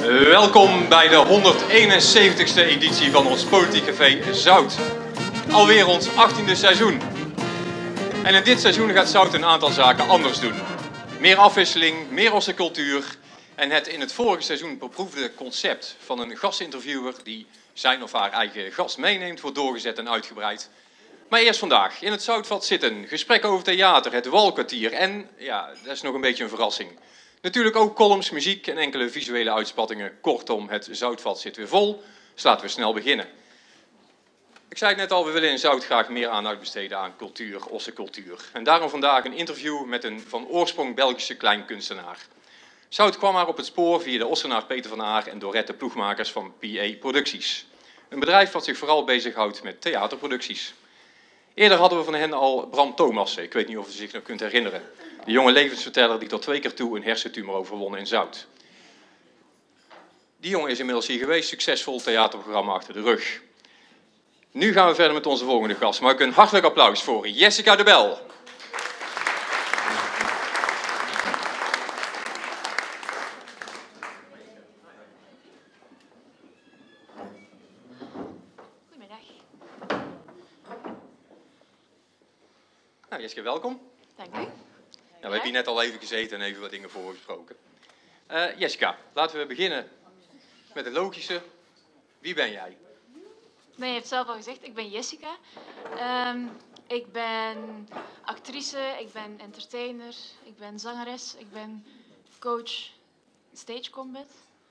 Welkom bij de 171ste editie van ons Politiek Café Zout. Alweer ons 18e seizoen. En in dit seizoen gaat Zout een aantal zaken anders doen. Meer afwisseling, meer onze cultuur en het in het vorige seizoen beproefde concept van een gastinterviewer die zijn of haar eigen gast meeneemt wordt doorgezet en uitgebreid. Maar eerst vandaag, in het Zoutvat zitten, gesprekken over theater, het Walkwartier en, ja, dat is nog een beetje een verrassing. Natuurlijk ook columns, muziek en enkele visuele uitspattingen. Kortom, het Zoutvat zit weer vol, dus laten we snel beginnen. Ik zei het net al, we willen in Zout graag meer aandacht besteden aan cultuur, ossencultuur. En daarom vandaag een interview met een van oorsprong Belgische kleinkunstenaar. Zout kwam haar op het spoor via de Ossenaar Peter van Aar en Dorette Ploegmakers van PA Producties. Een bedrijf dat zich vooral bezighoudt met theaterproducties. Eerder hadden we van hen al Bram Thomassen, ik weet niet of u zich nog kunt herinneren. De jonge levensverteller die tot 2 keer toe een hersentumor overwonnen in Zout. Die jongen is inmiddels hier geweest, succesvol theaterprogramma achter de rug. Nu gaan we verder met onze volgende gast. Maak een hartelijk applaus voor Jessica de Bel. Goedemiddag. Nou, Jessica, welkom. Dank u. Nou, we hebben hier net al even gezeten en even wat dingen voorgesproken. Jessica, laten we beginnen met het logische. Wie ben jij? Nee, je hebt zelf al gezegd, ik ben Jessica. Ik ben actrice, ik ben entertainer, ik ben zangeres, ik ben coach stage combat.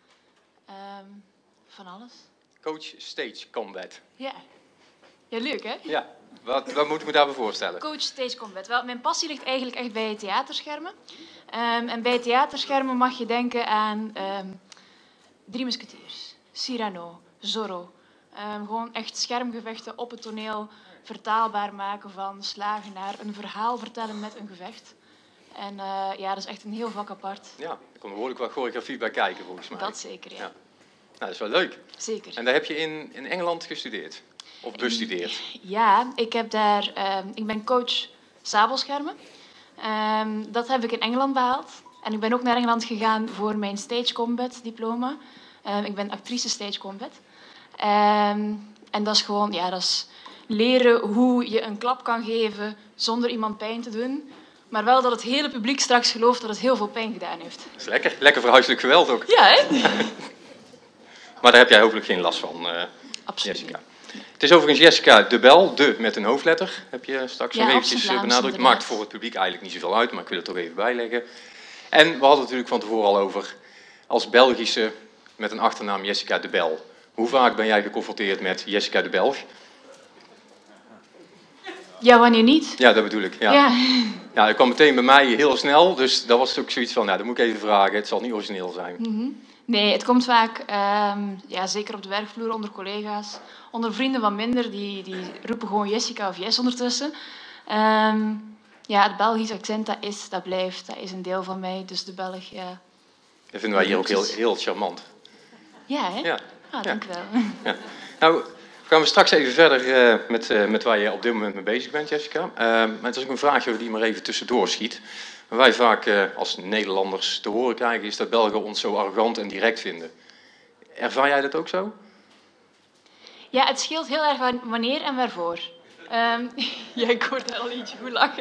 Van alles. Coach Stage Combat. Ja. Ja, leuk hè? Ja, wat moet ik me daarbij voorstellen? Coach stage combat. Wel, mijn passie ligt eigenlijk echt bij theaterschermen. En bij theaterschermen mag je denken aan 3 Musketeers, Cyrano, Zorro. Gewoon echt schermgevechten op het toneel vertaalbaar maken van slagen naar een verhaal vertellen met een gevecht. En ja, dat is echt een heel vak apart. Ja, er komt behoorlijk wat choreografie bij kijken volgens mij. Dat zeker, ja. Ja. Nou, dat is wel leuk. Zeker. En daar heb je in Engeland gestudeerd? Of bestudeerd? Ja, ik heb daar... ik ben coach sabelschermen. Dat heb ik in Engeland behaald. En ik ben ook naar Engeland gegaan voor mijn stage combat diploma. Ik ben actrice stage combat. En dat is gewoon, ja, dat is leren hoe je een klap kan geven zonder iemand pijn te doen. Maar wel dat het hele publiek straks gelooft dat het heel veel pijn gedaan heeft. Dat is lekker. Lekker voor huiselijk geweld ook. Ja, hè? Maar daar heb jij hopelijk geen last van, Absoluut. Jessica. Het is overigens Jessica de Bel, de met een hoofdletter, heb je straks nog eventjes Vlaams, benadrukt. inderdaad. Maakt voor het publiek eigenlijk niet zoveel uit, maar ik wil het toch even bijleggen. En we hadden het natuurlijk van tevoren al over, als Belgische met een achternaam Jessica de Bel. Hoe vaak ben jij geconfronteerd met Jessica de Belg? Ja, wanneer niet? Ja, dat bedoel ik. Ja. Ja, dat kwam meteen bij mij heel snel, dus dat was ook zoiets van, nou, dat moet ik even vragen. Het zal niet origineel zijn. Nee, het komt vaak, ja, zeker op de werkvloer, onder collega's, onder vrienden wat minder, die roepen gewoon Jessica of Jess ondertussen. Ja, het Belgisch accent, dat blijft, dat is een deel van mij, dus de Belg, ja. Dat vinden wij hier ook heel charmant. Ja, hè? Ja. Ah, dank u wel. Ja. Nou, gaan we straks even verder met waar je op dit moment mee bezig bent, Jessica. Maar het is ook een vraagje die maar even tussendoor schiet. Wat wij vaak als Nederlanders te horen krijgen is dat Belgen ons zo arrogant en direct vinden. Ervaar jij dat ook zo? Ja, het scheelt heel erg wanneer en waarvoor. Ja, ik hoor daar al eentje goed lachen.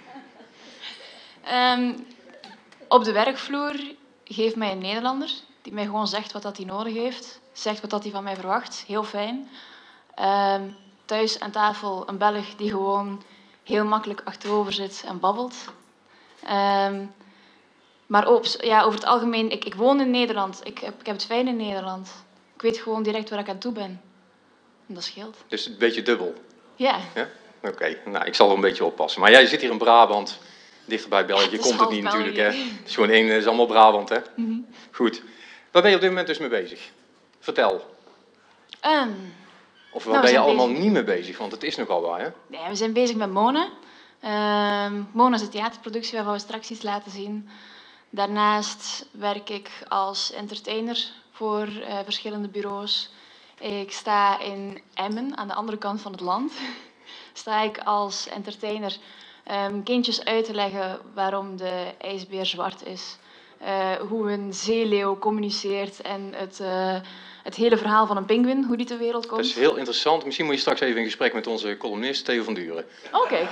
Op de werkvloer geeft mij een Nederlander die mij gewoon zegt wat dat hij nodig heeft. Zegt wat dat hij van mij verwacht. Heel fijn. Thuis aan tafel een Belg die gewoon heel makkelijk achterover zit en babbelt. Maar over het algemeen, ik woon in Nederland. Ik heb het fijn in Nederland. Ik weet gewoon direct waar ik aan toe ben. En dat scheelt. Dus een beetje dubbel. Ja. Ja? Oké, nou, ik zal er een beetje oppassen. Maar jij zit hier in Brabant, dichter bij België. Het is Komt het half niet natuurlijk, hè? België. Het is gewoon één, het is allemaal Brabant, hè? Goed. Waar ben je op dit moment dus mee bezig? Vertel. Of waar we ben je zijn allemaal bezig. niet mee bezig? Want het is nogal waar, hè? Nee, we zijn bezig met Mona. Mona is een theaterproductie waarvan we straks iets laten zien. Daarnaast werk ik als entertainer voor verschillende bureaus. Ik sta in Emmen, aan de andere kant van het land. Sta ik als entertainer kindjes uit te leggen waarom de ijsbeer zwart is. hoe een zeeleeuw communiceert en het hele verhaal van een pinguïn, hoe die ter wereld komt. Dat is heel interessant. Misschien moet je straks even in gesprek met onze columnist Theo van Duren. Oh, kijk.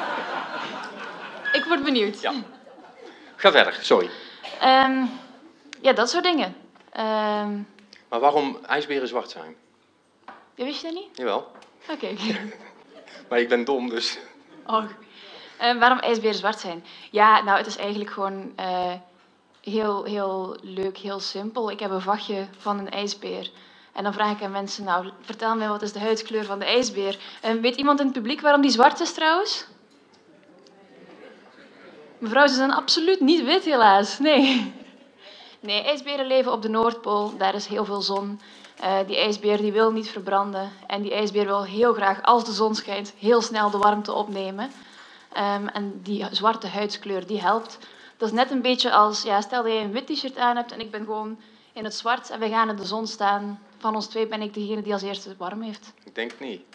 Ik word benieuwd. Ja. Ga verder, sorry. Ja, dat soort dingen. Maar waarom ijsberen zwart zijn? Ja, wist je dat niet? Jawel. Oké. Maar ik ben dom, dus... Oh. Waarom ijsberen zwart zijn? Ja, nou, het is eigenlijk gewoon heel, heel leuk, heel simpel. Ik heb een vachtje van een ijsbeer. En dan vraag ik aan mensen, nou, vertel mij, wat is de huidskleur van de ijsbeer? Weet iemand in het publiek waarom die zwart is, trouwens? Mevrouw, ze zijn absoluut niet wit, helaas. Nee. Nee, ijsberen leven op de Noordpool. Daar is heel veel zon. Die ijsbeer die wil niet verbranden. En die ijsbeer wil heel graag, als de zon schijnt, heel snel de warmte opnemen. En die zwarte huidskleur, die helpt. Dat is net een beetje als, ja, stel dat jij een wit t-shirt aan hebt en ik ben gewoon in het zwart en we gaan in de zon staan. Van ons twee ben ik degene die als eerste het warm heeft. Ik denk het niet.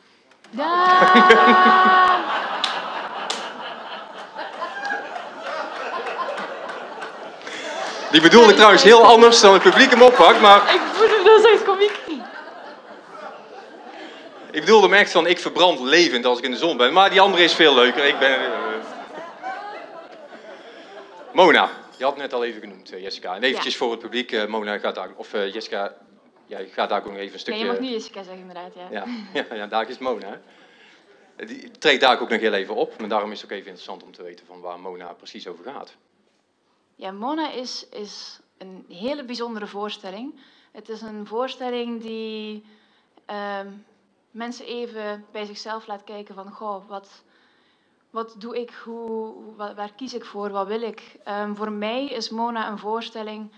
Die bedoelde ik trouwens heel anders dan het publiek hem oppakt, maar... Ik voel hem, dat is echt komiek. Ik bedoelde hem echt van, ik verbrand levend als ik in de zon ben. Maar die andere is veel leuker. Ik ben... Mona, je had het net al even genoemd, Jessica. En eventjes voor het publiek, Mona gaat daar... Of Jessica, jij gaat daar ook nog even een stukje... Nee, je mag nu Jessica zeggen, inderdaad. Ja, daar is Mona. Die treedt daar ook nog heel even op. Maar daarom is het ook even interessant om te weten van waar Mona precies over gaat. Ja, Mona is een hele bijzondere voorstelling. Het is een voorstelling die mensen even bij zichzelf laat kijken van... Goh, wat doe ik? Waar kies ik voor? Wat wil ik? Voor mij is Mona een voorstelling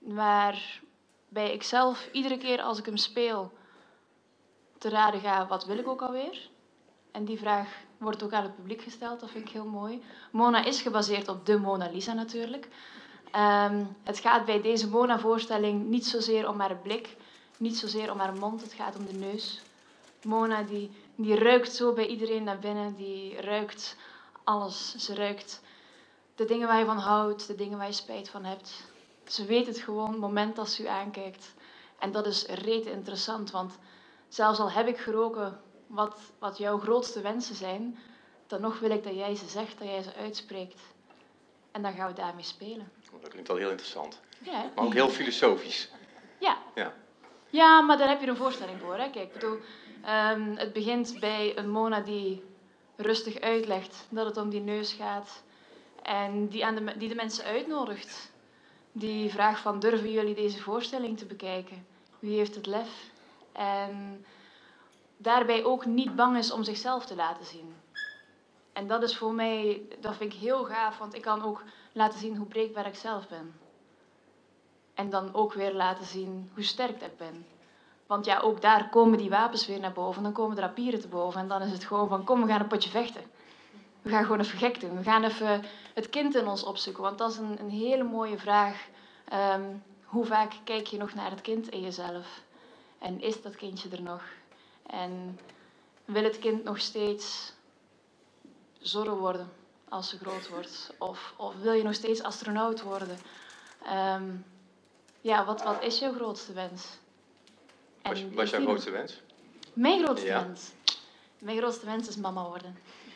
waarbij ik zelf iedere keer als ik hem speel te raden ga, wat wil ik ook alweer? En die vraag wordt ook aan het publiek gesteld, dat vind ik heel mooi. Mona is gebaseerd op de Mona Lisa natuurlijk. Het gaat bij deze Mona-voorstelling niet zozeer om haar blik, niet zozeer om haar mond, het gaat om de neus. Mona die ruikt zo bij iedereen naar binnen, die ruikt alles. Ze ruikt de dingen waar je van houdt, de dingen waar je spijt van hebt. Ze weet het gewoon, het moment dat ze u aankijkt. En dat is rete interessant, want zelfs al heb ik geroken wat jouw grootste wensen zijn, dan nog wil ik dat jij ze zegt, dat jij ze uitspreekt. En dan gaan we daarmee spelen. Dat klinkt wel heel interessant. Ja, Maar ook heel filosofisch. ja. Ja. Ja, maar daar heb je een voorstelling voor. Hè? Kijk, ik bedoel, het begint bij een Mona die rustig uitlegt dat het om die neus gaat. En die de mensen uitnodigt. Die vraagt van, durven jullie deze voorstelling te bekijken? Wie heeft het lef? En daarbij ook niet bang is om zichzelf te laten zien. En dat is voor mij, dat vind ik heel gaaf, want ik kan ook laten zien hoe breekbaar ik zelf ben. En dan ook weer laten zien hoe sterk ik ben. Want ja, ook daar komen die wapens weer naar boven, dan komen de rapieren te boven. En dan is het gewoon van, kom, we gaan een potje vechten. We gaan gewoon even gek doen. We gaan even het kind in ons opzoeken, want dat is een hele mooie vraag. Hoe vaak kijk je nog naar het kind in jezelf? En is dat kindje er nog? En wil het kind nog steeds zorro worden als ze groot wordt? Of wil je nog steeds astronaut worden? Ja, wat is jouw grootste wens? Wat is jouw grootste wens? Mijn grootste wens? Mijn grootste wens is mama worden.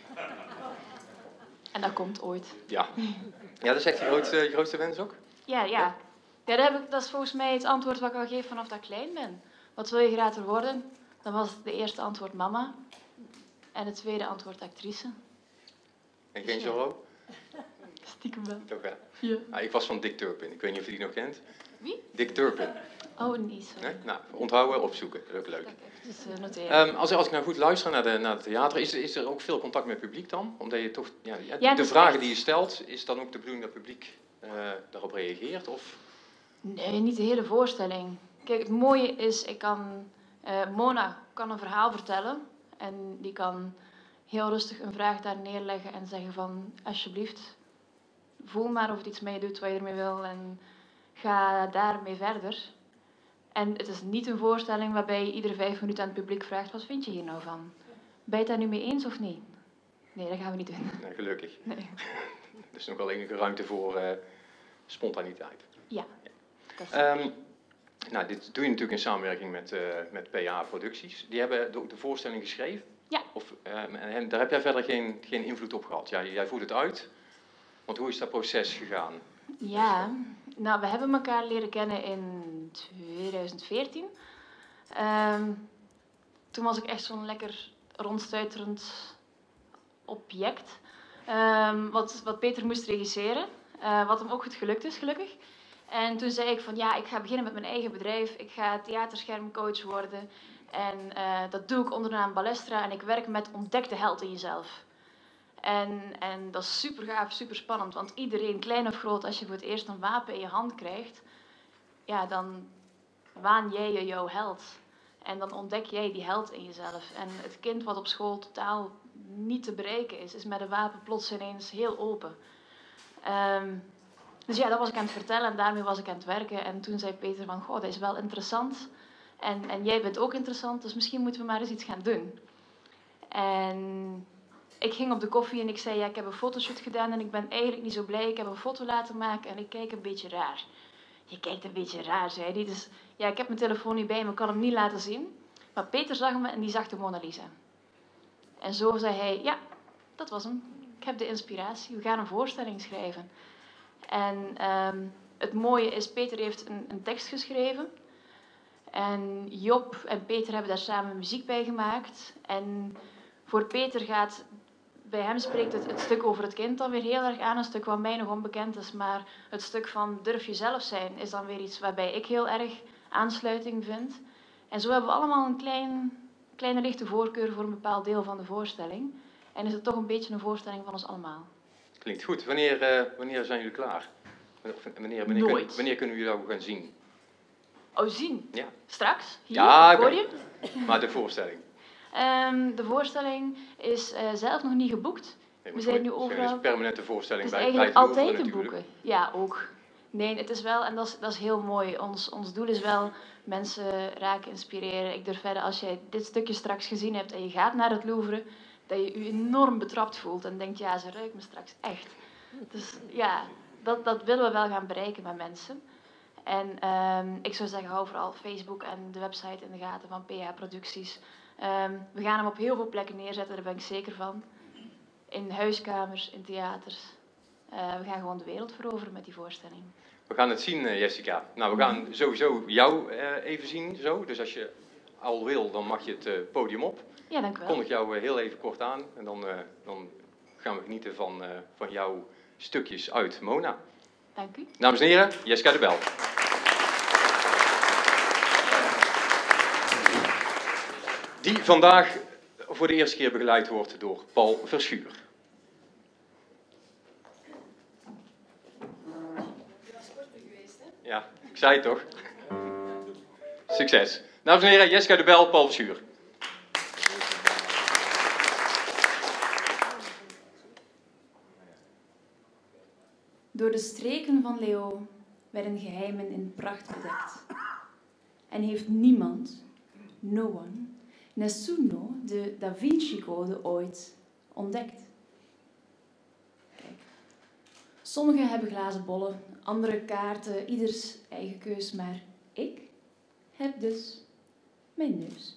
En dat komt ooit. Ja. Ja, dat is echt je grootste wens ook? Ja, dat is volgens mij het antwoord wat ik al geef vanaf dat ik klein ben. Wat wil je graag worden? Dan was het de eerste antwoord mama. En het tweede antwoord actrice. En geen Zorro? Stiekem wel. Toch, hè? Ja. Ah, ik was van Dick Turpin. Ik weet niet of je die nog kent. Wie? Dick Turpin. Oh, nee, sorry. Nee? Nou, onthouden, opzoeken. Dat is ook leuk. Dus noteren. Als ik nou goed luister naar het theater, is er ook veel contact met het publiek dan? Omdat je toch, Ja, de vragen die je stelt, is dan ook de bedoeling dat het publiek daarop reageert? Of? Nee, niet de hele voorstelling. Kijk, het mooie is, Mona kan een verhaal vertellen. En die kan heel rustig een vraag daar neerleggen en zeggen van, alsjeblieft, voel maar of het iets mee doet wat je ermee wil en ga daarmee verder. En het is niet een voorstelling waarbij je iedere 5 minuten aan het publiek vraagt, wat vind je hier nou van? Ben je het daar nu mee eens of niet? Nee, dat gaan we niet doen. Nee, gelukkig. Nee. Er is nog wel enige ruimte voor Spontaniteit. Ja. Dat is... Nou, dit doe je natuurlijk in samenwerking met PA Producties. Die hebben ook de voorstelling geschreven? Ja. En daar heb jij verder geen invloed op gehad? Jij voert het uit, want hoe is dat proces gegaan? Ja, nou, we hebben elkaar leren kennen in 2014. Toen was ik echt zo'n lekker rondstuiterend object, wat Peter moest regisseren, wat hem ook goed gelukt is, gelukkig. En toen zei ik van ja, ik ga beginnen met mijn eigen bedrijf, ik ga theaterschermcoach worden. En dat doe ik onder de naam Balestra en ik werk met ontdek de held in jezelf. En dat is super gaaf, super spannend, want iedereen, klein of groot, als je voor het eerst een wapen in je hand krijgt, ja, dan waan jij je jouw held. En dan ontdek jij die held in jezelf. En het kind wat op school totaal niet te bereiken is met een wapen plots ineens heel open. Dus ja, dat was ik aan het vertellen en daarmee was ik aan het werken. En toen zei Peter van, goh, dat is wel interessant. En jij bent ook interessant, dus misschien moeten we maar eens iets gaan doen. En ik ging op de koffie en ik zei, ja, ik heb een fotoshoot gedaan en ik ben eigenlijk niet zo blij. Ik heb een foto laten maken en ik kijk een beetje raar. Je kijkt een beetje raar, zei hij. Dus ja, ik heb mijn telefoon niet bij me, ik kan hem niet laten zien. Maar Peter zag me en die zag de Mona Lisa. En zo zei hij, ja, dat was hem. Ik heb de inspiratie, we gaan een voorstelling schrijven. En het mooie is, Peter heeft een tekst geschreven. En Job en Peter hebben daar samen muziek bij gemaakt. En voor Peter gaat, bij hem spreekt het stuk over het kind dan weer heel erg aan. Een stuk wat mij nog onbekend is. Maar het stuk van durf jezelf zijn is dan weer iets waarbij ik heel erg aansluiting vind. En zo hebben we allemaal een kleine lichte voorkeur voor een bepaald deel van de voorstelling. En is het toch een beetje een voorstelling van ons allemaal. Klinkt goed. Wanneer zijn jullie klaar? Wanneer kunnen jullie jou gaan zien? Oh, zien? Ja. Straks? Hier, ja, op het podium? Maar de voorstelling? De voorstelling is zelf nog niet geboekt. Nee, we zijn nu overal... Het is een permanente voorstelling bij het eigenlijk altijd Louvre, te boeken. Ja, ook. Nee, het is wel, en dat is heel mooi. Ons doel is wel mensen raken, inspireren. Ik durf verder, als jij dit stukje straks gezien hebt en je gaat naar het Louvre, dat je je enorm betrapt voelt en denkt, ja, ze ruikt me straks echt. Dus ja, dat willen we wel gaan bereiken met mensen. En ik zou zeggen, hou vooral Facebook en de website in de gaten van PA Producties. We gaan hem op heel veel plekken neerzetten, daar ben ik zeker van. In huiskamers, in theaters. We gaan gewoon de wereld veroveren met die voorstelling. We gaan het zien, Jessica. Nou, we gaan sowieso jou even zien, zo. Dus als je al wil, dan mag je het podium op. Ja, dank u wel. Kon ik jou heel even kort aan. En dan gaan we genieten van jouw stukjes uit Mona. Dank u. Dames en heren, Jessica de Bel. Die vandaag voor de eerste keer begeleid wordt door Paul Verschuur. Ja, ik zei het toch? Succes. Dames en heren, Jessica de Bel, Paul Verschuur. Door de streken van Leo werden geheimen in pracht bedekt. En heeft niemand, no one, nessuno, de Da Vinci-code ooit ontdekt. Kijk. Sommigen hebben glazen bollen, andere kaarten, ieders eigen keus, maar ik heb dus mijn neus.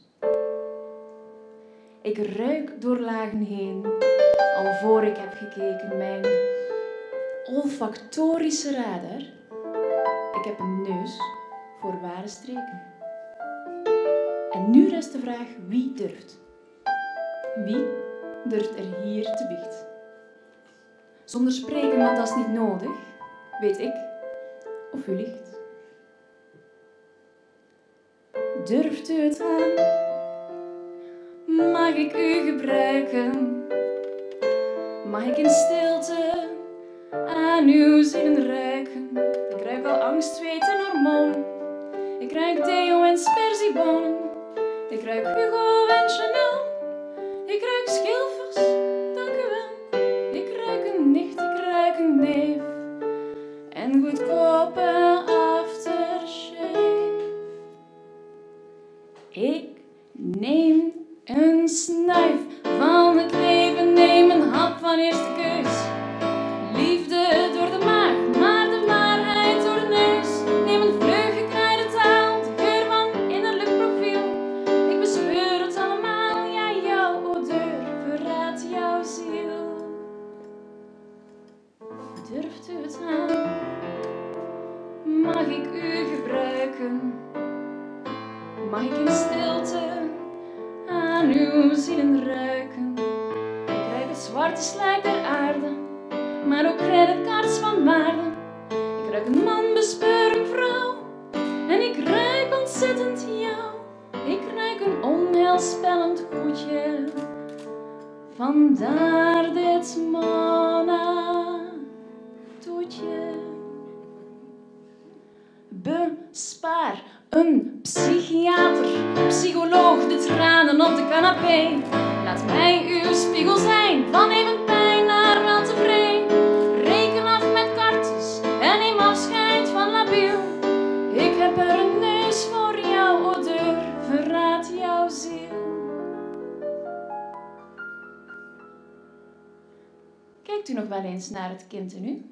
Ik ruik door lagen heen, al voor ik heb gekeken, mijn olfactorische radar. Ik heb een neus voor ware streken. En nu rest de vraag, wie durft? Wie durft er hier te biecht? Zonder spreken, want dat is niet nodig, weet ik of u ligt. Durft u het aan? Mag ik u gebruiken? Mag ik in stilte aan uw zinnen ruiken? Ik ruik al angst, zweet en hormoon. Ik ruik deo en sperziebonen. Ik ruik Hugo en Chanel. Ik ruik schilfers, dank u wel. Ik ruik een nicht, ik ruik een neef. En goedkope aftershave. Ik neem een snuif van het leven. Neem een hap van eerste keus. Liefde door de maag, maar de waarheid Durft u het aan? Mag ik u gebruiken? Mag ik in stilte aan uw zielen ruiken? Ik ruik het zwarte slijk der aarde, maar ook creditcards van waarde. Ik ruik een man, bespeur een vrouw, en ik ruik ontzettend jou. Ik ruik een onheilspellend goedje, vandaar dit mannentoetje. Bespaar een psychiater, psycholoog, de tranen op de canapé. Laat mij uw spiegel zijn, van even pijn naar wel tevreden. Reken af met kartes en neem afscheid van labiel. Ik heb er een neus voor jouw odeur, verraad jouw ziel. Kijkt u nog wel eens naar het kind in u?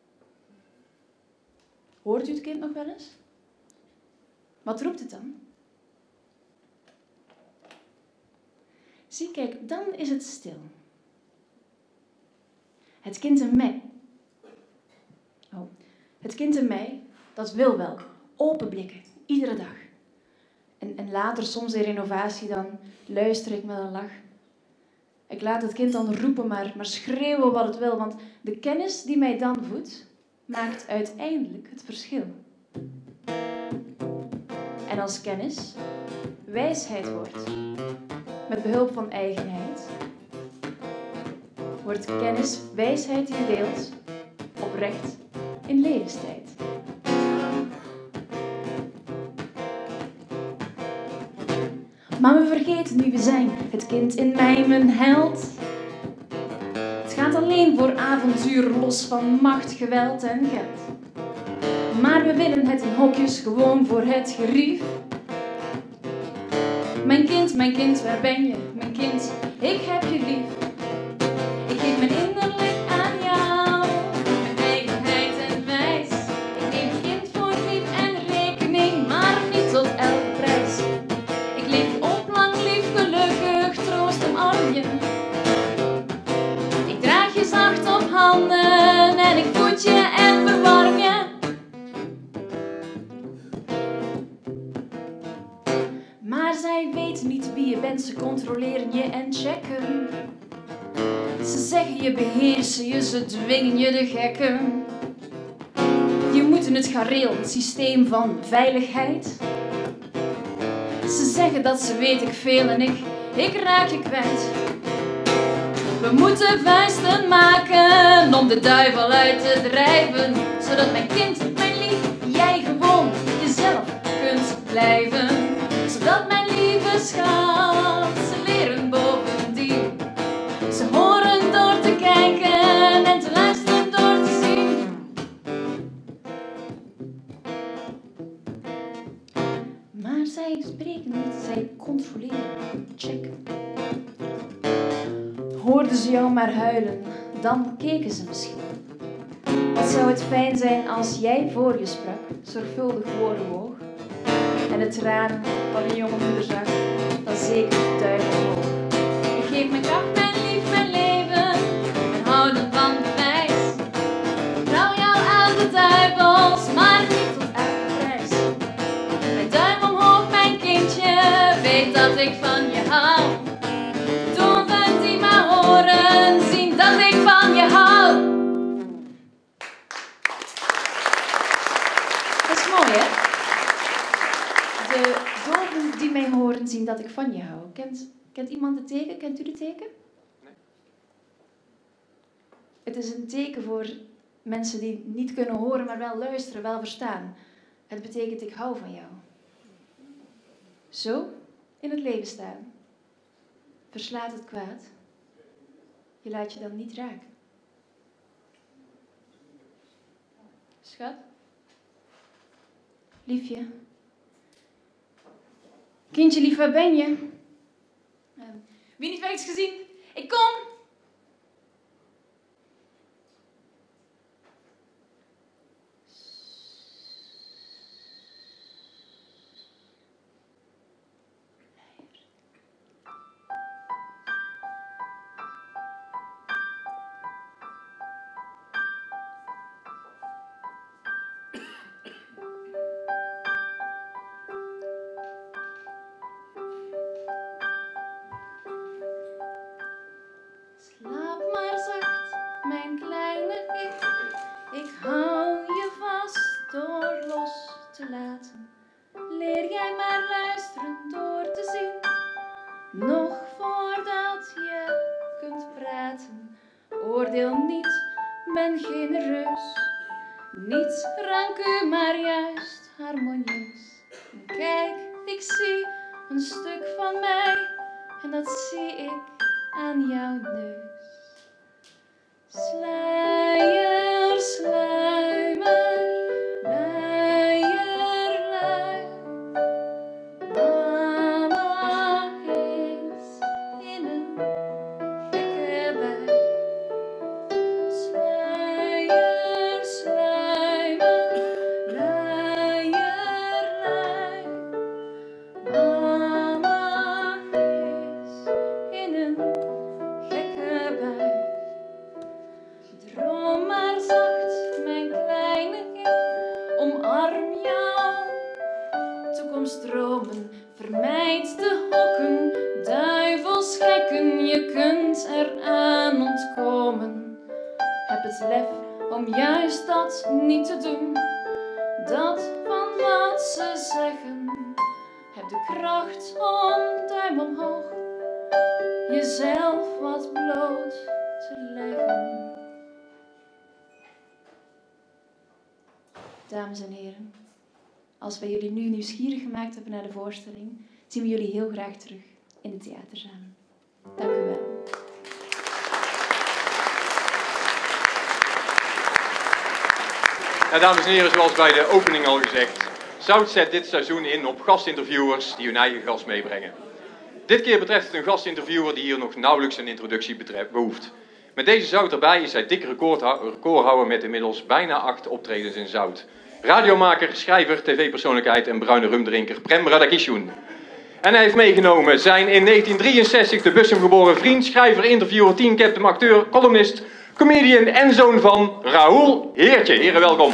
Hoort u het kind nog wel eens? Wat roept het dan? Zie, kijk, dan is het stil. Het kind in mij. Oh, het kind in mij, dat wil wel. Open blikken, iedere dag. En later, soms in renovatie, dan luister ik met een lach. Ik laat het kind dan roepen, maar schreeuwen wat het wil, want de kennis die mij dan voedt, maakt uiteindelijk het verschil. En als kennis wijsheid wordt, met behulp van eigenheid, wordt kennis wijsheid die je deelt, oprecht in levenstijd. Maar we vergeten wie we zijn, het kind in mij, mijn held. Het gaat alleen voor avontuur, los van macht, geweld en geld. Maar we willen het in hokjes, gewoon voor het gerief. Mijn kind, waar ben je? Mijn kind, ik heb je lief. Ik geef mijn innerlijk aan jou, mijn eigenheid en wijs. Ik neem je kind voor lief en rekening, maar niet tot elke prijs. Ik leef je op lang lief, gelukkig, troost omarm je. Ik draag je zacht op handen en ik voed je en verwarm je. Maar zij weten niet wie je bent, ze controleren je en checken. Ze zeggen je beheersen je, ze dwingen je de gekken. Je moet in het gareel, het systeem van veiligheid. Ze zeggen dat ze weet ik veel en ik raak je kwijt. We moeten vuisten maken om de duivel uit te drijven, zodat mijn kind, mijn lief, jij gewoon jezelf kunt blijven. Zodat mijn lieve schat, ze leren bovendien. Ze horen door te kijken en te luisteren door te zien. Maar zij spreken niet, zij controleren, checken. Hoorden ze jou maar huilen, dan keken ze misschien. Wat zou het fijn zijn als jij voor je sprak, zorgvuldig woorden woog. En de tranen van een jonge moeder zag, dan zeker de duivel hoog. Ik geef mijn kracht, mijn lief, mijn leven, en houden van bewijs. Trouw jou aan de duivels, maar niet tot elke prijs. Mijn duim omhoog, mijn kindje, weet dat ik van je hou. Doven die maar horen, zien dat ik van je hou. Dat is mooi, hè? De doven die mij horen, zien dat ik van je hou. Kent iemand het teken? Kent u het teken? Nee. Het is een teken voor mensen die niet kunnen horen, maar wel luisteren, wel verstaan. Het betekent ik hou van jou. Zo in het leven staan. Verslaat het kwaad. Je laat je dan niet raken. Schat? Liefje? Kindje lief, waar ben je? Wie niet weet gezien? Ik kom! mijn kleine ik hou je vast door los te laten. Leer jij maar luisteren door te zien, nog voordat je kunt praten. Oordeel niet, ben genereus, niet rancu, maar juist harmonieus. En kijk, ik zie een stuk van mij en dat zie ik aan jouw neus. Sluier, sluimer, luierlui. Mama is in een gekke bui. Sluier, sluimer, luierlui. Mama is in een gekke bui. Droom maar zacht, mijn kleine kind, omarm jouw toekomstdromen. Vermijd de hokken, duivelsgekken, je kunt eraan ontkomen. Heb het lef om juist dat niet te doen, dat van wat ze zeggen. Heb de kracht om duim omhoog, jezelf wat bloot te leggen. Dames en heren, als wij jullie nu nieuwsgierig gemaakt hebben naar de voorstelling, zien we jullie heel graag terug in de theaterzalen. Dank u wel. Ja, dames en heren, zoals bij de opening al gezegd, Zout zet dit seizoen in op gastinterviewers die hun eigen gast meebrengen. Dit keer betreft het een gastinterviewer die hier nog nauwelijks een introductie behoeft. Met deze Zout erbij is hij dik recordhouder met inmiddels bijna 8 optredens in Zout. Radiomaker, schrijver, tv-persoonlijkheid en bruine rumdrinker Prem Radakishun. En hij heeft meegenomen zijn in 1963 te Bussum geboren vriend, schrijver, interviewer, teamcaptain, acteur, columnist, comedian en zoon van Raoul Heertje. Heren, welkom.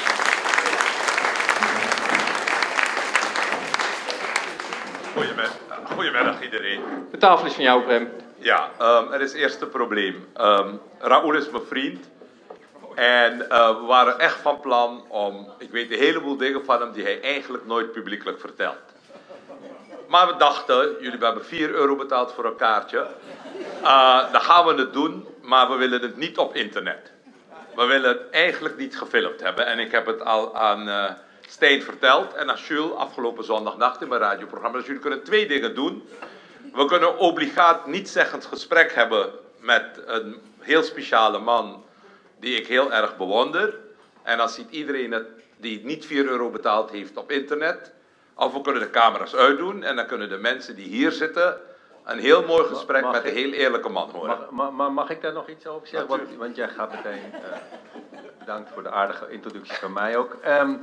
Goedemiddag iedereen. De tafel is van jou, Prem. Ja, er is eerst een probleem. Raoul is mijn vriend. En we waren echt van plan om... Ik weet een heleboel dingen van hem die hij eigenlijk nooit publiekelijk vertelt. Maar we dachten, jullie hebben €4 betaald voor een kaartje. Dan gaan we het doen, maar we willen het niet op internet. We willen het eigenlijk niet gefilmd hebben. En ik heb het al aan Stijn verteld en aan Jules afgelopen zondagnacht in mijn radioprogramma. Dus jullie kunnen 2 dingen doen. We kunnen obligaat niet-zeggend gesprek hebben met een heel speciale man die ik heel erg bewonder. En dan ziet iedereen het die niet €4 betaald heeft op internet. Of we kunnen de camera's uitdoen en dan kunnen de mensen die hier zitten een heel mooi gesprek met een heel eerlijke man horen. Mag ik daar nog iets over zeggen? Want jij gaat meteen... bedankt voor de aardige introductie van mij ook.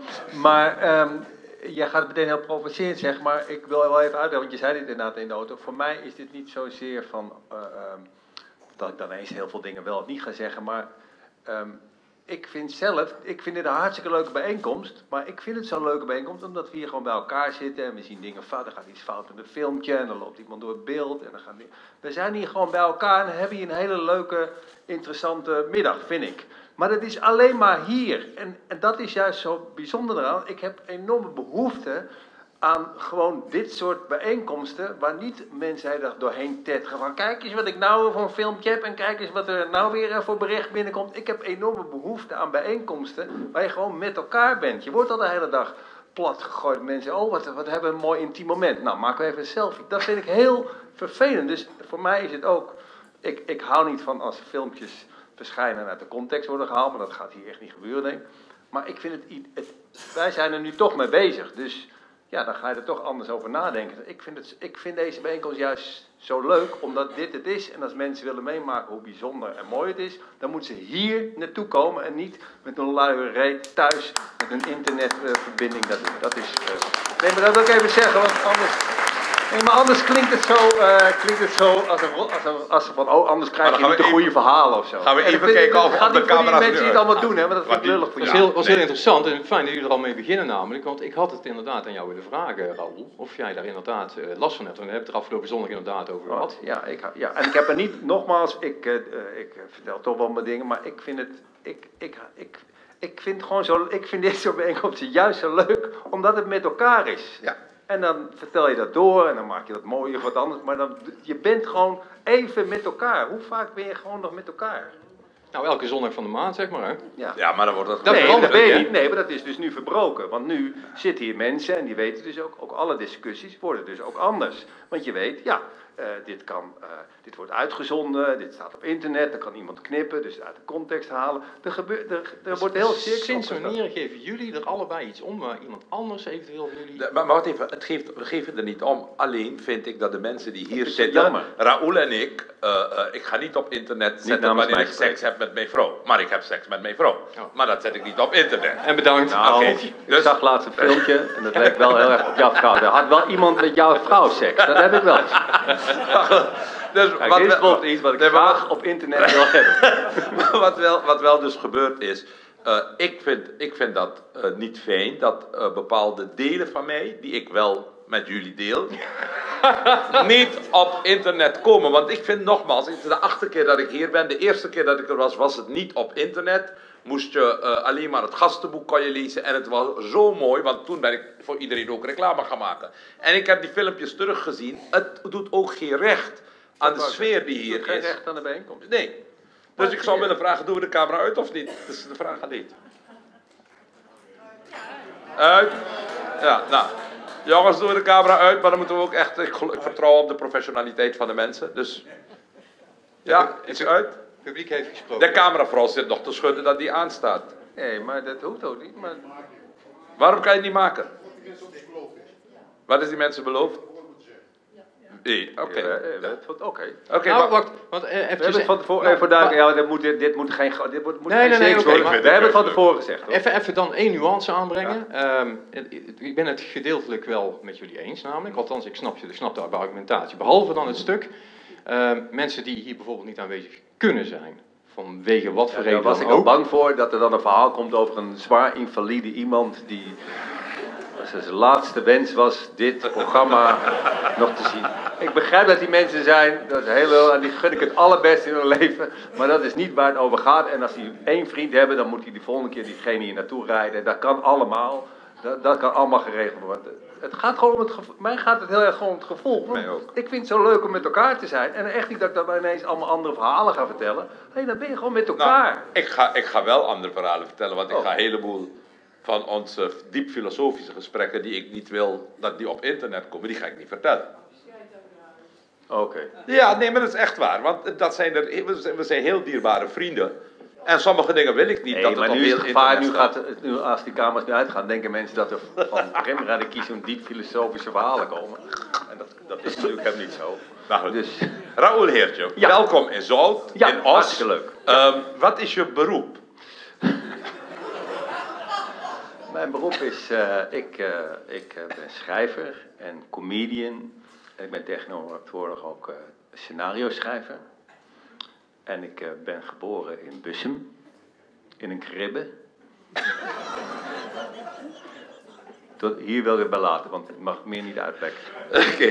Jij gaat meteen heel provocerend zeggen, maar ik wil wel even uitleggen, want je zei dit inderdaad in de auto. Voor mij is dit niet zozeer van dat ik dan eens heel veel dingen wel of niet ga zeggen, maar ik vind dit een hartstikke leuke bijeenkomst, maar ik vind het zo'n leuke bijeenkomst omdat we hier gewoon bij elkaar zitten en we zien dingen fout. Er gaat iets fout in een filmpje en dan loopt iemand door het beeld. En dan we zijn hier gewoon bij elkaar en hebben hier een hele leuke, interessante middag, vind ik. Maar dat is alleen maar hier. En dat is juist zo bijzonder eraan. Ik heb enorme behoefte aan gewoon dit soort bijeenkomsten, waar niet mensen er doorheen tetteren van kijk eens wat ik nou voor een filmpje heb en kijk eens wat er nou weer voor bericht binnenkomt. Ik heb enorme behoefte aan bijeenkomsten waar je gewoon met elkaar bent. Je wordt al de hele dag plat gegooid. Mensen, oh wat hebben we een mooi intiem moment. Nou, maken we even een selfie. Dat vind ik heel vervelend. Dus voor mij is het ook, ik hou niet van als filmpjes verschijnen en uit de context worden gehaald, maar dat gaat hier echt niet gebeuren, denk ik. Maar ik vind wij zijn er nu toch mee bezig, dus ja, dan ga je er toch anders over nadenken. Ik vind deze bijeenkomst juist zo leuk, omdat dit het is. En als mensen willen meemaken hoe bijzonder en mooi het is, dan moeten ze hier naartoe komen en niet met een luie reet thuis met een internetverbinding. Dat is. Nee, maar dat wil ik even zeggen, want anders Nee, maar anders klinkt het zo alsof van, oh, anders krijg je niet de goede verhalen of zo. Gaan we even kijken of gaat de niet voor die camera's mensen die het allemaal doen, hè, want dat vind ik lullig voor Dat jou. was heel interessant en fijn dat jullie er al mee beginnen namelijk, want ik had het inderdaad aan jou willen vragen, Raoul, of jij daar inderdaad last van hebt. En daar hebben we het er afgelopen zondag inderdaad over gehad. Ja, en ik heb er niet, nogmaals, ik vertel toch wel mijn dingen, maar ik vind het, ik vind gewoon zo, ik vind dit soort bijeenkomsten juist zo leuk, omdat het met elkaar is. Ja. En dan vertel je dat door en dan maak je dat mooi of wat anders, maar dan, je bent gewoon even met elkaar. Hoe vaak ben je gewoon nog met elkaar? Nou, elke zondag van de maand zeg maar hè. Ja, maar dan wordt dat... Dat Nee, verandert, dat weet je hè? niet. Nee, maar dat is dus nu verbroken. Want nu zitten hier mensen en die weten dus ook alle discussies worden dus ook anders. Want je weet, ja, dit wordt uitgezonden, dit staat op internet, dan kan iemand knippen, dus uit de context halen. Er wordt heel circus Sinds opgesteld. wanneer geven jullie er allebei iets om waar iemand anders eventueel van jullie... Maar wacht even, we geven er niet om. Alleen vind ik dat de mensen die hier is zitten, jammer. Raoul en ik ga niet op internet zetten namens wanneer mij ik seks heb met mijn vrouw. Maar ik heb seks met mijn vrouw. Ja. Maar dat zet ik niet op internet. En bedankt. Nou, Oké, ik dus- zag laatst een filmpje en dat leek wel heel erg op jouw vrouw. Er had wel iemand met jouw vrouw seks, dat heb ik wel eens. Dus Kijk, dit is bijvoorbeeld iets wat ik Nee, maar- graag op internet wil hebben. wat wel dus gebeurd is, ik vind dat niet fijn dat bepaalde delen van mij, die ik wel met jullie deel, niet op internet komen. Want ik vind nogmaals, het is de 8e keer dat ik hier ben, de eerste keer dat ik er was het niet op internet. Moest je alleen maar het gastenboek kan je lezen en het was zo mooi, want toen ben ik voor iedereen ook reclame gaan maken. En ik heb die filmpjes teruggezien, het doet ook geen recht aan de sfeer die hier Geen is. recht aan de bijeenkomst. Nee. Dus ik zou willen vragen, doen we de camera uit of niet? Dat is de vraag aan dit. Uit? Ja, nou. Jongens, doen we de camera uit, maar dan moeten we ook echt... Ik vertrouw op de professionaliteit van de mensen, dus... Ja, is het uit? Het publiek heeft gesproken. De cameravrouw zit nog te schudden dat die aanstaat. Nee, maar dat hoeft ook niet. Maar... Waarom kan je het niet maken? Wat is die mensen beloofd? Nee, oké. Oké. Oké, Nou, maar... wacht, want We hebben het van tevoren, even voor duidelijk, ja, dit moet geen Nee, geen nee, seks oké, worden. maar- We hebben het van tevoren gezegd. Hoor. Even dan één nuance aanbrengen. Ik ben het gedeeltelijk wel met jullie eens namelijk. Althans, ik snap de argumentatie. Behalve dan het stuk. Mensen die hier bijvoorbeeld niet aanwezig kunnen zijn. Vanwege wat voor Daar reden was dan ik al ook. bang voor dat er dan een verhaal komt over een zwaar invalide iemand die zijn laatste wens was dit programma nog te zien. Ik begrijp dat die mensen zijn, dat is heel veel, en die gun ik het allerbeste in hun leven, maar dat is niet waar het over gaat. En als die één vriend hebben, dan moet hij de volgende keer diegene hier naartoe rijden. Dat kan allemaal, dat kan allemaal geregeld worden. Het gaat gewoon om het gevoel. Mij gaat het heel erg gewoon om het gevoel. Mij ook. Ik vind het zo leuk om met elkaar te zijn. En echt niet dat ik dan ineens allemaal andere verhalen ga vertellen. Nee, dan ben je gewoon met elkaar. Nou, ik ga wel andere verhalen vertellen, want ik Oh. ga een heleboel van onze diep filosofische gesprekken die ik niet wil dat die op internet komen, die ga ik niet vertellen. Oké. Ja, nee, maar dat is echt waar, want dat zijn we zijn heel dierbare vrienden. En sommige dingen wil ik niet Nee, dat het maar op nu is heel het gevaar, internet nu als die camera's nu uitgaan, denken mensen dat er van Remra de Kies zo'n diep filosofische verhalen komen. En dat is natuurlijk helemaal niet zo. Nou goed. Dus, Raoul Heertje, Ja. welkom in Zout, ja, in Os. hartstikke leuk. Wat is je beroep? Mijn beroep is, ik ben schrijver en comedian. En ik ben tegenwoordig ook scenario schrijver. En ik ben geboren in Bussum, in een kribbe. Hier wil ik bij laten, want ik mag meer niet uitlekken. Oké.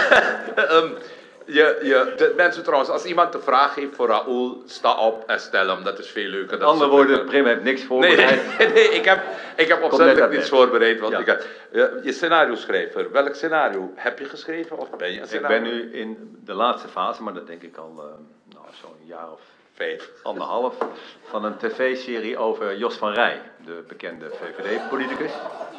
De mensen trouwens, als iemand een vraag heeft voor Raoul, sta op en stel hem. Dat is veel leuker. Met Dat is andere woorden, Prim heeft niks Nee, voorbereid. nee, ik heb opzettelijk net niets uit. voorbereid. Want Ja. je scenario schrijver. Welk scenario heb je geschreven of ben je een Ik scenario? ben nu in de laatste fase, maar dat denk ik al zo'n jaar of 5. anderhalf, van een tv-serie over Jos van Rij, de bekende VVD-politicus.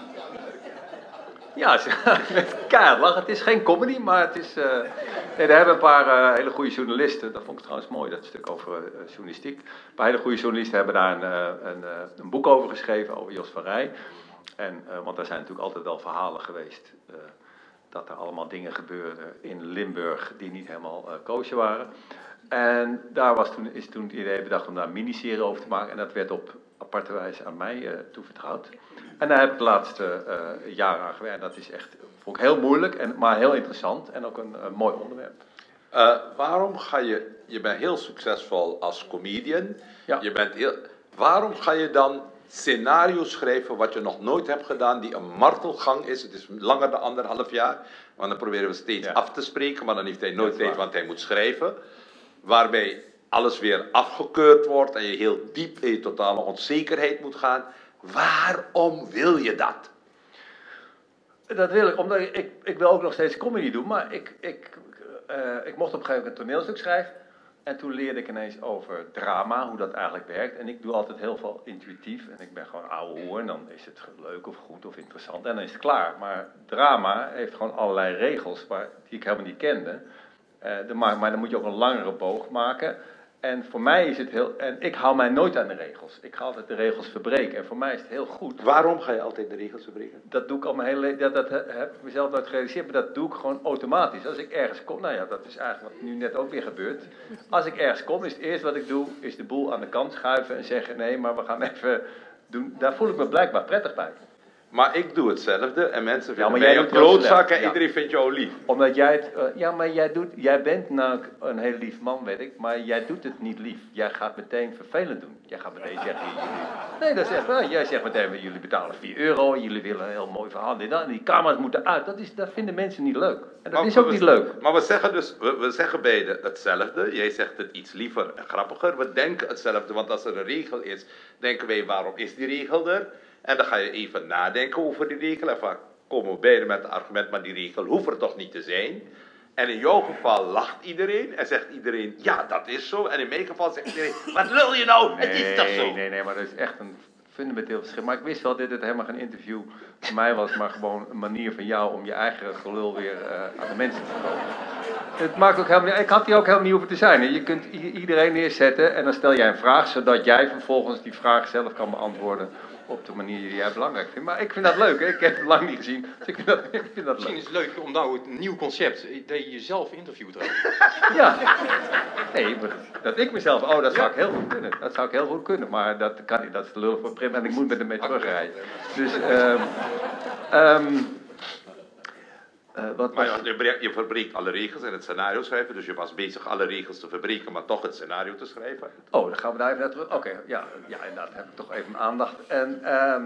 Ja, met keihard lachen. Het is geen comedy, maar het is... nee, daar hebben een paar hele goede journalisten, dat vond ik trouwens mooi, dat stuk over journalistiek. Een paar hele goede journalisten hebben daar een boek over geschreven, over Jos van Rij. En, want er zijn natuurlijk altijd wel verhalen geweest dat er allemaal dingen gebeurden in Limburg die niet helemaal kosher waren. En daar is toen het idee bedacht om daar een miniserie over te maken. En dat werd op aparte wijze aan mij toevertrouwd. En daar heb ik de laatste jaren aan gewerkt. Dat is echt vond ik heel moeilijk, maar heel interessant en ook een mooi onderwerp. Waarom ga je bent heel succesvol als comedian. Ja. Waarom ga je dan scenario's schrijven wat je nog nooit hebt gedaan, die een martelgang is? Het is langer dan 1,5 jaar, want dan proberen we steeds af te spreken, maar dan heeft hij nooit tijd, want hij moet schrijven. Waarbij alles weer afgekeurd wordt en je heel diep in je totale onzekerheid moet gaan. Waarom wil je dat? Dat wil ik, omdat ik wil ook nog steeds comedy doen, maar ik mocht op een gegeven moment een toneelstuk schrijven. En toen leerde ik ineens over drama, hoe dat eigenlijk werkt. En ik doe altijd heel veel intuïtief. En ik ben gewoon ouwe hoer en dan is het leuk of goed of interessant. En dan is het klaar. Maar drama heeft gewoon allerlei regels die ik helemaal niet kende. Maar dan moet je ook een langere boog maken. En voor mij is het heel... En ik hou mij nooit aan de regels. Ik ga altijd de regels verbreken. En voor mij is het heel goed. Waarom ga je altijd de regels verbreken? Dat doe ik al mijn hele leven. Dat heb ik mezelf nooit gerealiseerd. Maar dat doe ik gewoon automatisch. Als ik ergens kom... Nou ja, dat is eigenlijk wat nu net ook weer gebeurt. Als ik ergens kom, is het eerste wat ik doe... is de boel aan de kant schuiven en zeggen... nee, maar we gaan even doen... Daar voel ik me blijkbaar prettig bij. Maar ik doe hetzelfde en mensen vinden maar mij jij een doet heel klootzak slecht. en iedereen vindt jou lief. Omdat jij het... maar jij bent nou een heel lief man, weet ik. Maar jij doet het niet lief. Jij gaat meteen vervelend doen. Jij gaat meteen zeggen... Nee, dat is echt wel. Jij zegt meteen... jullie betalen €4. Jullie willen een heel mooi verhaal. En die camera's moeten uit. Dat vinden mensen niet leuk. En dat is ook niet leuk. Maar we zeggen dus... We zeggen beide hetzelfde. Jij zegt het iets liever en grappiger. We denken hetzelfde. Want als er een regel is... denken wij, waarom is die regel er? En dan ga je even nadenken over die regel. En vaak komen we beide met het argument, maar die regel hoeft er toch niet te zijn. En in jouw geval lacht iedereen en zegt iedereen, ja, dat is zo. En in mijn geval zegt iedereen, wat wil je nou? Het is toch zo? Nee, maar dat is echt een fundamenteel verschil. Maar ik wist wel dat het helemaal geen interview voor mij was, maar gewoon een manier van jou om je eigen gelul weer aan de mensen te verkopen. Het maakt ook helemaal niet, ik had die ook helemaal niet hoeven te zijn. Je kunt iedereen neerzetten en dan stel jij een vraag, zodat jij vervolgens die vraag zelf kan beantwoorden. Op de manier die jij belangrijk vindt. Maar ik vind dat leuk, hè? Ik heb het lang niet gezien. Dus ik vind dat Misschien is het leuk om nou het nieuw concept, dat je jezelf interviewt. Ja. Nee, dat ik mezelf... Oh, dat zou ik heel goed kunnen. Dat zou ik heel goed kunnen. Maar dat kan niet. Dat is de lul voor Prim en ik moet met hem mee terugrijden. Dus, Maar je verbreekt alle regels in het scenario schrijven. Dus je was bezig alle regels te verbreken, maar toch het scenario te schrijven. Oh, dan gaan we daar even naar terug. Oké, ja, inderdaad. Heb ik toch even aandacht. En,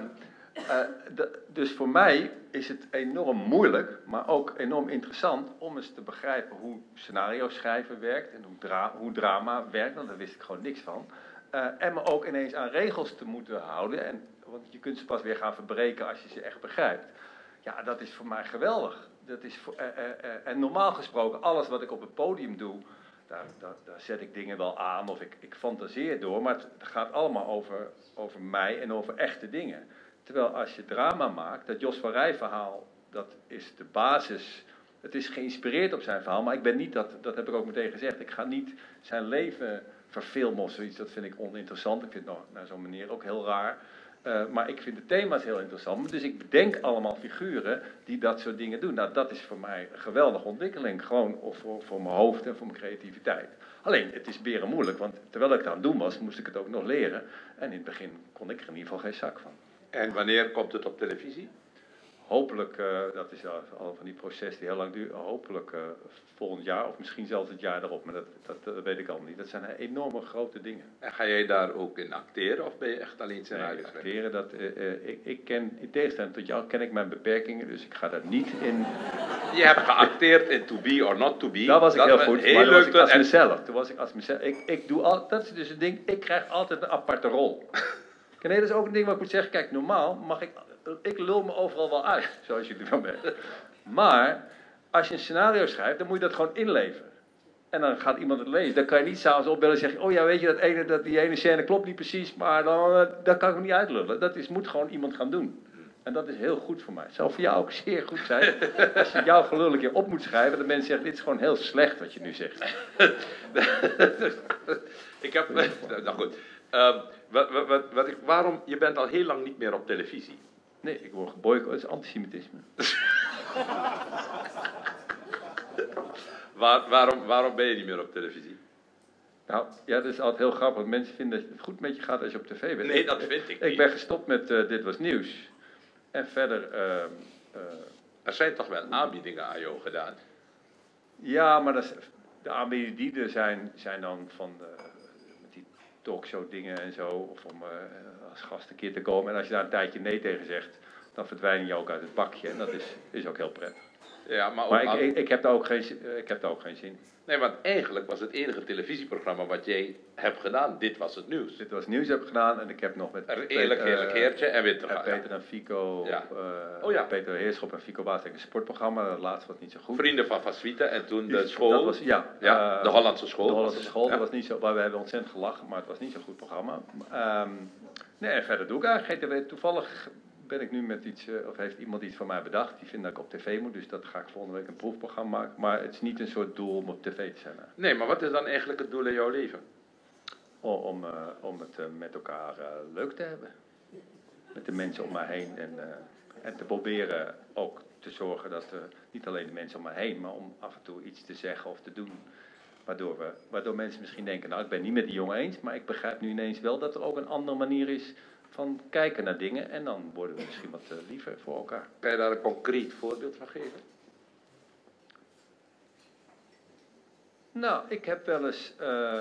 dus voor mij is het enorm moeilijk, maar ook enorm interessant om eens te begrijpen hoe scenario schrijven werkt en hoe drama werkt, want daar wist ik gewoon niks van. En me ook ineens aan regels te moeten houden, want je kunt ze pas weer gaan verbreken als je ze echt begrijpt. Ja, dat is voor mij geweldig. Dat is en normaal gesproken, alles wat ik op het podium doe, daar zet ik dingen wel aan of ik fantaseer door, maar het gaat allemaal over mij en over echte dingen. Terwijl als je drama maakt, dat Jos van Rij verhaal, dat is de basis. Het is geïnspireerd op zijn verhaal, maar ik ben niet, dat heb ik ook meteen gezegd, ik ga niet zijn leven verfilmen of zoiets. Dat vind ik oninteressant. Ik vind het naar zo'n manier ook heel raar. Maar ik vind de thema's heel interessant. Dus ik bedenk allemaal figuren die dat soort dingen doen. Nou, dat is voor mij een geweldige ontwikkeling. Gewoon voor mijn hoofd en voor mijn creativiteit. Alleen, het is beren moeilijk, want terwijl ik het aan het doen was, moest ik het ook nog leren. En in het begin kon ik er in ieder geval geen zak van. En wanneer komt het op televisie? Hopelijk, dat is al van die processen die heel lang duren, hopelijk volgend jaar of misschien zelfs het jaar erop. Maar dat weet ik allemaal niet. Dat zijn enorme grote dingen. En ga jij daar ook in acteren of ben je echt alleen scenario schrijven? Acteren, ik ken, in tegenstelling tot jou, ken ik mijn beperkingen, dus ik ga daar niet in... Je hebt geacteerd in To Be or Not To Be. Dat was ik heel goed, maar dat was ik als en... mezelf. Toen was ik als mezelf. Ik doe al, dat is dus een ding, ik krijg altijd een aparte rol. Nee, dat is ook een ding wat ik moet zeggen. Kijk, normaal mag ik lul me overal wel uit, zoals jullie wel merken. Maar als je een scenario schrijft, dan moet je dat gewoon inleveren. En dan gaat iemand het lezen. Dan kan je niet s'avonds opbellen en zeggen, oh ja, weet je, die ene scène klopt niet precies, maar dat kan ik me niet uitlullen. Dat moet gewoon iemand gaan doen. En dat is heel goed voor mij. Het zou voor jou ook zeer goed zijn, als je jouw gelul een keer op moet schrijven, dat mensen zeggen, dit is gewoon heel slecht wat je nu zegt. Ik heb, nou goed. Waarom, je bent al heel lang niet meer op televisie. Nee, ik word geboycott, dat is antisemitisme. Waarom ben je niet meer op televisie? Nou, ja, dat is altijd heel grappig. Mensen vinden dat het goed met je gaat als je op tv bent. Nee, dat vind ik niet. Ik ben gestopt met Dit Was Nieuws. En verder Er zijn toch wel aanbiedingen aan jou gedaan? Ja, maar de aanbiedingen die er zijn dan van met die talkshow dingen en zo. Of om als gast een keer te komen. En als je daar een tijdje nee tegen zegt, dan verdwijn je ook uit het bakje. En dat is ook heel prettig. Ja, maar ik heb daar ook geen zin in. Nee, want eigenlijk was het enige televisieprogramma wat jij hebt gedaan, Dit Was Het Nieuws. Dit Was Het Nieuws heb ik gedaan en ik heb nog met Eerlijk Heertje en Winterga. Peter en Fico, ja. Peter Heerschop en Fico Baas een sportprogramma. Dat laatste was niet zo goed. Vrienden van Suite en toen de school. Dat was, de Hollandse school. De Hollandse school, dat was niet zo, maar we hebben ontzettend gelachen, maar het was niet zo'n goed programma. Nee, en verder doe ik eigenlijk geen tv. Toevallig ben ik nu met iets, of heeft iemand iets van mij bedacht. Die vindt dat ik op tv moet, dus dat ga ik volgende week een proefprogramma maken. Maar het is niet een soort doel om op tv te zijn. Nee, maar wat is dan eigenlijk het doel in jouw leven? Om het met elkaar leuk te hebben. Met de mensen om mij heen. En te proberen ook te zorgen dat niet alleen de mensen om mij heen, maar om af en toe iets te zeggen of te doen. Waardoor mensen misschien denken, nou ik ben niet met die jongen eens, maar ik begrijp nu ineens wel dat er ook een andere manier is van kijken naar dingen en dan worden we misschien wat liever voor elkaar. Kan je daar een concreet voorbeeld van geven? Nou, ik heb wel eens,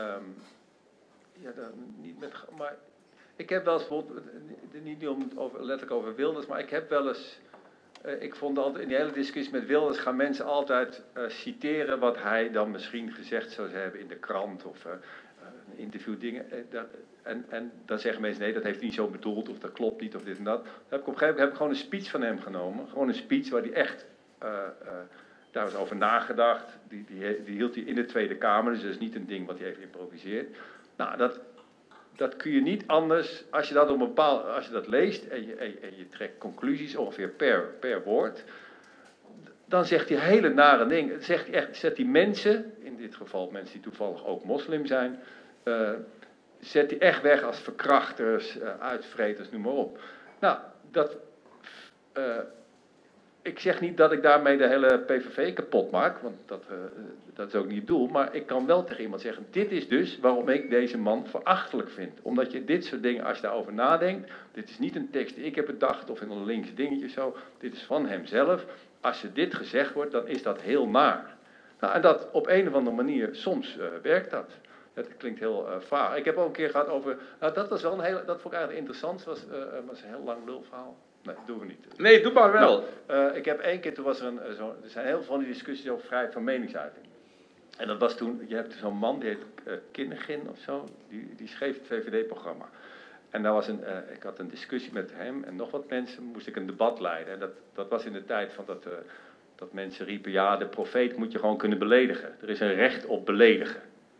maar ik heb wel eens bijvoorbeeld, niet om het letterlijk over Wilders, maar ik heb wel eens, ik vond altijd in die hele discussie met Wilders gaan mensen altijd citeren wat hij dan misschien gezegd zou hebben in de krant of interviewdingen. En dan zeggen mensen, nee, dat heeft hij niet zo bedoeld, of dat klopt niet, of dit en dat. Dan heb ik op een gegeven moment gewoon een speech van hem genomen. Gewoon een speech waar hij echt, daar was over nagedacht. Die hield hij in de Tweede Kamer, dus dat is niet een ding wat hij even improviseert. Nou, dat kun je niet anders, als je dat leest en je trekt conclusies ongeveer per woord. Dan zegt hij hele nare dingen. Zet die mensen, in dit geval mensen die toevallig ook moslim zijn, zet hij echt weg als verkrachters, uitvreters, noem maar op. Nou, ik zeg niet dat ik daarmee de hele PVV kapot maak, want dat is ook niet het doel. Maar ik kan wel tegen iemand zeggen, dit is dus waarom ik deze man verachtelijk vind. Omdat je dit soort dingen, als je daarover nadenkt, dit is niet een tekst die ik heb bedacht of in een links dingetje of zo. Dit is van hemzelf. Als er dit gezegd wordt, dan is dat heel naar. Nou, en dat op een of andere manier, soms werkt dat. Dat klinkt heel vaag. Ik heb ook een keer gehad over, nou, dat was wel dat vond ik eigenlijk interessant. Het was een heel lang lulverhaal. Nee, dat doen we niet. Nee, doe maar wel. Nou, ik heb één keer, toen was er er zijn heel veel van die discussies over vrijheid van meningsuiting. En dat was toen, je hebt zo'n man, die heet Kinnegin of zo, die schreef het VVD-programma. En daar was ik had een discussie met hem en nog wat mensen, moest ik een debat leiden. En dat was in de tijd van dat mensen riepen, ja, de profeet moet je gewoon kunnen beledigen. Er is een recht op beledigen.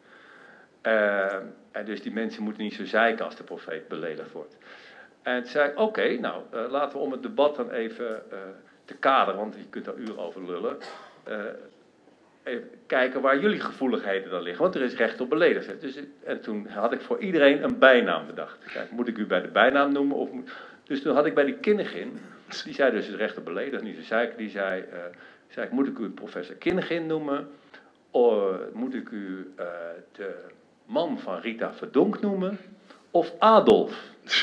En dus die mensen moeten niet zo zeiken als de profeet beledigd wordt. En toen zei ik, oké, nou, laten we om het debat dan even te kaderen, want je kunt daar uren over lullen. Even kijken waar jullie gevoeligheden dan liggen, want er is recht op belediging. En toen had ik voor iedereen een bijnaam bedacht. Kijk, moet ik u bij de bijnaam noemen? Dus toen had ik bij die Kinnegin, die zei dus het recht op belediging, niet zo zeiken, die zei ik, moet ik u professor Kinnegin noemen? Moet ik u de man van Rita Verdonk noemen? Of Adolf?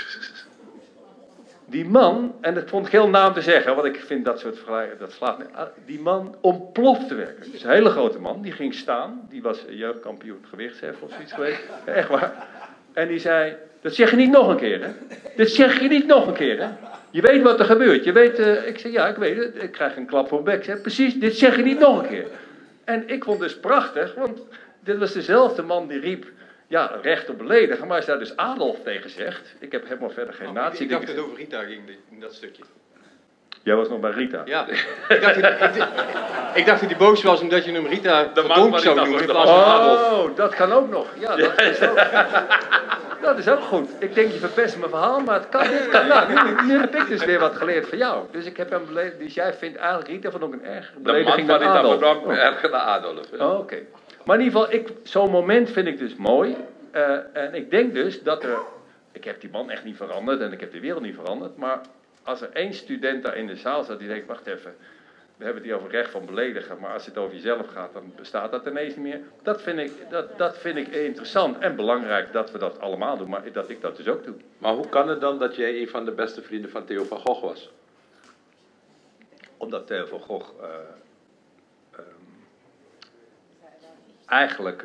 Die man, en dat vond ik heel naam te zeggen, want ik vind dat soort vergelijkingen, dat slaat niet. Die man ontplofte werken. Dus een hele grote man, die ging staan, die was jeugdkampioen gewichtshef of zoiets geweest, echt waar. En die zei, dat zeg je niet nog een keer, hè? Dit zeg je niet nog een keer, hè? Je weet wat er gebeurt, je weet, ik zei, ja, ik weet het, ik krijg een klap voor mijn bek, zeg, precies, dit zeg je niet nog een keer. En ik vond het dus prachtig, want dit was dezelfde man die riep, ja, recht op beledigen, maar als daar dus Adolf tegen zegt, ik heb helemaal verder geen nazi. Ik dacht dat het over Rita ging, in dat stukje. Jij was nog bij Rita? Ja, ik dacht dat hij boos was omdat je hem Rita Verdonk zou noemen in plaats van Adolf. Oh, dat kan ook nog. Ja, dat is ook goed. Ik denk, je verpest mijn verhaal, maar het kan niet. Nou, nu heb ik dus weer wat geleerd van jou. Dus ik heb hem beledigd. Dus jij vindt eigenlijk Rita Verdonk een erg belediging dan Adolf. De man van Rita Verdonk erger dan Adolf. Oh, oké. Maar in ieder geval, zo'n moment vind ik dus mooi. En ik denk dus dat ik heb die man echt niet veranderd en ik heb de wereld niet veranderd. Maar als er één student daar in de zaal zat die denkt, wacht even, we hebben het hier over recht van beledigen. Maar als het over jezelf gaat, dan bestaat dat ineens niet meer. Dat vind ik interessant en belangrijk dat we dat allemaal doen, maar dat ik dat dus ook doe. Maar hoe kan het dan dat jij een van de beste vrienden van Theo van Gogh was? omdat Theo van Gogh eigenlijk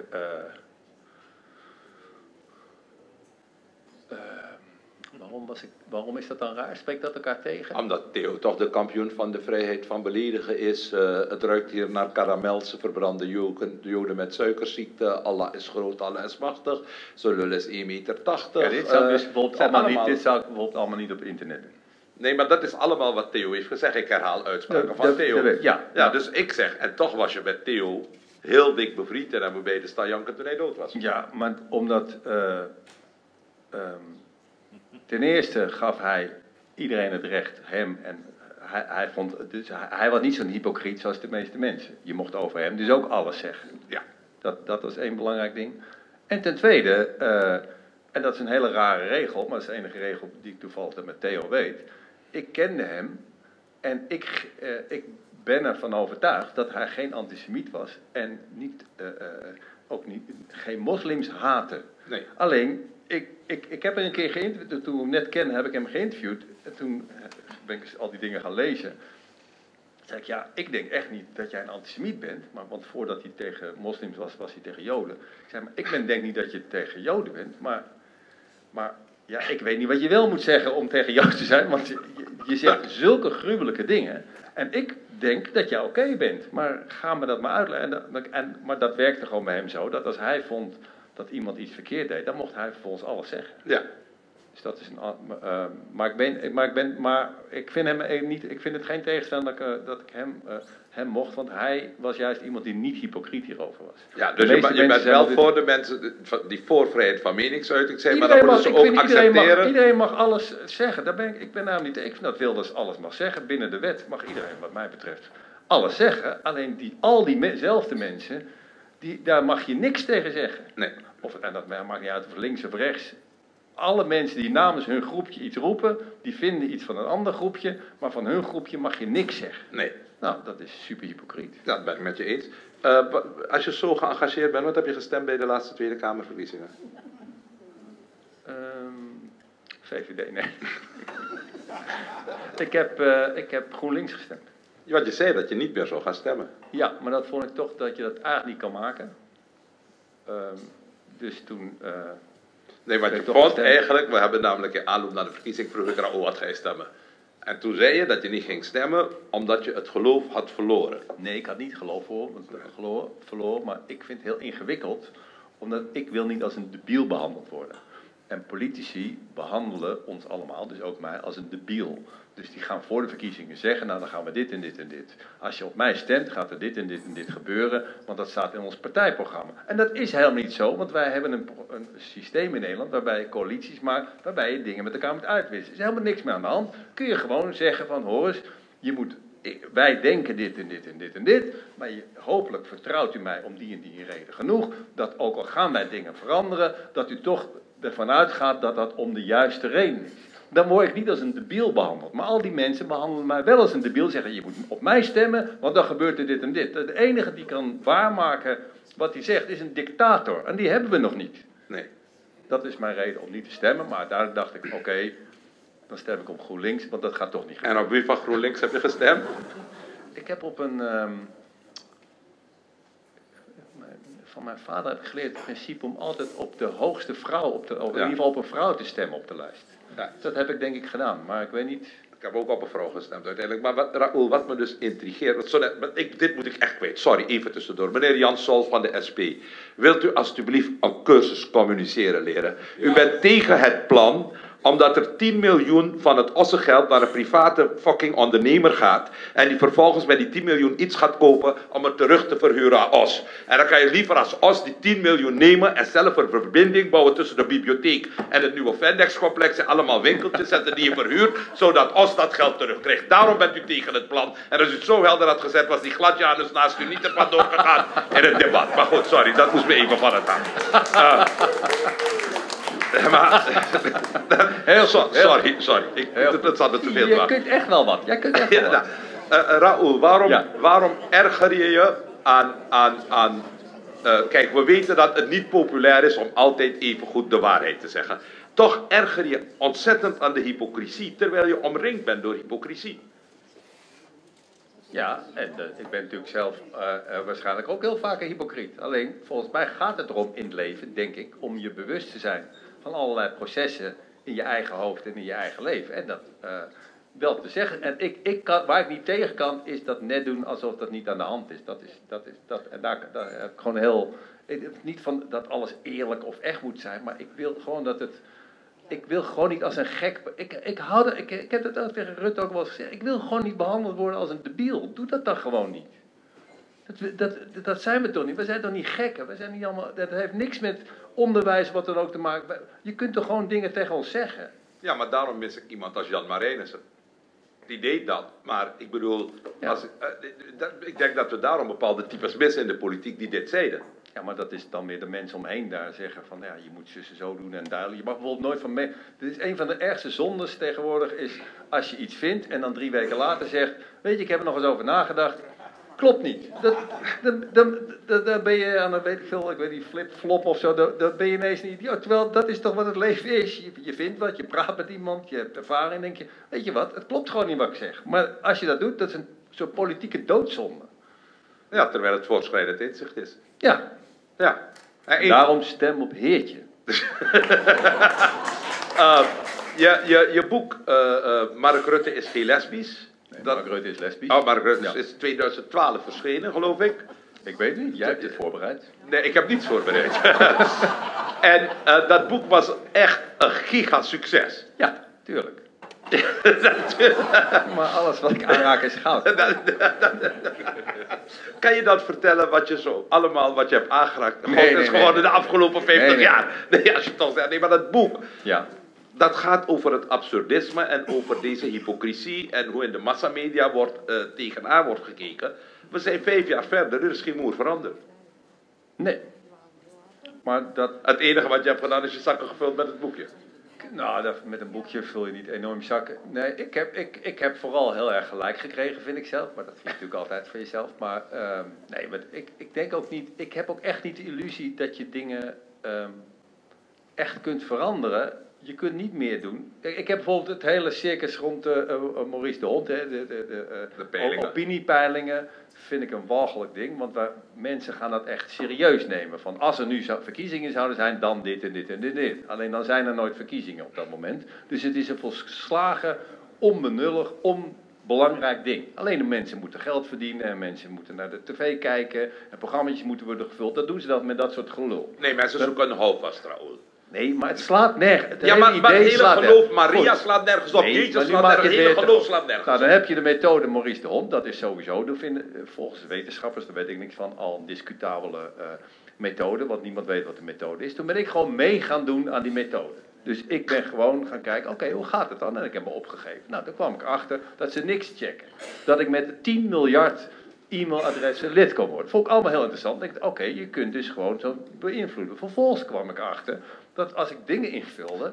waarom is dat dan raar? Spreekt dat elkaar tegen? Omdat Theo toch de kampioen van de vrijheid van beledigen is. Het ruikt hier naar karamel, ze verbranden joden met suikerziekte. Allah is groot, Allah is machtig. Zijn lul is 1,80 meter. Ja, dit zou dus bijvoorbeeld dit zou ik bijvoorbeeld allemaal niet op internet doen. Nee, maar dat is allemaal wat Theo heeft gezegd. Ik herhaal uitspraken van Theo. Ja, dus ik zeg, en toch was je met Theo heel dik bevriend en hebben we beide staan janken toen hij dood was. Ja, maar omdat ten eerste gaf hij iedereen het recht, hem en hij was niet zo'n hypocriet zoals de meeste mensen. Je mocht over hem dus ook alles zeggen. Ja. Dat was één belangrijk ding. En ten tweede, en dat is een hele rare regel, maar dat is de enige regel die ik toevallig met Theo weet. Ik kende hem en ik ben ervan overtuigd dat hij geen antisemiet was en geen moslims haatte. Nee. Alleen, ik heb er een keer geïnterviewd, toen we hem net kennen heb ik hem geïnterviewd. En toen ben ik al die dingen gaan lezen. Toen zei ik, ja, ik denk echt niet dat jij een antisemiet bent. Want voordat hij tegen moslims was, was hij tegen joden. Ik zei, maar ik denk niet dat je tegen joden bent. Maar ja, ik weet niet wat je wel moet zeggen om tegen joden te zijn. Want je zegt zulke gruwelijke dingen. En ik denk dat je oké bent. Maar ga me dat maar uitleggen. Maar dat werkte gewoon bij hem zo. Dat als hij vond dat iemand iets verkeerd deed, dan mocht hij volgens alles zeggen. Ja. Dus dat is maar ik vind hem niet. Ik vind het geen tegenstelling dat ik hem mocht, want hij was juist iemand die niet hypocriet hierover was. Ja, dus je bent wel voor de mensen die voor vrijheid van meningsuiting zijn, maar dan moeten ze ook accepteren. Iedereen mag alles zeggen. Ik ben nou niet. Ik vind dat Wilders alles mag zeggen. Binnen de wet mag iedereen, wat mij betreft, alles zeggen. Alleen al diezelfde mensen, daar mag je niks tegen zeggen. Nee. En dat maakt niet uit of links of rechts. Alle mensen die namens hun groepje iets roepen, die vinden iets van een ander groepje, maar van hun groepje mag je niks zeggen. Nee. Nou, dat is super hypocriet. Ja, dat ben ik met je eens. Als je zo geëngageerd bent, wat heb je gestemd bij de laatste Tweede Kamerverkiezingen? VVD, nee. ik heb GroenLinks gestemd. Want je zei dat je niet meer zou gaan stemmen. Ja, maar dat vond ik toch dat je dat eigenlijk niet kan maken. Dus toen... nee, wat je vond eigenlijk, we hebben namelijk in aanloop naar de verkiezing vroeg ik wat ga je stemmen. En toen zei je dat je niet ging stemmen omdat je het geloof had verloren. Nee, ik had niet geloof verloren, maar ik vind het heel ingewikkeld, omdat ik wil niet als een debiel behandeld worden. En politici behandelen ons allemaal, dus ook mij, als een debiel. Dus die gaan voor de verkiezingen zeggen, nou dan gaan we dit en dit en dit. Als je op mij stemt, gaat er dit en dit en dit gebeuren, want dat staat in ons partijprogramma. En dat is helemaal niet zo, want wij hebben een systeem in Nederland waarbij je coalities maakt, waarbij je dingen met elkaar moet uitwisselen. Er is helemaal niks meer aan de hand. Kun je gewoon zeggen van, hoor eens, wij denken dit en dit en dit en dit, maar hopelijk vertrouwt u mij om die en die reden genoeg, dat ook al gaan wij dingen veranderen, dat u toch ervan uitgaat dat dat om de juiste reden is. Dan word ik niet als een debiel behandeld. Maar al die mensen behandelen mij wel als een debiel. Zeggen, je moet op mij stemmen, want dan gebeurt er dit en dit. De enige die kan waarmaken wat hij zegt, is een dictator. En die hebben we nog niet. Nee. Dat is mijn reden om niet te stemmen. Maar daar dacht ik, oké, dan stem ik op GroenLinks, want dat gaat toch niet gebeuren. En op wie van GroenLinks heb je gestemd? Ik heb op een... van mijn vader heb ik geleerd het principe om altijd op de hoogste vrouw, in ieder geval op een vrouw te stemmen op de lijst. Ja. Dat heb ik denk ik gedaan, maar ik weet niet... Ik heb ook op een vrouw gestemd uiteindelijk. Maar Raoul, wat me dus intrigeert... dit moet ik echt kwijt. Sorry, even tussendoor. Meneer Jan Sol van de SP. Wilt u alstublieft een cursus communiceren leren? U bent tegen het plan... omdat er 10 miljoen van het ossengeld naar een private fucking ondernemer gaat. En die vervolgens met die 10 miljoen iets gaat kopen om het terug te verhuren aan Os. En dan kan je liever als Os die 10 miljoen nemen en zelf een verbinding bouwen tussen de bibliotheek en het nieuwe Vendex-complex. En allemaal winkeltjes zetten die je verhuurt, zodat Os dat geld terugkrijgt. Daarom bent u tegen het plan. En als u het zo helder had gezet, was die gladjanus naast u niet ervan doorgegaan in het debat. Maar goed, sorry, dat moest me even van het aan. Maar, sorry. Dat zat er te veel. Je kunt echt wel wat. Raoul, waarom erger je je aan kijk, we weten dat het niet populair is om altijd even goed de waarheid te zeggen. Toch erger je ontzettend aan de hypocrisie, terwijl je omringd bent door hypocrisie. Ja, en ik ben natuurlijk zelf waarschijnlijk ook heel vaak een hypocriet. Alleen, volgens mij gaat het erom in het leven, denk ik, om je bewust te zijn van allerlei processen in je eigen hoofd en in je eigen leven. En dat wel te zeggen. En waar ik niet tegen kan, is dat net doen alsof dat niet aan de hand is. En daar heb ik gewoon heel... Niet van dat alles eerlijk of echt moet zijn, maar ik wil gewoon dat het... Ik wil gewoon niet als een gek... Ik heb het ook tegen Rutte ook wel eens gezegd. Ik wil gewoon niet behandeld worden als een debiel. Doe dat dan gewoon niet. Dat zijn we toch niet. We zijn toch niet gekken. We zijn niet allemaal, dat heeft niks met onderwijs wat dan ook te maken. Je kunt toch gewoon dingen tegen ons zeggen. Ja, maar daarom mis ik iemand als Jan Marijnissen. Die deed dat. Maar ik bedoel, Ja. Ik denk dat we daarom bepaalde types missen in de politiek die dit zeiden. Ja, maar dat is dan weer de mensen omheen daar zeggen van, ja, je moet zussen zo doen en duidelijk. Je mag bijvoorbeeld nooit van dit is een van de ergste zondes tegenwoordig, is als je iets vindt en dan 3 weken later zegt, weet je, ik heb er nog eens over nagedacht. Klopt niet. Dan ben je aan een, weet ik veel, ik weet niet, flip-flop of zo, dan ben je ineens een idioot. Terwijl dat is toch wat het leven is. Je vindt wat, je praat met iemand, je hebt ervaring, denk je, weet je wat, het klopt gewoon niet wat ik zeg. Maar als je dat doet, dat is een soort politieke doodzonde. Ja, terwijl het voortschrijdend inzicht is. Ja. Ja. Daarom stem op Heertje. Je boek Mark Rutte is geen lesbisch. Nee, Mark Rutte is lesbisch. Oh, Mark Rutte is 2012 verschenen, geloof ik. Ik weet niet, jij hebt dit voorbereid. Nee, ik heb niets voorbereid. En dat boek was echt een gigasucces. Ja, tuurlijk. Maar alles wat ik aanraak is goud. Kan je dat vertellen wat je hebt aangeraakt? Nee, Het is gewoon in de afgelopen 50 Nee. jaar. Nee, als je toch zegt, nee, maar dat boek, Ja. dat gaat over het absurdisme en over deze hypocrisie en hoe in de massamedia tegenaan wordt gekeken. We zijn 5 jaar verder, er is geen moer veranderd. Nee. Maar dat... Het enige wat je hebt gedaan is je zakken gevuld met het boekje. Nou, met een boekje vul je niet enorm zakken. Nee, ik heb vooral heel erg gelijk gekregen, vind ik zelf. Maar dat vind je natuurlijk altijd van jezelf. Maar nee, ik denk ook niet... Ik heb ook echt niet de illusie dat je dingen echt kunt veranderen. Je kunt niet meer doen. Ik heb bijvoorbeeld het hele circus rond Maurice de Hond. Hè, De peilingen. Opiniepeilingen vind ik een walgelijk ding. Want mensen gaan dat echt serieus nemen. Van als er nu verkiezingen zouden zijn, dan dit en dit en dit en dit. Alleen dan zijn er nooit verkiezingen op dat moment. Dus het is een volslagen, onbenullig, onbelangrijk ding. Alleen de mensen moeten geld verdienen en mensen moeten naar de tv kijken. En programma's moeten worden gevuld. Dat doen ze dan met dat soort gelul. Nee, mensen zoeken een houvast trouwens. Nee, maar het slaat nergens. Ja, maar het hele geloof Maria slaat nergens op. Nee, Jezus maar slaat nu maak nergens. je Het hele het geloof weer slaat nergens Nou, op. dan heb je de methode Maurice de Hond. Dat is sowieso, volgens wetenschappers, daar weet ik niks van, al een discutabele methode. Want niemand weet wat de methode is. Toen ben ik gewoon mee gaan doen aan die methode. Dus ik ben gewoon gaan kijken, oké, hoe gaat het dan? En ik heb me opgegeven. Nou, toen kwam ik achter dat ze niks checken. Dat ik met 10 miljard e-mailadressen lid kon worden. Vond ik allemaal heel interessant. Ik dacht, oké, je kunt dus gewoon zo beïnvloeden. Vervolgens kwam ik achter dat als ik dingen invulde...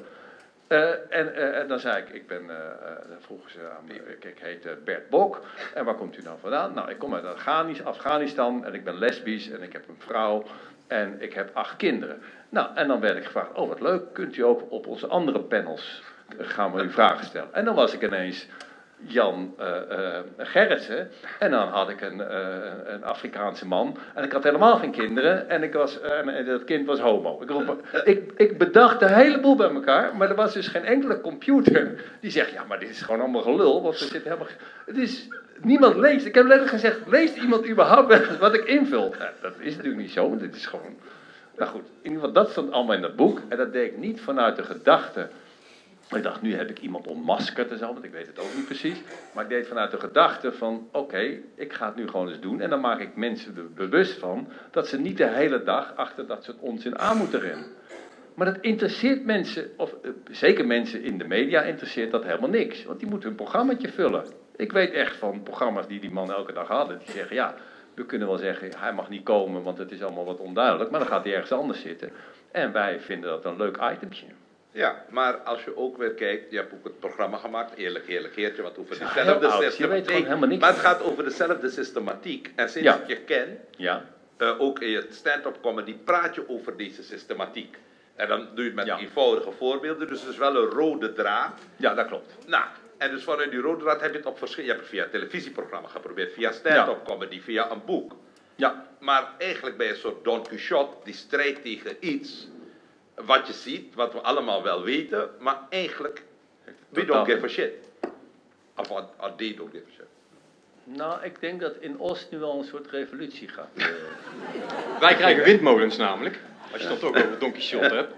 En dan zei ik dan vroegen ze aan me, ik heet Bert Bok. En waar komt u nou vandaan? Nou, ik kom uit Afghanistan en ik ben lesbisch en ik heb een vrouw en ik heb 8 kinderen. Nou, en dan werd ik gevraagd, oh wat leuk, kunt u ook op onze andere panels gaan we u vragen stellen. En dan was ik ineens Jan Gerritsen en dan had ik een Afrikaanse man en ik had helemaal geen kinderen en dat kind was homo. Ik bedacht een heleboel bij elkaar, maar er was dus geen enkele computer die zegt, ja maar dit is gewoon allemaal gelul, want er zit helemaal... Niemand leest. Ik heb letterlijk gezegd, leest iemand überhaupt wat ik invul? Nou, dat is natuurlijk niet zo, want dit is gewoon... Nou goed, in ieder geval dat stond allemaal in dat boek en dat deed ik niet vanuit de gedachte... Ik dacht, nu heb ik iemand ontmaskerd en zo, want ik weet het ook niet precies. Maar ik deed vanuit de gedachte van, oké, ik ga het nu gewoon eens doen. En dan maak ik mensen er bewust van dat ze niet de hele dag achter dat soort onzin aan moeten rennen. Maar dat interesseert mensen, of zeker mensen in de media, interesseert dat helemaal niks. Want die moeten hun programmaatje vullen. Ik weet echt van programma's die man elke dag hadden, die zeggen, ja, we kunnen wel zeggen, hij mag niet komen, want het is allemaal wat onduidelijk. Maar dan gaat hij ergens anders zitten. En wij vinden dat een leuk itempje. Ja, maar als je ook weer kijkt, je hebt ook het programma gemaakt, Eerlijk Heertje, wat over dezelfde systematiek. Maar het gaat over dezelfde systematiek. En sinds ik je ken, ook in je stand-up comedy, praat je over deze systematiek. En dan doe je het met eenvoudige voorbeelden, dus het is wel een rode draad. Ja, dat klopt. Nou, En dus vanuit die rode draad heb je het op verschillende... Je hebt het via een televisieprogramma geprobeerd, via stand-up comedy, via een boek. Ja. Maar eigenlijk ben je een soort Don Quixote die strijdt tegen iets wat je ziet, wat we allemaal wel weten, maar eigenlijk, we don't give a shit. Of they don't give a shit. Nou, ik denk dat in Oost nu wel een soort revolutie gaat. Wij krijgen windmolens namelijk, als je het ook over Don Quixote hebt.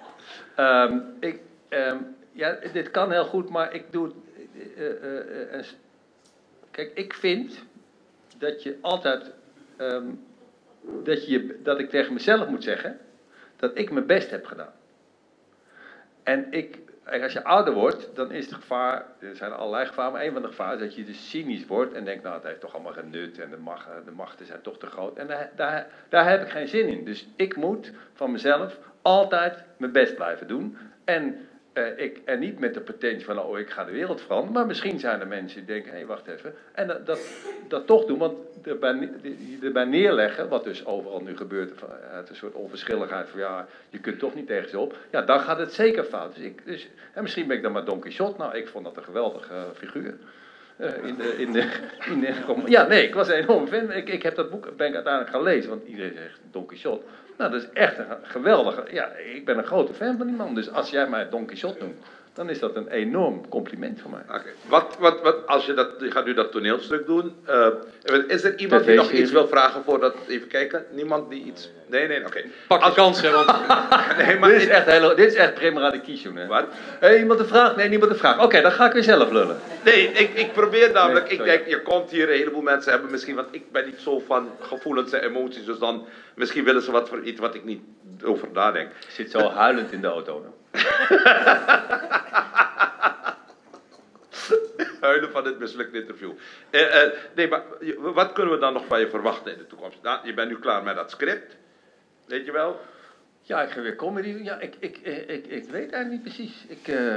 Ja, dit kan heel goed, maar ik doe... kijk, ik vind dat je altijd... dat ik tegen mezelf moet zeggen dat ik mijn best heb gedaan. En als je ouder wordt, dan is het gevaar, er zijn allerlei gevaren, maar een van de gevaren is dat je dus cynisch wordt en denkt, nou het heeft toch allemaal geen nut en de machten zijn toch te groot. En daar heb ik geen zin in. Dus ik moet van mezelf altijd mijn best blijven doen. En niet met de pretentie van, oh ik ga de wereld veranderen, maar misschien zijn er mensen die denken, hé wacht even. En dat toch doen, want erbij neerleggen, wat dus overal nu gebeurt, uit een soort onverschilligheid van ja, je kunt toch niet tegen ze op. Ja, dan gaat het zeker fout. En misschien ben ik dan maar Don Quixote. Nou, ik vond dat een geweldige figuur. Ja, nee, ik was een enorme fan. Ik heb dat boek ben ik uiteindelijk gaan lezen, want iedereen zegt Don Quixote. Nou, dat is echt een geweldige... Ja, ik ben een grote fan van die man. Dus als jij mij Don Quixote noemt, dan is dat een enorm compliment voor mij. Oké. Als je gaat nu dat toneelstuk doen. Is er iemand die nog iets wil vragen voordat... Even kijken. Niemand die iets... Nee, oké. Pak de kans, hè, want... Nee, maar dit is echt Prima Radikation, hè? Wat? Iemand een vraag? Nee, niemand een vraag. Oké, dan ga ik weer zelf lullen. Nee, ik probeer namelijk... Nee, ik denk, je komt hier, een heleboel mensen hebben misschien... Want ik ben niet zo van gevoelens en emoties. Dus dan... Misschien willen ze wat voor iets wat ik niet over nadenk. Ik zit zo huilend in de auto. Huilen van dit mislukte interview. Nee, maar wat kunnen we dan nog van je verwachten in de toekomst? Nou, je bent nu klaar met dat script. Weet je wel? Ja, ik ga weer comedy doen. Ja, ik weet eigenlijk niet precies.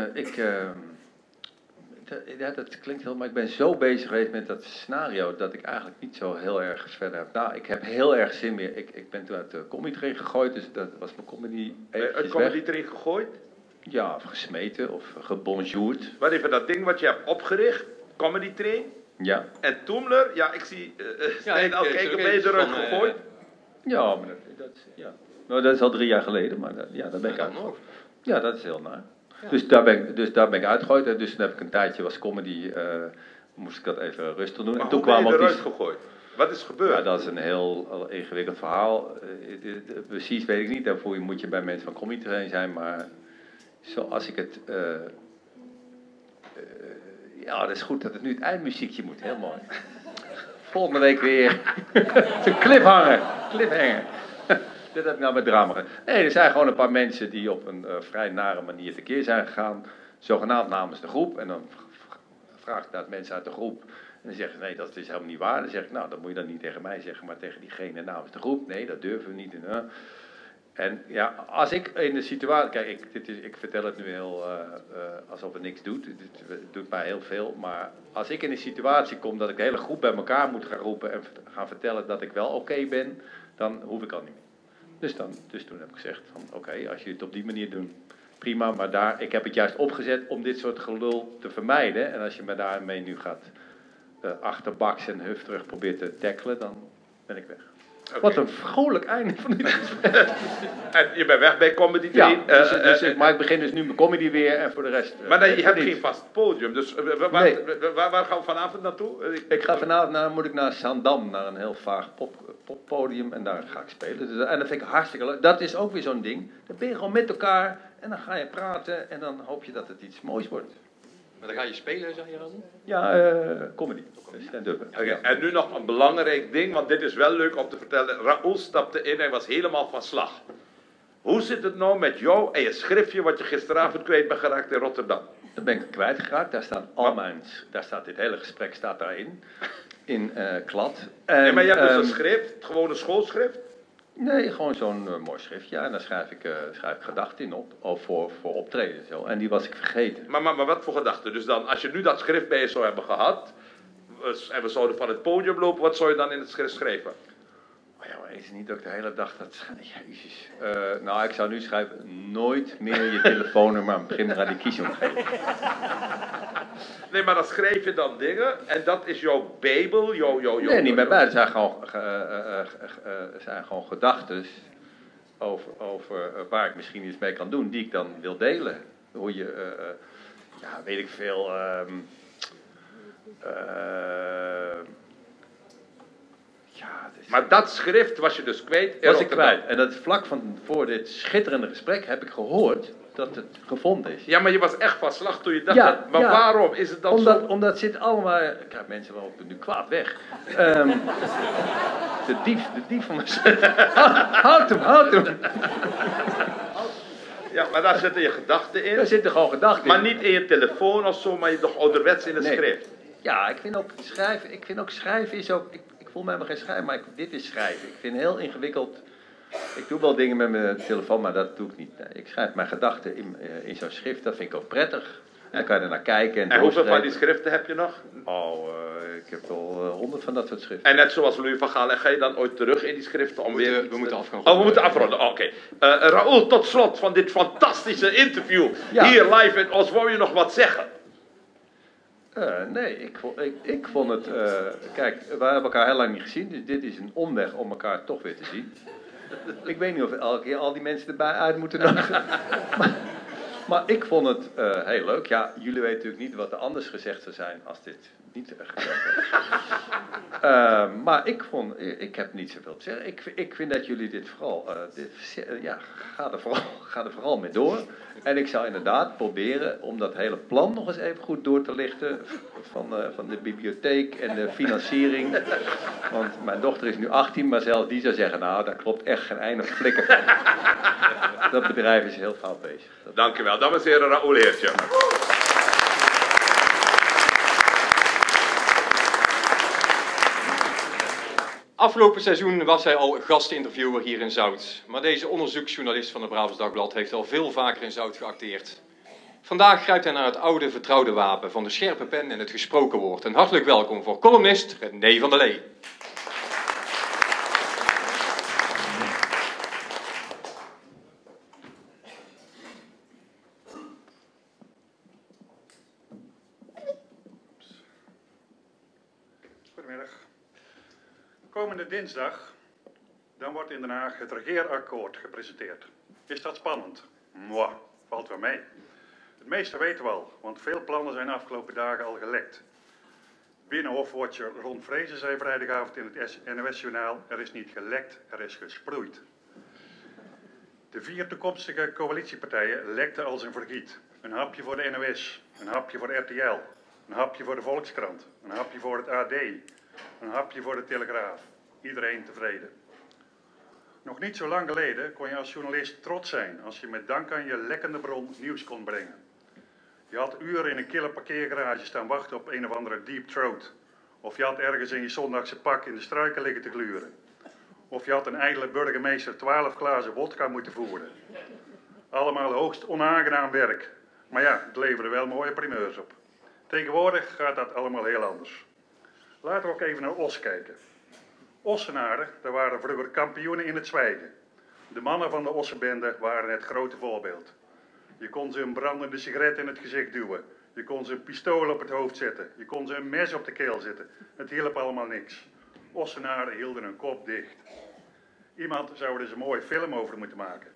Dat klinkt heel... Maar ik ben zo bezig geweest met dat scenario dat ik eigenlijk niet zo heel erg verder heb. Nou, ik heb heel erg zin meer. Ik ben toen uit de comedy erin gegooid, dus dat was mijn comedy Uit comedy erin gegooid? Ja, of gesmeten of gebonjourd. Wat even dat ding wat je hebt opgericht, Comedy Train. Ja. En Toomler, ja, ik zie Stijn al kijken, ben je eruit gegooid? Ja, maar dat is al 3 jaar geleden, maar daar ben ik uit. Ja, dat is heel naar. Ja. Dus daar ben ik uitgegooid. En dus toen heb ik een tijdje was comedy, moest ik dat even rustig doen. Maar en toen hoe ben je eruit die... gegooid? Wat is gebeurd? Ja, dat is een heel ingewikkeld verhaal. Precies weet ik niet. Daarvoor moet je bij mensen van comedy train zijn, maar zoals ik het... ja, dat is goed dat het nu het eindmuziekje moet. Heel mooi. Volgende week weer. Een cliffhanger. Dit heb ik nou met drama gedaan. Nee, er zijn gewoon een paar mensen die op een vrij nare manier tekeer zijn gegaan. Zogenaamd namens de groep. En dan vraag ik dat mensen uit de groep. En dan zeggen ze, nee, dat is helemaal niet waar. Dan zeg ik, nou, dat moet je dan niet tegen mij zeggen, maar tegen diegene namens de groep. Nee, dat durven we niet. En ja, als ik in de situatie... Kijk, ik vertel het nu heel alsof het niks doet. Het doet mij heel veel. Maar als ik in een situatie kom dat ik de hele groep bij elkaar moet gaan roepen en gaan vertellen dat ik wel oké ben, dan hoef ik al niet meer. Dus toen heb ik gezegd van oké, als je het op die manier doet, prima. Maar ik heb het juist opgezet om dit soort gelul te vermijden. En als je me daarmee nu gaat achterbaks en huf terug probeert te tackelen, dan ben ik weg. Okay. Wat een vrolijk einde van dit gesprek. En je bent weg bij Comedy Train. Ja, maar ik begin dus nu mijn comedy weer en voor de rest... maar je hebt geen vast podium, dus waar gaan we vanavond naartoe? Ik ga vanavond moet ik naar Zaandam, naar een heel vaag poppodium en daar ga ik spelen. Dus, en dat vind ik hartstikke leuk. Dat is ook weer zo'n ding. Dan ben je gewoon met elkaar en dan ga je praten en dan hoop je dat het iets moois wordt. Maar dan ga je spelen, zeg je dan? Ja, comedy. Okay, en nu nog een belangrijk ding, want dit is wel leuk om te vertellen. Raoul stapte in, hij was helemaal van slag. Hoe zit het nou met jou en je schriftje wat je gisteravond kwijt bent geraakt in Rotterdam? Dat ben ik kwijtgeraakt. Daar staat dit hele gesprek staat daarin. In klad. Nee, maar je hebt dus een schrift, gewoon een schoolschrift? Nee, gewoon zo'n mooi schriftje. En daar schrijf ik gedachten in op. Of voor optreden. Zo. En die was ik vergeten. Maar wat voor gedachten? Dus dan, als je nu dat schrift bij je zou hebben gehad, en we zouden van het podium lopen, wat zou je dan in het schrift schrijven? Oh ja, Nou, is het niet dat ik de hele dag dat schrijf? Jezus. Nou, ik zou nu schrijven, nooit meer je telefoonnummer aan het begin naar die kiesomgeving. Nee, maar dan schrijf je dan dingen en dat is jouw bijbel, Nee, niet bij mij. Het zijn gewoon gedachten over waar ik misschien iets mee kan doen, die ik dan wil delen. Hoe je, ja, weet ik veel... ja, dus maar dat schrift was je dus kwijt in was ik Rotterdam. kwijt. En dat vlak voor dit schitterende gesprek heb ik gehoord dat het gevonden is. Ja, maar je was echt van slag toen je dacht, Ja, dat, maar ja. waarom is het dan zo? Omdat het zit allemaal... Ik krijg mensen wel nu kwaad weg. De dief van mijn... Houd hem. Ja, maar daar zitten je gedachten in. Daar zitten gewoon gedachten in. Maar niet in je telefoon of zo, maar je toch ouderwets in het Nee. schrift. Ja, ik vind ook schrijven is ook... Ik voel me helemaal geen schrijver, maar dit is schrijven. Ik vind het heel ingewikkeld. Ik doe wel dingen met mijn telefoon, maar dat doe ik niet. Nee, ik schrijf mijn gedachten in zo'n schrift, dat vind ik ook prettig. En dan kan je er naar kijken. En hoeveel van die schriften heb je nog? Oh, ik heb wel 100 van dat soort schriften. En net zoals Louis van Gaal, en ga je dan ooit terug in die schriften om weer... We moeten afgaan. Oh, we moeten afronden. Oké. Raoul, tot slot van dit fantastische interview. Ja. Hier live in Os, wou je nog wat zeggen? Nee, ik vond het... kijk, we hebben elkaar heel lang niet gezien, dus dit is een omweg om elkaar toch weer te zien. Ik weet niet of we elke keer al die mensen erbij uit moeten nodigen. Maar ik vond het heel leuk. Ja, jullie weten natuurlijk niet wat er anders gezegd zou zijn als dit niet gezegd was. Maar ik heb niet zoveel te zeggen. Ik vind dat jullie dit vooral... ga er vooral mee door. En ik zou inderdaad proberen om dat hele plan nog eens even goed door te lichten. Van de bibliotheek en de financiering. Want mijn dochter is nu 18, maar zelfs die zou zeggen... Nou, daar klopt echt geen einde flikker van. Dat bedrijf is heel fout bezig. Dankjewel. Dames en heren, Raoul Heertje. Afgelopen seizoen was hij al gastinterviewer hier in Zout. Maar deze onderzoeksjournalist van het Brabants Dagblad heeft al veel vaker in Zout geacteerd. Vandaag grijpt hij naar het oude vertrouwde wapen van de scherpe pen en het gesproken woord. En hartelijk welkom voor columnist René van der Lee. Goedemiddag. Komende dinsdag, dan wordt in Den Haag het regeerakkoord gepresenteerd. Is dat spannend? Mwah, valt wel mee. Het meeste weten we al, want veel plannen zijn de afgelopen dagen al gelekt. Binnenhofwatcher Ron Vrezen zei vrijdagavond in het NOS-journaal: er is niet gelekt, er is gesproeid. De 4 toekomstige coalitiepartijen lekten als een vergiet. Een hapje voor de NOS, een hapje voor de RTL, een hapje voor de Volkskrant, een hapje voor het AD, een hapje voor de Telegraaf. Iedereen tevreden. Nog niet zo lang geleden kon je als journalist trots zijn als je met dank aan je lekkende bron nieuws kon brengen. Je had uren in een kille parkeergarage staan wachten op een of andere deep throat. Of je had ergens in je zondagse pak in de struiken liggen te gluren. Of je had een ijdele burgemeester 12 glazen wodka moeten voeren. Allemaal hoogst onaangenaam werk. Maar ja, het leverde wel mooie primeurs op. Tegenwoordig gaat dat allemaal heel anders. Laten we ook even naar Os kijken. Ossenaren, daar waren vroeger kampioenen in het zwijgen. De mannen van de Ossenbende waren het grote voorbeeld. Je kon ze een brandende sigaret in het gezicht duwen. Je kon ze een pistool op het hoofd zetten. Je kon ze een mes op de keel zetten. Het hielp allemaal niks. Ossenaren hielden hun kop dicht. Iemand zou er eens een mooie film over moeten maken.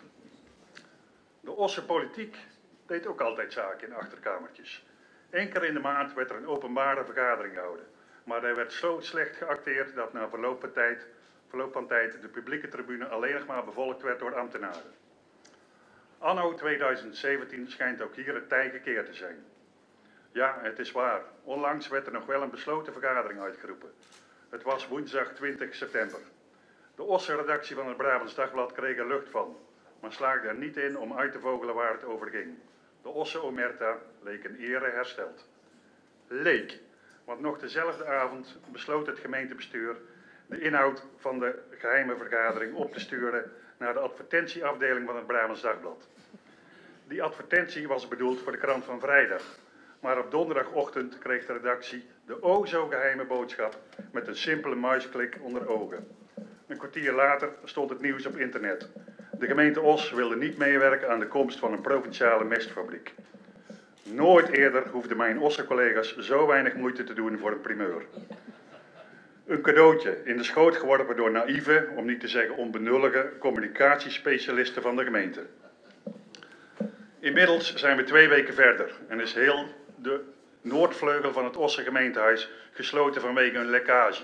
De Ossenpolitiek deed ook altijd zaken in achterkamertjes. 1 keer in de maand werd er een openbare vergadering gehouden. Maar hij werd zo slecht geacteerd dat na verloop van tijd de publieke tribune alleen nog maar bevolkt werd door ambtenaren. Anno 2017 schijnt ook hier het tij gekeerd te zijn. Ja, het is waar. Onlangs werd er nog wel een besloten vergadering uitgeroepen. Het was woensdag 20 september. De Osse-redactie van het Brabants Dagblad kreeg er lucht van, maar slaagde er niet in om uit te vogelen waar het over ging. De Osse-omerta leek een ere hersteld. Leek, want nog dezelfde avond besloot het gemeentebestuur de inhoud van de geheime vergadering op te sturen naar de advertentieafdeling van het Brabants Dagblad. Die advertentie was bedoeld voor de krant van vrijdag, maar op donderdagochtend kreeg de redactie de o zo geheime boodschap met een simpele muisklik onder ogen. Een kwartier later stond het nieuws op internet. De gemeente Os wilde niet meewerken aan de komst van een provinciale mestfabriek. Nooit eerder hoefden mijn Osse collega's zo weinig moeite te doen voor een primeur. Een cadeautje in de schoot geworpen door naïeve, om niet te zeggen onbenullige, communicatiespecialisten van de gemeente. Inmiddels zijn we 2 weken verder en is heel de noordvleugel van het Osse gemeentehuis gesloten vanwege een lekkage.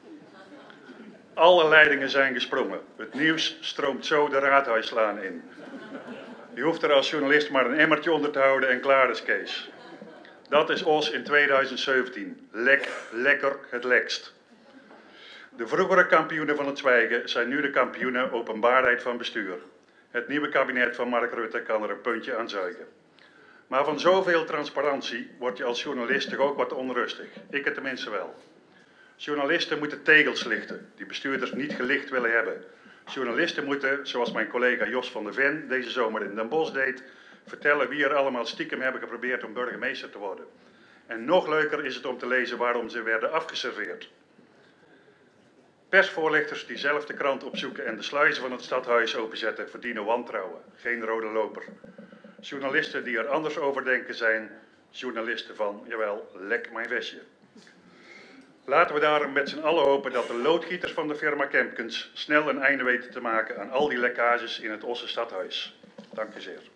Alle leidingen zijn gesprongen. Het nieuws stroomt zo de Raadhuislaan in. Je hoeft er als journalist maar een emmertje onder te houden en klaar is Kees. Dat is Os in 2017. Lekker het lekst. De vroegere kampioenen van het zwijgen zijn nu de kampioenen openbaarheid van bestuur. Het nieuwe kabinet van Mark Rutte kan er een puntje aan zuigen. Maar van zoveel transparantie word je als journalist toch ook wat onrustig. Ik het tenminste wel. Journalisten moeten tegels lichten, die bestuurders niet gelicht willen hebben. Journalisten moeten, zoals mijn collega Jos van der Ven deze zomer in Den Bosch deed, vertellen wie er allemaal stiekem hebben geprobeerd om burgemeester te worden. En nog leuker is het om te lezen waarom ze werden afgeserveerd. Persvoorlichters die zelf de krant opzoeken en de sluizen van het stadhuis openzetten verdienen wantrouwen, geen rode loper. Journalisten die er anders over denken zijn journalisten van, jawel, lek mijn vestje. Laten we daarom met z'n allen hopen dat de loodgieters van de firma Kempkens snel een einde weten te maken aan al die lekkages in het Osse stadhuis. Dank u zeer.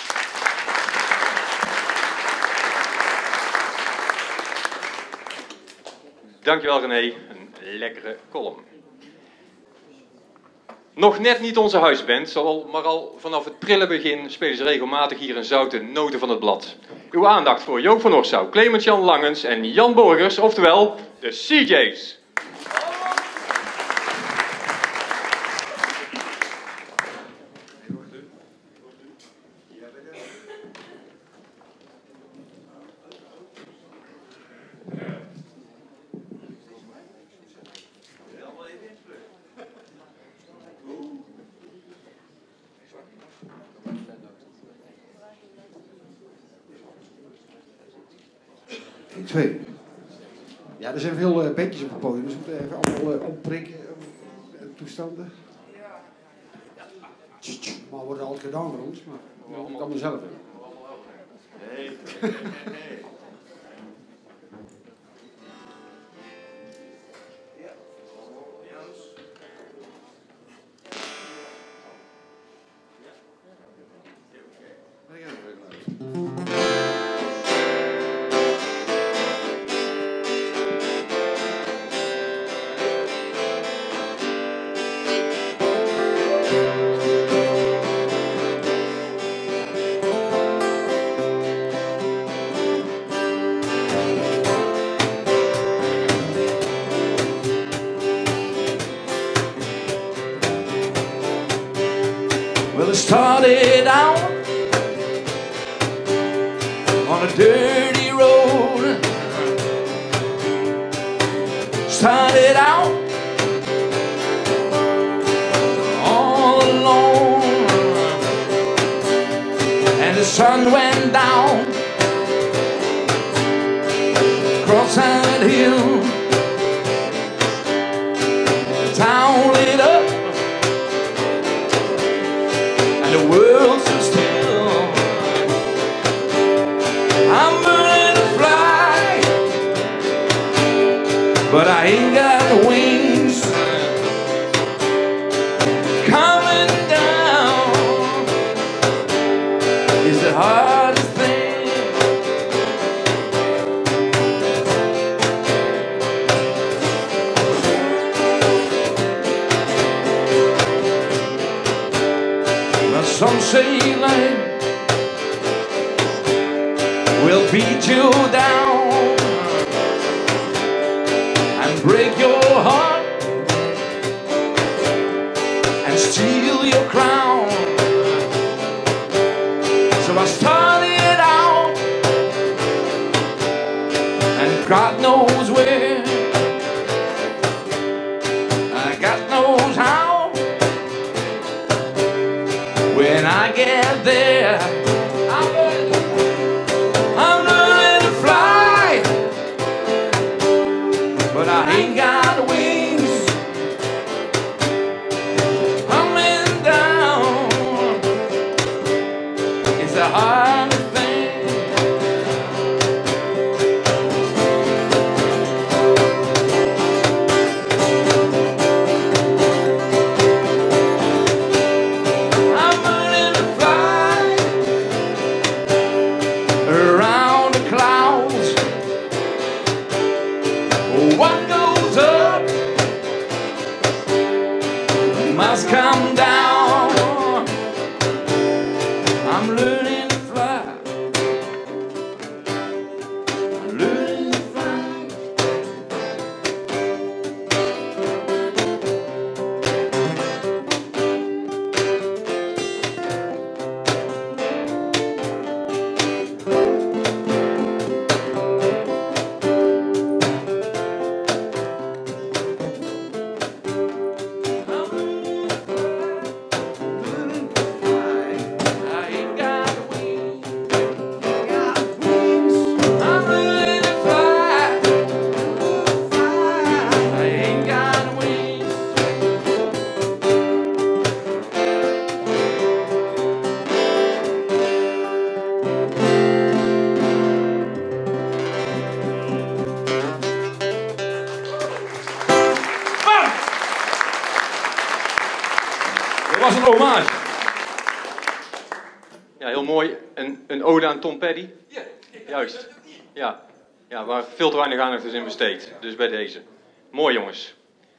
Dankjewel René, een lekkere column. Nog net niet onze huisband, maar al vanaf het prille begin spelen ze regelmatig hier in Zouten noten van het blad. Uw aandacht voor Joop van Orsouw, Clement-Jan Langens en Jan Borgers, oftewel de CJ's. Twee. Ja, er zijn veel bandjes op het podium, dus we moeten even allemaal opprikken. Toestanden. Maar wordt altijd gedaan door ons, maar we moeten het allemaal zelf doen. Nee. Well, it started out on a dirty road. Started out all alone, and the sun went down across that hill. The town lit up and the world stood still. I'm burning to fly, but I ain't got wings. Coming down is the hardest thing. Well, some say life will beat you down and break your heart and steal your crown. So I started out, and God knows where, God knows how. When I get there, I'm learning to fly, but I ain't got wings. hommage. Ja, heel mooi. Een ode aan Tom Petty. Juist. Ja. Ja, waar veel te weinig aandacht is in besteed. Dus bij deze. Mooi jongens.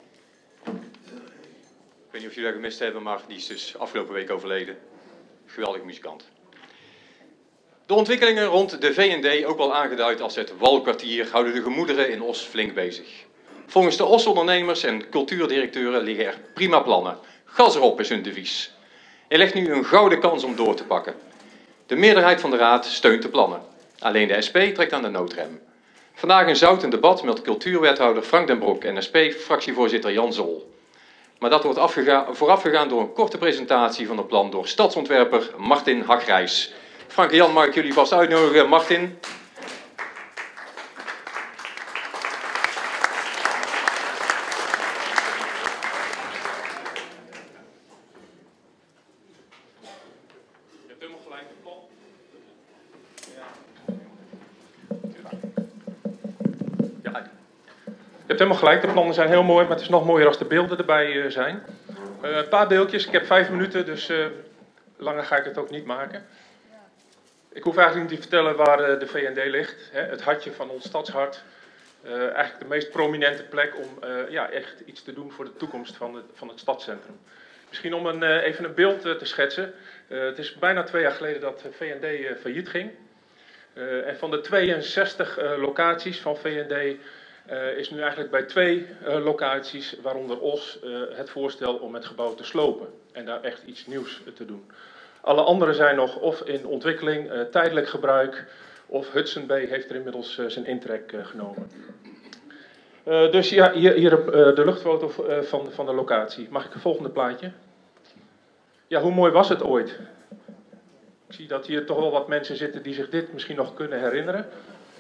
Ik weet niet of jullie dat gemist hebben, maar die is dus afgelopen week overleden. Geweldig muzikant. De ontwikkelingen rond de V&D, ook wel aangeduid als het Walkwartier, houden de gemoederen in Os flink bezig. Volgens de Os-ondernemers en cultuurdirecteuren liggen er prima plannen. Gas erop is hun devies. Er ligt nu een gouden kans om door te pakken. De meerderheid van de raad steunt de plannen. Alleen de SP trekt aan de noodrem. Vandaag in Zout een debat met cultuurwethouder Frank den Broek en SP-fractievoorzitter Jan Zol. Maar dat wordt voorafgegaan door een korte presentatie van het plan door stadsontwerper Martin Hagrijs. Frank en Jan, mag ik jullie vast uitnodigen. Martin. Je hebt helemaal gelijk, de plannen zijn heel mooi, maar het is nog mooier als de beelden erbij zijn. Een paar beeldjes, ik heb 5 minuten, dus langer ga ik het ook niet maken. Ik hoef eigenlijk niet te vertellen waar de V&D ligt, hè, het hartje van ons stadshart. Eigenlijk de meest prominente plek om echt iets te doen voor de toekomst van het stadscentrum. Misschien om even een beeld te schetsen. Het is bijna 2 jaar geleden dat V&D failliet ging. En van de 62 locaties van V&D is nu eigenlijk bij 2 locaties, waaronder Os, het voorstel om het gebouw te slopen. En daar echt iets nieuws te doen. Alle andere zijn nog of in ontwikkeling, tijdelijk gebruik, of Hudson Bay heeft er inmiddels zijn intrek genomen. Dus ja, hier de luchtfoto van de locatie. Mag ik het volgende plaatje? Ja, hoe mooi was het ooit? Ik zie dat hier toch wel wat mensen zitten die zich dit misschien nog kunnen herinneren.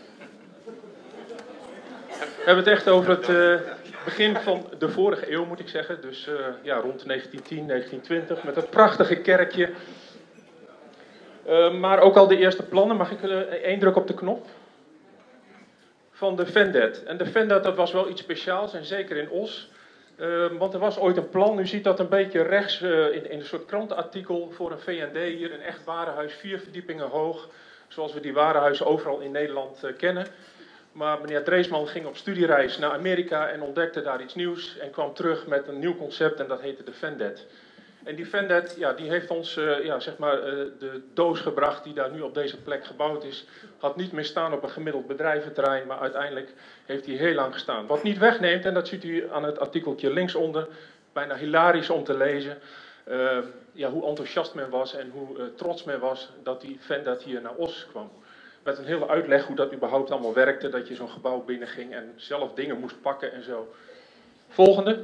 We hebben het echt over het begin van de vorige eeuw, moet ik zeggen. Dus rond 1910, 1920, met dat prachtige kerkje. Maar ook al de eerste plannen, mag ik 1 druk op de knop? Van de Vendet. En de Vendet, dat was wel iets speciaals, en zeker in Os. Want er was ooit een plan, u ziet dat een beetje rechts in een soort krantenartikel voor een V&D. Hier een echt warenhuis, 4 verdiepingen hoog. Zoals we die warenhuizen overal in Nederland kennen. Maar meneer Dreesman ging op studiereis naar Amerika en ontdekte daar iets nieuws. En kwam terug met een nieuw concept en dat heette de Vendet. En die Vendet, ja, die heeft ons de doos gebracht die daar nu op deze plek gebouwd is. Had niet meer staan op een gemiddeld bedrijventerrein, maar uiteindelijk heeft hij heel lang gestaan. Wat niet wegneemt, en dat ziet u aan het artikeltje linksonder, bijna hilarisch om te lezen, hoe enthousiast men was en hoe trots men was dat die Vendet hier naar Os kwam. Met een hele uitleg hoe dat überhaupt allemaal werkte, dat je zo'n gebouw binnenging en zelf dingen moest pakken en zo. Volgende.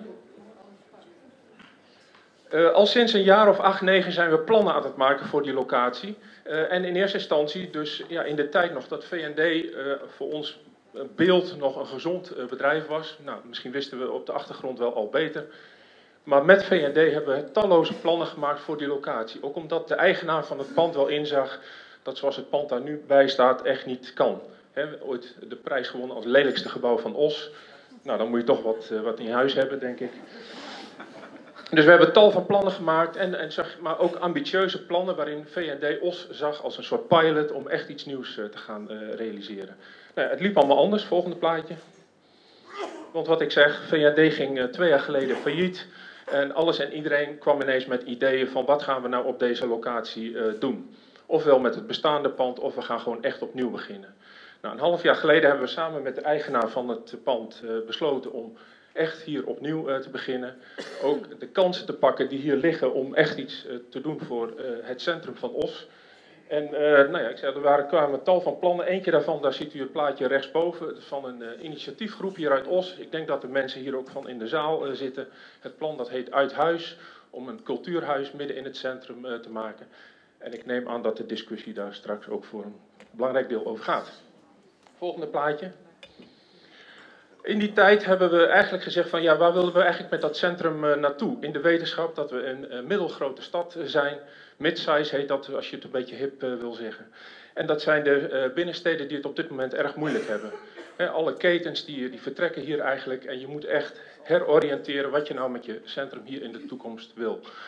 Al sinds een jaar of 8, 9 zijn we plannen aan het maken voor die locatie. En in eerste instantie, dus in de tijd nog dat V&D voor ons beeld nog een gezond bedrijf was. Nou, misschien wisten we op de achtergrond wel al beter. Maar met V&D hebben we talloze plannen gemaakt voor die locatie. Ook omdat de eigenaar van het pand wel inzag dat zoals het pand daar nu bij staat echt niet kan. Ooit de prijs gewonnen als lelijkste gebouw van Os. Nou, dan moet je toch wat in huis hebben, denk ik. Dus we hebben tal van plannen gemaakt, maar ook ambitieuze plannen waarin V&D Os zag als een soort pilot om echt iets nieuws te gaan realiseren. Nou, het liep allemaal anders, volgende plaatje. Want wat ik zeg, V&D ging 2 jaar geleden failliet. En alles en iedereen kwam ineens met ideeën van wat gaan we nou op deze locatie doen. Ofwel met het bestaande pand, of we gaan gewoon echt opnieuw beginnen. Nou, een half jaar geleden hebben we samen met de eigenaar van het pand besloten om echt hier opnieuw te beginnen. Ook de kansen te pakken die hier liggen om echt iets te doen voor het centrum van Os. En ik zei, er kwamen tal van plannen. Eentje daarvan, daar ziet u het plaatje rechtsboven, van een initiatiefgroep hier uit Os. Ik denk dat de mensen hier ook van in de zaal zitten. Het plan dat heet Uit Huis, om een cultuurhuis midden in het centrum te maken. En ik neem aan dat de discussie daar straks ook voor een belangrijk deel over gaat. Volgende plaatje. In die tijd hebben we eigenlijk gezegd van waar willen we eigenlijk met dat centrum naartoe? In de wetenschap dat we een middelgrote stad zijn. Midsize heet dat als je het een beetje hip wil zeggen. En dat zijn de binnensteden die het op dit moment erg moeilijk hebben. Alle ketens die vertrekken hier eigenlijk en je moet echt heroriënteren wat je nou met je centrum hier in de toekomst wil.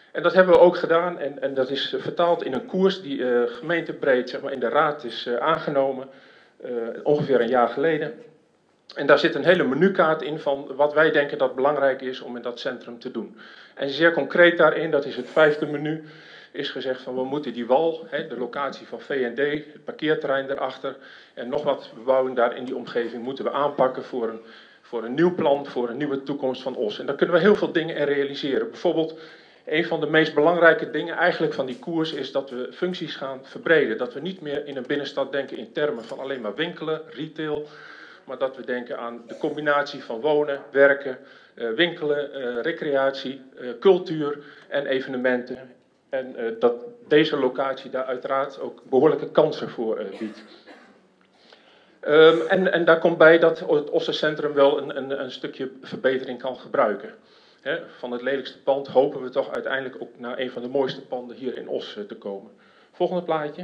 En dat hebben we ook gedaan en dat is vertaald in een koers die gemeentebreed zeg maar, in de raad is aangenomen, ongeveer een jaar geleden. En daar zit een hele menukaart in van wat wij denken dat belangrijk is om in dat centrum te doen. En zeer concreet daarin, dat is het 5e menu, is gezegd van we moeten die wal, de locatie van V&D, het parkeerterrein erachter en nog wat bebouwing daar in die omgeving moeten we aanpakken voor een nieuw plan, voor een nieuwe toekomst van Os. En daar kunnen we heel veel dingen in realiseren. Bijvoorbeeld, een van de meest belangrijke dingen eigenlijk van die koers is dat we functies gaan verbreden. Dat we niet meer in een binnenstad denken in termen van alleen maar winkelen, retail, maar dat we denken aan de combinatie van wonen, werken, winkelen, recreatie, cultuur en evenementen. En dat deze locatie daar uiteraard ook behoorlijke kansen voor biedt. En daar komt bij dat het Ossencentrum wel een stukje verbetering kan gebruiken. Van het lelijkste pand hopen we toch uiteindelijk ook naar een van de mooiste panden hier in Os te komen. Volgende plaatje.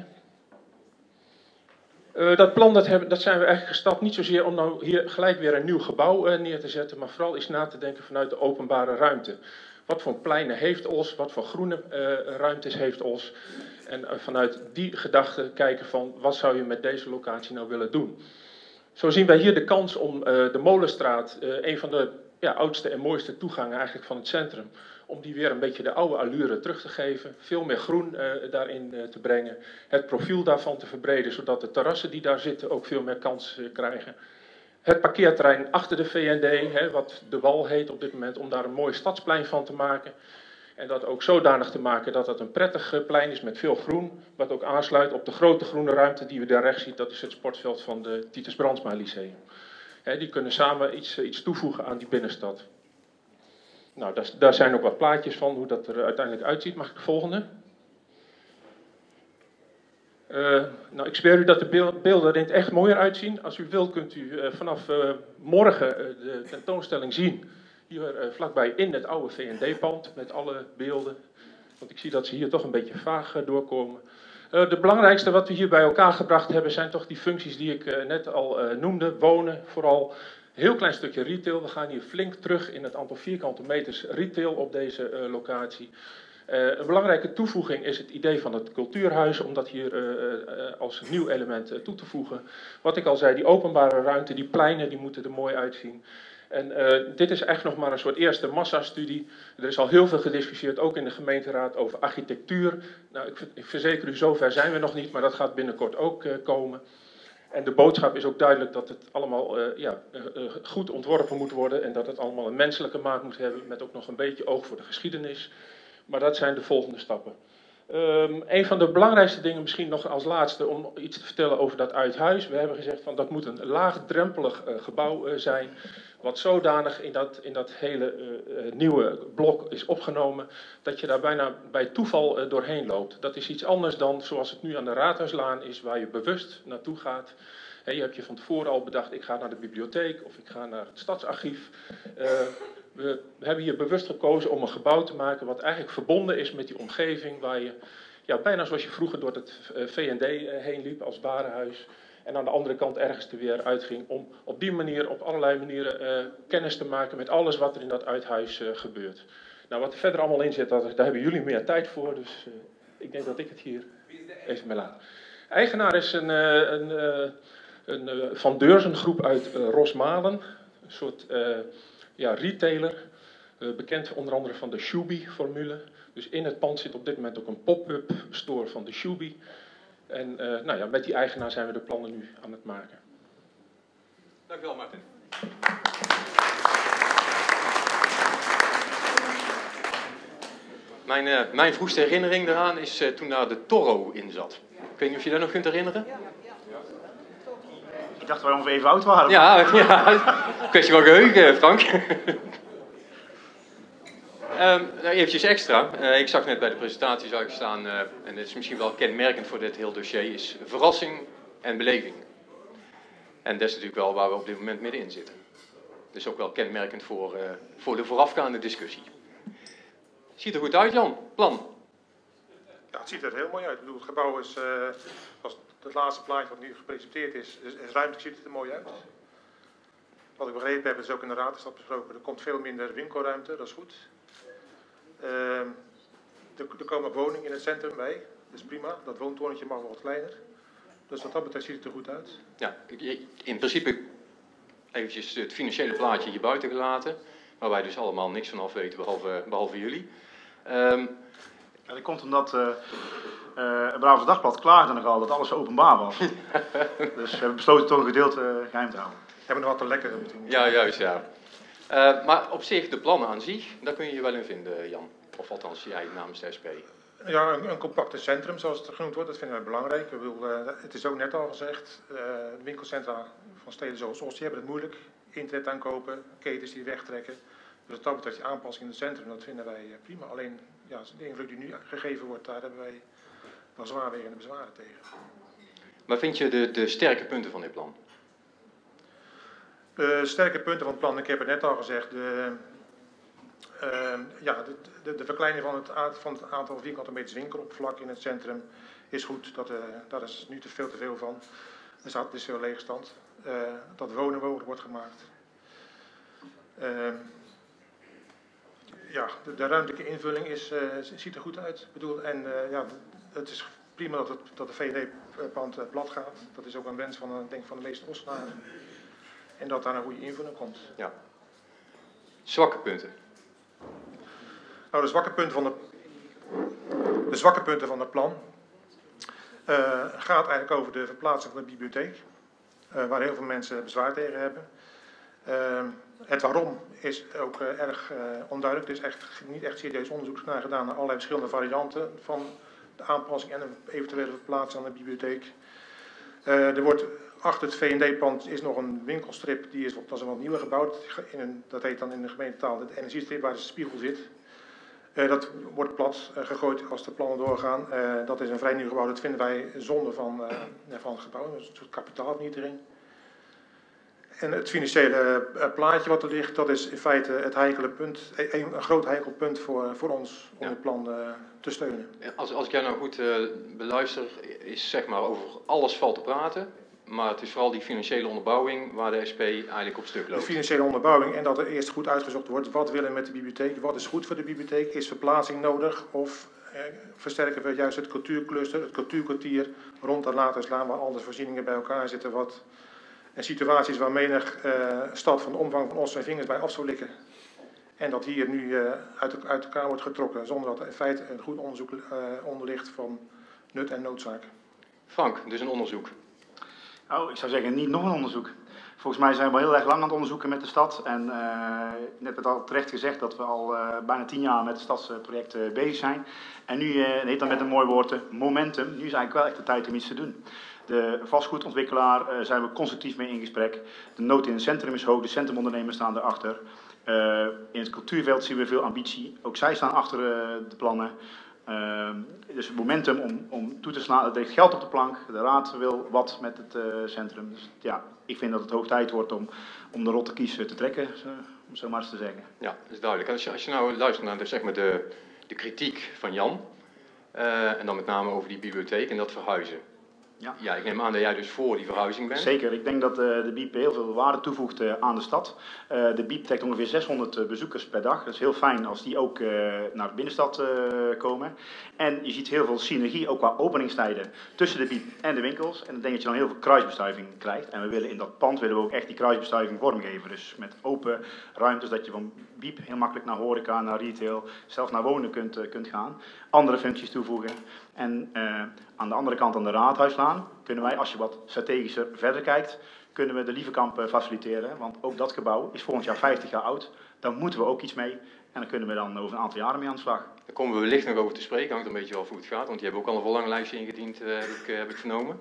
Dat plan dat zijn we eigenlijk gestart niet zozeer om nou hier gelijk weer een nieuw gebouw neer te zetten, maar vooral eens na te denken vanuit de openbare ruimte. Wat voor pleinen heeft Os, wat voor groene ruimtes heeft Os. En vanuit die gedachte kijken van wat zou je met deze locatie nou willen doen. Zo zien wij hier de kans om de Molenstraat, een van de oudste en mooiste toegangen eigenlijk van het centrum, om die weer een beetje de oude allure terug te geven, veel meer groen daarin te brengen, het profiel daarvan te verbreden, zodat de terrassen die daar zitten ook veel meer kans krijgen. Het parkeerterrein achter de V&D, wat de Wal heet op dit moment, om daar een mooi stadsplein van te maken. En dat ook zodanig te maken dat het een prettig plein is met veel groen, wat ook aansluit op de grote groene ruimte die we daar rechts zien, dat is het sportveld van de Titus Brandsma Lyceum. Die kunnen samen iets toevoegen aan die binnenstad. Nou, daar zijn ook wat plaatjes van, hoe dat er uiteindelijk uitziet. Mag ik de volgende? Nou, ik zweer u dat de beelden er in het echt mooier uitzien. Als u wilt kunt u vanaf morgen de tentoonstelling zien. Hier vlakbij in het oude V&D-pand met alle beelden. Want ik zie dat ze hier toch een beetje vaag doorkomen. De belangrijkste wat we hier bij elkaar gebracht hebben zijn toch die functies die ik net al noemde. Wonen vooral. Een heel klein stukje retail. We gaan hier flink terug in het aantal vierkante meters retail op deze locatie. Een belangrijke toevoeging is het idee van het cultuurhuis, om dat hier als nieuw element toe te voegen. Wat ik al zei, die openbare ruimte, die pleinen, die moeten er mooi uitzien. En dit is echt nog maar een soort eerste massastudie. Er is al heel veel gediscussieerd, ook in de gemeenteraad, over architectuur. Nou, ik verzeker u, zover zijn we nog niet, maar dat gaat binnenkort ook komen. En de boodschap is ook duidelijk dat het allemaal goed ontworpen moet worden en dat het allemaal een menselijke maat moet hebben, met ook nog een beetje oog voor de geschiedenis. Maar dat zijn de volgende stappen. Een van de belangrijkste dingen, misschien nog als laatste, om iets te vertellen over dat uithuis. We hebben gezegd van dat moet een laagdrempelig gebouw zijn, wat zodanig in dat hele nieuwe blok is opgenomen, dat je daar bijna bij toeval doorheen loopt. Dat is iets anders dan zoals het nu aan de Raadhuislaan is, waar je bewust naartoe gaat. Je hebt je van tevoren al bedacht, ik ga naar de bibliotheek of ik ga naar het stadsarchief. We hebben hier bewust gekozen om een gebouw te maken wat eigenlijk verbonden is met die omgeving, waar je bijna zoals je vroeger door het V&D heen liep als warenhuis. En aan de andere kant ergens er weer uitging om op die manier, op allerlei manieren kennis te maken met alles wat er in dat uithuis gebeurt. Nou, wat er verder allemaal in zit, daar hebben jullie meer tijd voor, dus ik denk dat ik het hier even mee laat. Eigenaar is een Van Deurzen groep uit Rosmalen, een soort retailer, bekend onder andere van de Shubi-formule. Dus in het pand zit op dit moment ook een pop-up store van de Shubi. En met die eigenaar zijn we de plannen nu aan het maken. Dank u wel, Martin. Mijn vroegste herinnering daaraan is toen daar de Toro in zat. Ik weet niet of je dat nog kunt herinneren? Ik dacht waarom we even oud waren. Ja, kwestie van geheugen, Frank. Eventjes extra. Ik zag net bij de presentatie staan, en dat is misschien wel kenmerkend voor dit heel dossier, is verrassing en beleving. En dat is natuurlijk wel waar we op dit moment middenin zitten. Dus ook wel kenmerkend voor de voorafgaande discussie. Ziet er goed uit, Jan. Plan? Ja, het ziet er heel mooi uit. Ik bedoel, het gebouw is, als het laatste plaatje wat nu gepresenteerd is ruimtelijk ziet het er mooi uit. Wat ik begrepen heb, is ook in de raad is dat besproken. Er komt veel minder winkelruimte, dat is goed. Er komen woningen in het centrum bij. Dat is prima. Dat woontorentje mag wel wat kleiner. Dus wat dat betreft ziet het er goed uit. Ja, in principe eventjes het financiële plaatje hier buiten gelaten. Waar wij dus allemaal niks van af weten, behalve jullie. Ja, dat komt omdat het Brabants Dagblad klaagde nogal dat alles openbaar was. Dus we hebben besloten toch een gedeelte geheim te houden. Hebben we nog wat te lekker. Ja, juist, ja. Maar op zich, de plannen aan zich, daar kun je je wel in vinden, Jan. Of althans, jij namens de SP. Ja, een compacte centrum, zoals het genoemd wordt, dat vinden wij belangrijk. Ik bedoel, het is ook net al gezegd, winkelcentra van steden zoals Os, die hebben het moeilijk. Internet aankopen, ketens die wegtrekken. Dus wat dat betreft, die aanpassing in het centrum, dat vinden wij prima. Alleen, ja, de invloed die nu gegeven wordt, daar hebben wij wel zwaarwegende bezwaren tegen. Maar vind je de sterke punten van dit plan? De sterke punten van het plan, ik heb het net al gezegd, de verkleining van het aantal vierkante meters winkeloppervlak in het centrum is goed. Daar is nu te veel van. Er staat dus veel leegstand. Dat wonen mogelijk wordt gemaakt. De ruimtelijke invulling ziet er goed uit. Ik bedoel, het is prima dat de VVD-pand plat gaat. Dat is ook een wens van de meeste Ossenaren. En dat daar een goede invulling komt. Ja. Zwakke punten. Nou, de zwakke punten van het plan gaat eigenlijk over de verplaatsing van de bibliotheek. Waar heel veel mensen bezwaar tegen hebben. Het waarom is ook erg onduidelijk. Er is niet echt serieus onderzoek naar gedaan naar allerlei verschillende varianten van de aanpassing en een eventuele verplaatsing aan de bibliotheek. Er wordt achter het V&D-pand is nog een winkelstrip, dat is een wat nieuwer gebouwd. Dat heet dan in de gemeentetaal de energiestrip waar de spiegel zit. Dat wordt plat gegooid als de plannen doorgaan. Dat is een vrij nieuw gebouw, dat vinden wij zonde van het gebouw. Dat is een soort kapitaalvernietiging. En het financiële plaatje wat er ligt, dat is in feite het heikele punt, een groot heikel punt voor ons om het plan te steunen. Als ik jou nou goed beluister, is zeg maar over alles valt te praten. Maar het is vooral die financiële onderbouwing waar de SP eigenlijk op stuk loopt. De financiële onderbouwing en dat er eerst goed uitgezocht wordt. Wat willen we met de bibliotheek? Wat is goed voor de bibliotheek? Is verplaatsing nodig? Of versterken we juist het cultuurcluster, het cultuurkwartier rond de Laterslaan waar al de voorzieningen bij elkaar zitten? En situaties waar menig stad van de omvang van Os zijn vingers bij af zou likken. En dat hier nu uit elkaar wordt getrokken zonder dat er in feite een goed onderzoek onder ligt van nut en noodzaak. Frank, dus een onderzoek. Nou, ik zou zeggen, niet nog een onderzoek. Volgens mij zijn we heel erg lang aan het onderzoeken met de stad. En net werd al terecht gezegd dat we al bijna 10 jaar met het stadsproject bezig zijn. En nu heet dat met een mooi woord momentum. Nu is eigenlijk wel echt de tijd om iets te doen. De vastgoedontwikkelaar zijn we constructief mee in gesprek. De nood in het centrum is hoog, de centrumondernemers staan erachter. In het cultuurveld zien we veel ambitie. Ook zij staan achter de plannen. Dus het momentum om toe te slaan, er ligt geld op de plank, de raad wil wat met het centrum. Dus ja, ik vind dat het hoog tijd wordt om de rotte kies te trekken, om zo maar eens te zeggen. Ja, dat is duidelijk. Als je nou luistert naar zeg maar de kritiek van Jan, en dan met name over die bibliotheek en dat verhuizen. Ja, ik neem aan dat jij dus voor die verhuizing bent. Zeker, ik denk dat de BIEB heel veel waarde toevoegt aan de stad. De BIEB trekt ongeveer 600 bezoekers per dag. Dat is heel fijn als die ook naar de binnenstad komen. En je ziet heel veel synergie, ook qua openingstijden, tussen de BIEB en de winkels. En dan denk dat je dan heel veel kruisbestuiving krijgt. En we willen in dat pand ook echt die kruisbestuiving vormgeven. Dus met open ruimtes, dat je van BIEB heel makkelijk naar horeca, naar retail, zelfs naar wonen kunt gaan. Andere functies toevoegen. En aan de andere kant, aan de Raadhuislaan, kunnen wij, als je wat strategischer verder kijkt, kunnen we de Lievekamp faciliteren. Want ook dat gebouw is volgend jaar 50 jaar oud. Daar moeten we ook iets mee. En daar kunnen we dan over een aantal jaren mee aan de slag. Daar komen we wellicht nog over te spreken. Hangt een beetje af hoe het gaat. Want die hebben ook al een verlanglijstje ingediend, heb ik vernomen.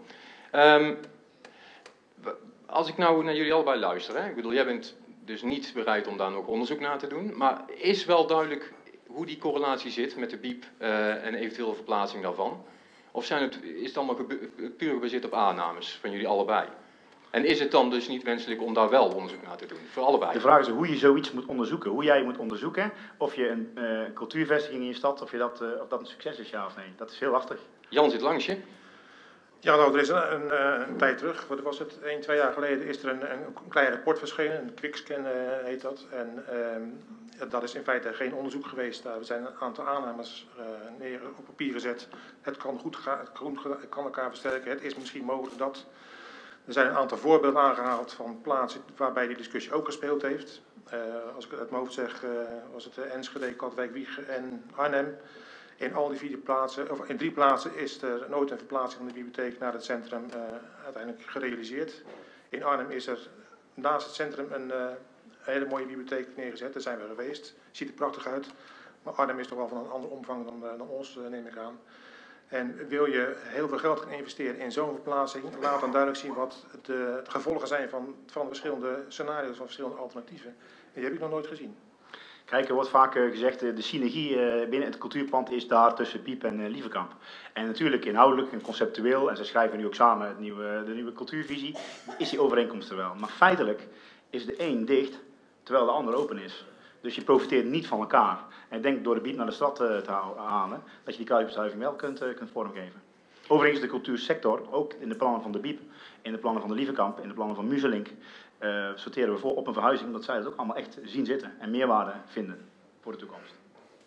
Als ik nou naar jullie allebei luister. Hè? Ik bedoel, jij bent dus niet bereid om daar nog onderzoek naar te doen. Maar is wel duidelijk hoe die correlatie zit met de BIEB en eventuele verplaatsing daarvan? Of is het allemaal puur gebaseerd op aannames van jullie allebei? En is het dan dus niet wenselijk om daar wel onderzoek naar te doen? Voor allebei. De vraag is hoe je zoiets moet onderzoeken. Hoe jij moet onderzoeken of je een cultuurvestiging in je stad, of dat een succes is, ja of nee. Dat is heel lastig. Jan zit langs je. Ja, nou, er is een tijd terug, wat was het, 1-2 jaar geleden, is er een klein rapport verschenen, een quickscan heet dat. En Dat is in feite geen onderzoek geweest. Daar zijn een aantal aannames neer op papier gezet. Het kan goed gaan, het kan elkaar versterken. Het is misschien mogelijk dat. Er zijn een aantal voorbeelden aangehaald van plaatsen waarbij die discussie ook gespeeld heeft. Als ik het uit mijn hoofd zeg, was het Enschede, Katwijk, Wijchen en Arnhem. In al die 4 plaatsen, of in 3 plaatsen is er nooit een verplaatsing van de bibliotheek naar het centrum uiteindelijk gerealiseerd. In Arnhem is er naast het centrum een hele mooie bibliotheek neergezet. Daar zijn we geweest. Ziet er prachtig uit. Maar Arnhem is toch wel van een andere omvang dan ons, neem ik aan. En wil je heel veel geld gaan investeren in zo'n verplaatsing, laat dan duidelijk zien wat de gevolgen zijn van verschillende scenario's, van verschillende alternatieven. En die heb ik nog nooit gezien. Kijk, er wordt vaak gezegd, de synergie binnen het cultuurpand is daar tussen Biep en Lievekamp. En natuurlijk inhoudelijk en conceptueel, en ze schrijven nu ook samen de nieuwe cultuurvisie, is die overeenkomst er wel. Maar feitelijk is de een dicht, terwijl de ander open is. Dus je profiteert niet van elkaar. En ik denk door de Biep naar de stad te halen, dat je die kruisbestuiving wel kunt vormgeven. Overigens de cultuursector, ook in de plannen van de Biep, in de plannen van de Lievekamp, in de plannen van Muzelink, sorteren we voor op een verhuizing, omdat zij dat ook allemaal echt zien zitten en meerwaarde vinden voor de toekomst.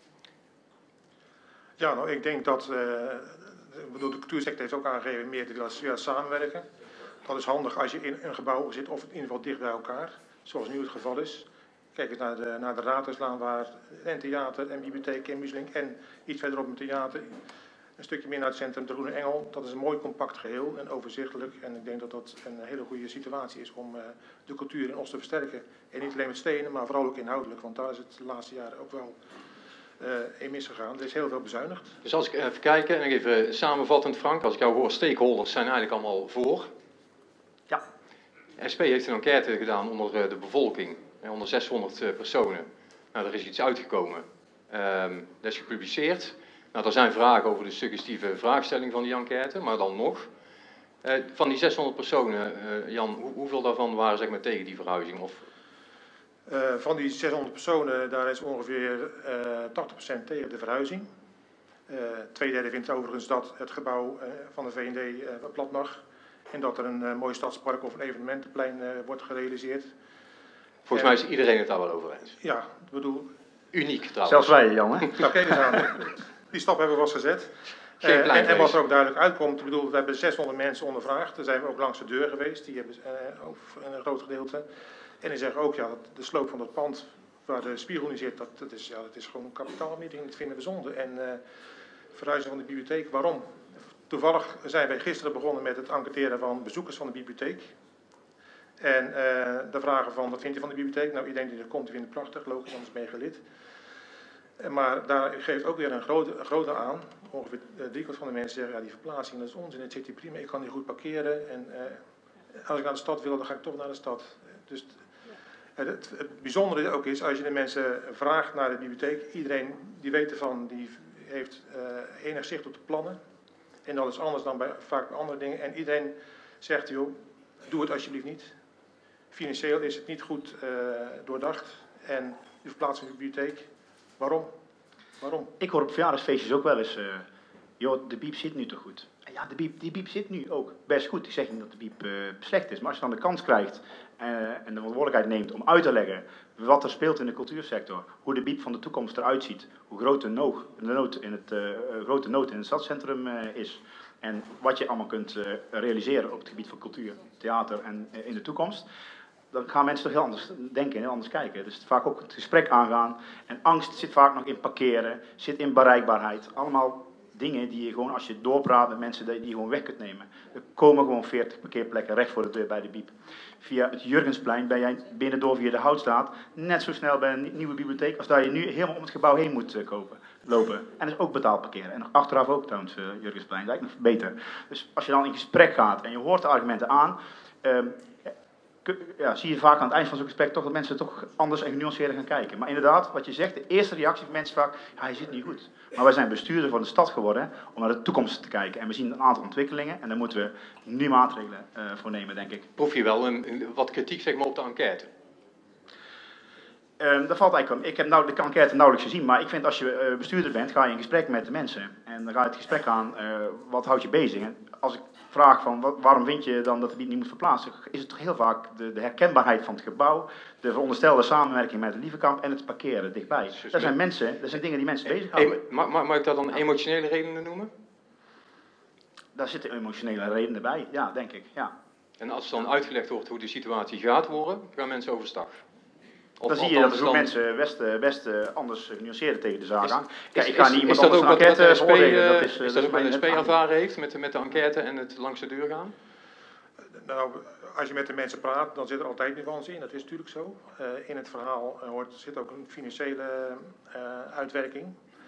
Ja, nou, ik denk dat, de cultuursector heeft ook aangegeven meer te willen samenwerken. Dat is handig als je in een gebouw zit of in ieder geval dicht bij elkaar, zoals nu het geval is. Kijk eens naar de Raadhuislaan, waar een theater en bibliotheek en Muzelink en iets verderop een theater, een stukje meer naar het centrum, de Groene Engel. Dat is een mooi compact geheel en overzichtelijk. En ik denk dat dat een hele goede situatie is om de cultuur in Os te versterken. En niet alleen met stenen, maar vooral ook inhoudelijk, want daar is het de laatste jaren ook wel in misgegaan. Er is heel veel bezuinigd. Dus als ik even kijk en even samenvattend, Frank, als ik jou hoor, stakeholders zijn eigenlijk allemaal voor. Ja. SP heeft een enquête gedaan onder de bevolking, onder 600 personen. Nou, er is iets uitgekomen. Dat is gepubliceerd. Nou, er zijn vragen over de suggestieve vraagstelling van die enquête, maar dan nog. Van die 600 personen, Jan, hoeveel daarvan waren zeg maar, tegen die verhuizing? Of... Van die 600 personen, daar is ongeveer 80% tegen de verhuizing. 2/3 vindt overigens dat het gebouw van de V&D plat mag. En dat er een mooi stadspark of een evenementenplein wordt gerealiseerd. Volgens mij is iedereen het daar wel over eens. Ja, ik bedoel... Uniek trouwens. Zelfs wij, Jan, hè? Nou, kijk eens aan. Die stap hebben we wel eens gezet. En wat er ook duidelijk uitkomt, ik bedoel, we hebben 600 mensen ondervraagd. Daar zijn we ook langs de deur geweest, die hebben een groot gedeelte. En die zeggen ook, ja, de sloop van dat pand waar de spiegel in zit, dat is gewoon een kapitaalmeting, dat vinden we zonde. En verhuizing van de bibliotheek, waarom? Toevallig zijn wij gisteren begonnen met het enquêteren van bezoekers van de bibliotheek. En de vragen van, wat vind je van de bibliotheek? Nou, iedereen die er komt, die vindt het prachtig, logisch, anders ben je gelid. Maar daar geeft ook weer een grote aan. Ongeveer 3/4 van de mensen zeggen, ja, die verplaatsing, dat is onzin, het zit hier prima, ik kan hier goed parkeren. En als ik naar de stad wil, dan ga ik toch naar de stad. Dus het bijzondere ook is, als je de mensen vraagt naar de bibliotheek, iedereen die weet ervan, die heeft enig zicht op de plannen. En dat is anders dan vaak bij andere dingen. En iedereen zegt, joh, doe het alsjeblieft niet. Financieel is het niet goed doordacht. En de verplaatsing van de bibliotheek, waarom? Ik hoor op verjaardagsfeestjes ook wel eens, joh, de Biep zit nu toch goed. Ja, die Biep zit nu ook best goed. Ik zeg niet dat de Biep slecht is, maar als je dan de kans krijgt en de verantwoordelijkheid neemt om uit te leggen wat er speelt in de cultuursector, hoe de Biep van de toekomst eruit ziet, hoe groot de grote nood in het stadscentrum is en wat je allemaal kunt realiseren op het gebied van cultuur, theater en in de toekomst, dan gaan mensen toch heel anders denken en heel anders kijken. Dus vaak ook het gesprek aangaan. En angst zit vaak nog in parkeren, zit in bereikbaarheid. Allemaal dingen die je gewoon, als je doorpraat met mensen, die je gewoon weg kunt nemen. Er komen gewoon 40 parkeerplekken recht voor de deur bij de Biep. Via het Jurgensplein ben jij binnendoor via de Houtstraat net zo snel bij een nieuwe bibliotheek als dat je nu helemaal om het gebouw heen moet lopen. En dat is ook betaald parkeren. En nog achteraf ook trouwens, Jurgensplein. Dat is eigenlijk nog beter. Dus als je dan in gesprek gaat en je hoort de argumenten aan, zie je vaak aan het eind van zo'n gesprek toch dat mensen toch anders en genuanceerder gaan kijken. Maar inderdaad, wat je zegt, de eerste reactie van mensen vaak, ja, hij zit niet goed. Maar wij zijn bestuurder van de stad geworden om naar de toekomst te kijken. En we zien een aantal ontwikkelingen en daar moeten we nu maatregelen voor nemen, denk ik. Proef je wel wat kritiek zeg maar, op de enquête? Dat valt eigenlijk wel. Ik heb de enquête nauwelijks gezien, maar ik vind als je bestuurder bent, ga je in gesprek met de mensen. En dan ga je het gesprek aan, wat houdt je bezig? En als ik vraag van waarom vind je dan dat de bied niet moet verplaatsen, is het toch heel vaak de herkenbaarheid van het gebouw, de veronderstelde samenwerking met de Lievekamp en het parkeren dichtbij. Dat zijn dingen die mensen bezighouden. Mag ik dat dan emotionele redenen noemen? Daar zitten emotionele redenen bij, ja, denk ik. Ja. En als dan uitgelegd wordt hoe de situatie gaat worden, gaan mensen overstag. Dan zie je dat er veel mensen best anders genuanceerd tegen de zaak aan. Is dat ook wat de SP ervaren heeft met de enquête en het langs de deur gaan? Nou, als je met de mensen praat, dan zit er altijd nuance in. Dat is natuurlijk zo. In het verhaal zit ook een financiële uitwerking.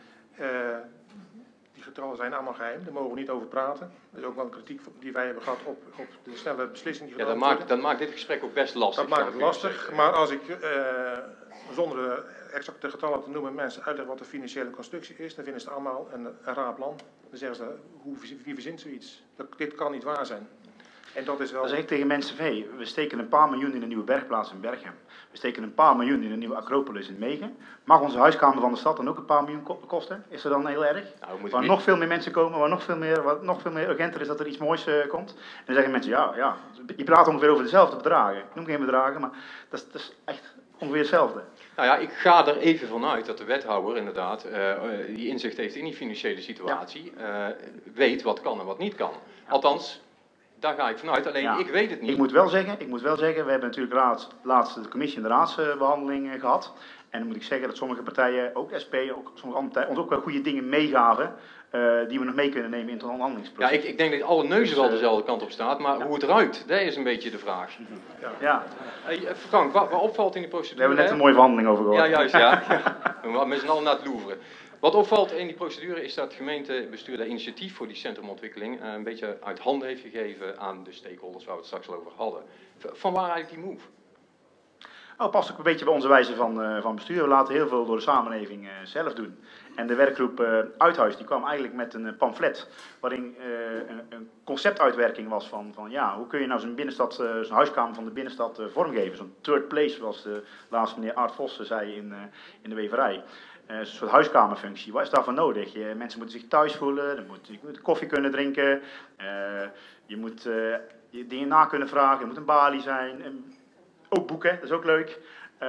Die getallen zijn allemaal geheim, daar mogen we niet over praten. Dat is ook wel een kritiek die wij hebben gehad op de snelle beslissing die genomen worden. Dat maakt dit gesprek ook best lastig. Dat maakt het lastig, maar als ik zonder exacte getallen te noemen mensen uitleg wat de financiële constructie is, dan vinden ze het allemaal een raar plan. Dan zeggen ze, wie verzint zoiets? Dit kan niet waar zijn. En dat is wel... Dan zeg ik tegen mensen, we steken een paar miljoen in een nieuwe bergplaats in Berchem. We steken een paar miljoen in een nieuwe Acropolis in Megen. Mag onze huiskamer van de stad dan ook een paar miljoen kosten? Is dat dan heel erg? Nou, waar nog veel meer mensen komen, waar nog veel meer urgenter is dat er iets moois komt. En dan zeggen mensen, ja, je praat ongeveer over dezelfde bedragen. Ik noem geen bedragen, maar dat is echt ongeveer hetzelfde. Nou ja, ik ga er even vanuit dat de wethouder inderdaad, die inzicht heeft in die financiële situatie, weet wat kan en wat niet kan. Althans... Daar ga ik vanuit, alleen ik weet het niet. Ik moet wel zeggen, we hebben natuurlijk laatst de commissie en de raadsbehandeling gehad. En dan moet ik zeggen dat sommige partijen, ook SP, ook sommige andere partijen, ons ook wel goede dingen meegaven. Die we nog mee kunnen nemen in het onderhandelingsproces. Ja, ik denk dat alle neuzen wel dezelfde kant op staat, maar hoe het eruit, dat is een beetje de vraag. Ja. Frank, wat opvalt in die procedure? We hebben net een mooie verhandeling over gehoord. Ja, juist, ja. We met z'n allen naar het Louvre. Wat opvalt in die procedure is dat het gemeentebestuur dat initiatief voor die centrumontwikkeling een beetje uit handen heeft gegeven aan de stakeholders waar we het straks al over hadden. Van waar eigenlijk die move? Nou, past ook een beetje bij onze wijze van bestuur. We laten heel veel door de samenleving zelf doen. En de werkgroep Uithuis die kwam eigenlijk met een pamflet waarin een conceptuitwerking was van hoe kun je nou zo'n binnenstad, zo'n huiskamer van de binnenstad vormgeven. Zo'n third place, zoals de laatste meneer Aart Vossen zei in de weverij. Een soort huiskamerfunctie. Wat is daarvoor nodig? Mensen moeten zich thuis voelen, je moet koffie kunnen drinken, je moet je dingen na kunnen vragen, er moet een balie zijn. Ook boeken, dat is ook leuk.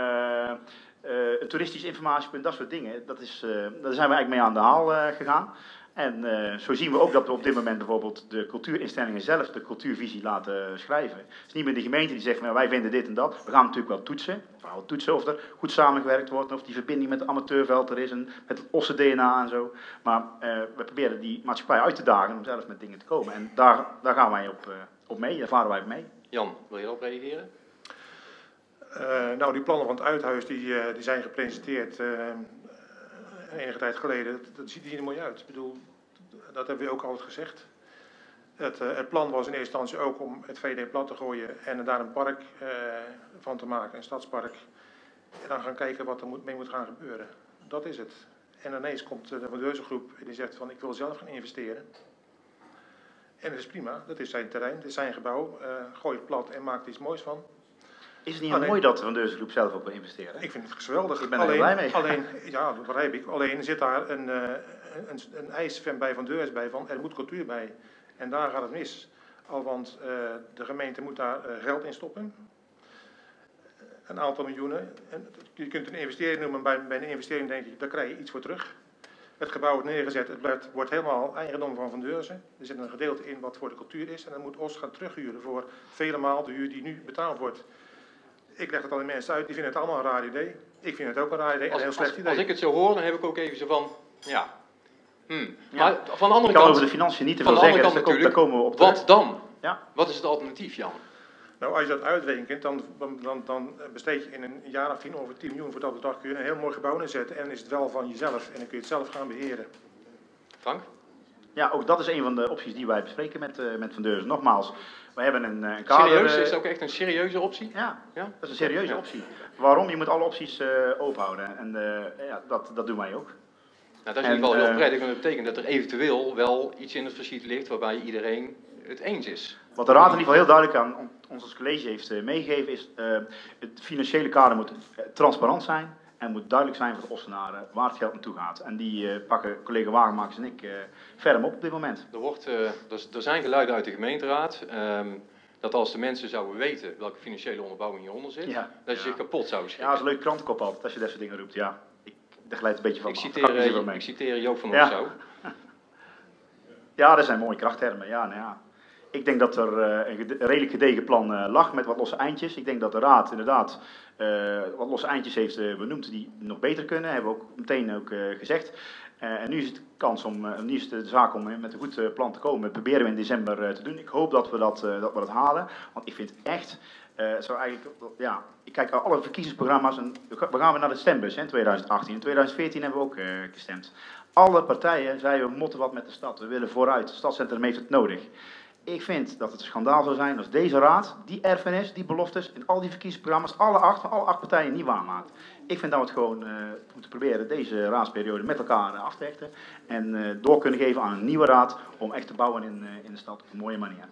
Een toeristisch informatiepunt, dat soort dingen. Daar zijn we eigenlijk mee aan de haal gegaan. En zo zien we ook dat we op dit moment bijvoorbeeld de cultuurinstellingen zelf de cultuurvisie laten schrijven. Het is niet meer de gemeente die zegt, wij vinden dit en dat. We gaan natuurlijk wel toetsen. We gaan wel toetsen of er goed samengewerkt wordt. Of die verbinding met het amateurveld er is. En met het Osse DNA en zo. Maar we proberen die maatschappij uit te dagen om zelf met dingen te komen. En daar gaan wij op mee. Daar varen wij op mee. Jan, wil je erop reageren? Nou, die plannen van het Uithuis die zijn gepresenteerd enige tijd geleden. Dat ziet er niet mooi uit. Ik bedoel, dat hebben we ook altijd gezegd. Het plan was in eerste instantie ook om het VD plat te gooien en daar een park van te maken, een stadspark. En dan gaan kijken wat er mee moet gaan gebeuren. Dat is het. En ineens komt de Vandeuzengroep en die zegt van ik wil zelf gaan investeren. En dat is prima, dat is zijn terrein, dat is zijn gebouw. Gooi het plat en maak er iets moois van. Is het niet heel mooi dat de Vandeuzengroep zelf ook wil investeren? Ik vind het geweldig. Ik ben er blij mee. Ja, dat begrijp ik. Alleen zit daar een eis bij Vandeurs bij van er moet cultuur bij. En daar gaat het mis. Want de gemeente moet daar geld in stoppen. Een aantal miljoenen. En je kunt een investering noemen, bij een investering denk ik, daar krijg je iets voor terug. Het gebouw wordt neergezet, het wordt helemaal eigendom van Vandeurzen. Er zit een gedeelte in wat voor de cultuur is. En dan moet OS gaan terughuren voor vele maal de huur die nu betaald wordt. Ik leg het al die mensen uit, die vinden het allemaal een raar idee. Ik vind het ook een raar idee en een heel slecht idee. Als ik het zo hoor, dan heb ik ook even zo van, ja. Maar van de andere kant... Ik kan over de financiën niet te veel zeggen, dus daar komen we op terug. Wat dan? Ja. Wat is het alternatief, Jan? Nou, als je dat uitrekent, dan besteed je in een jaar of 10 over 10 miljoen voor dat bedrag kun je een heel mooi gebouw neerzetten. En dan is het wel van jezelf en dan kun je het zelf gaan beheren. Frank? Ja, ook dat is een van de opties die wij bespreken met Van Deurzen. Nogmaals, wij hebben een kader... Serieus? Is dat ook echt een serieuze optie? Ja, dat is een serieuze optie. Waarom? Je moet alle opties openhouden. En dat doen wij ook. Nou, dat is in ieder geval heel prettig, want dat betekent dat er eventueel wel iets in het verschiet ligt waarbij iedereen het eens is. Wat de Raad in ieder geval heel duidelijk aan ons als college heeft meegegeven is, het financiële kader moet transparant zijn En het moet duidelijk zijn voor de Ossenaren waar het geld naartoe gaat. En die pakken collega Wagenmakers en ik ferm op dit moment. Er zijn geluiden uit de gemeenteraad dat als de mensen zouden weten welke financiële onderbouwing hieronder zit, dat je zich kapot zou schrikken. Ja, dat is een leuke krantenkop altijd als je dat soort dingen roept. Ja, daar glijdt een beetje van. Ik citeer Joop van Opsouw. Ja, dat zijn mooie krachttermen. Ja, nou ja. Ik denk dat er een redelijk gedegen plan lag met wat losse eindjes. Ik denk dat de Raad inderdaad wat losse eindjes heeft benoemd die nog beter kunnen. Hebben we ook meteen gezegd. En nu is het nu is het de zaak om met een goed plan te komen. Dat proberen we in december te doen. Ik hoop dat we dat halen. Want ik vind echt, ik kijk naar alle verkiezingsprogramma's en we gaan weer naar de stembus in 2018. In 2014 hebben we ook gestemd. Alle partijen zeiden we moeten wat met de stad. We willen vooruit. Het stadscentrum heeft het nodig. Ik vind dat het een schandaal zou zijn als deze raad, die erfenis, die beloftes en al die verkiezingsprogramma's, alle acht partijen niet waarmaakt. Ik vind dat we het gewoon moeten proberen deze raadsperiode met elkaar af te hechten en door kunnen geven aan een nieuwe raad om echt te bouwen in de stad op een mooie manier.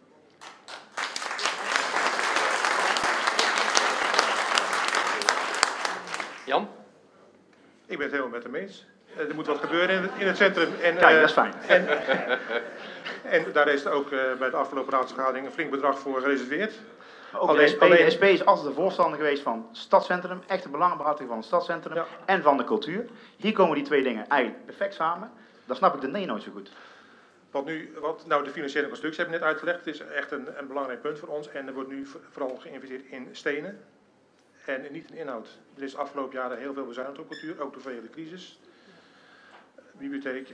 Jan? Ik ben het helemaal met hem eens. Er moet wat gebeuren in het centrum. En, kijk, dat is fijn. En daar is ook bij de afgelopen raadsvergadering een flink bedrag voor gereserveerd. Ook de SP is altijd de voorstander geweest van het stadscentrum, echt de belangenbehartiging van het stadscentrum en van de cultuur. Hier komen die twee dingen eigenlijk perfect samen. Dan snap ik de nee nooit zo goed. Nou, de financiële constructie heb ik net uitgelegd. Het is echt een belangrijk punt voor ons. En er wordt nu vooral geïnvesteerd in stenen en niet in inhoud. Er is de afgelopen jaren heel veel bezuinigd op cultuur, ook door de crisis. Bibliotheek,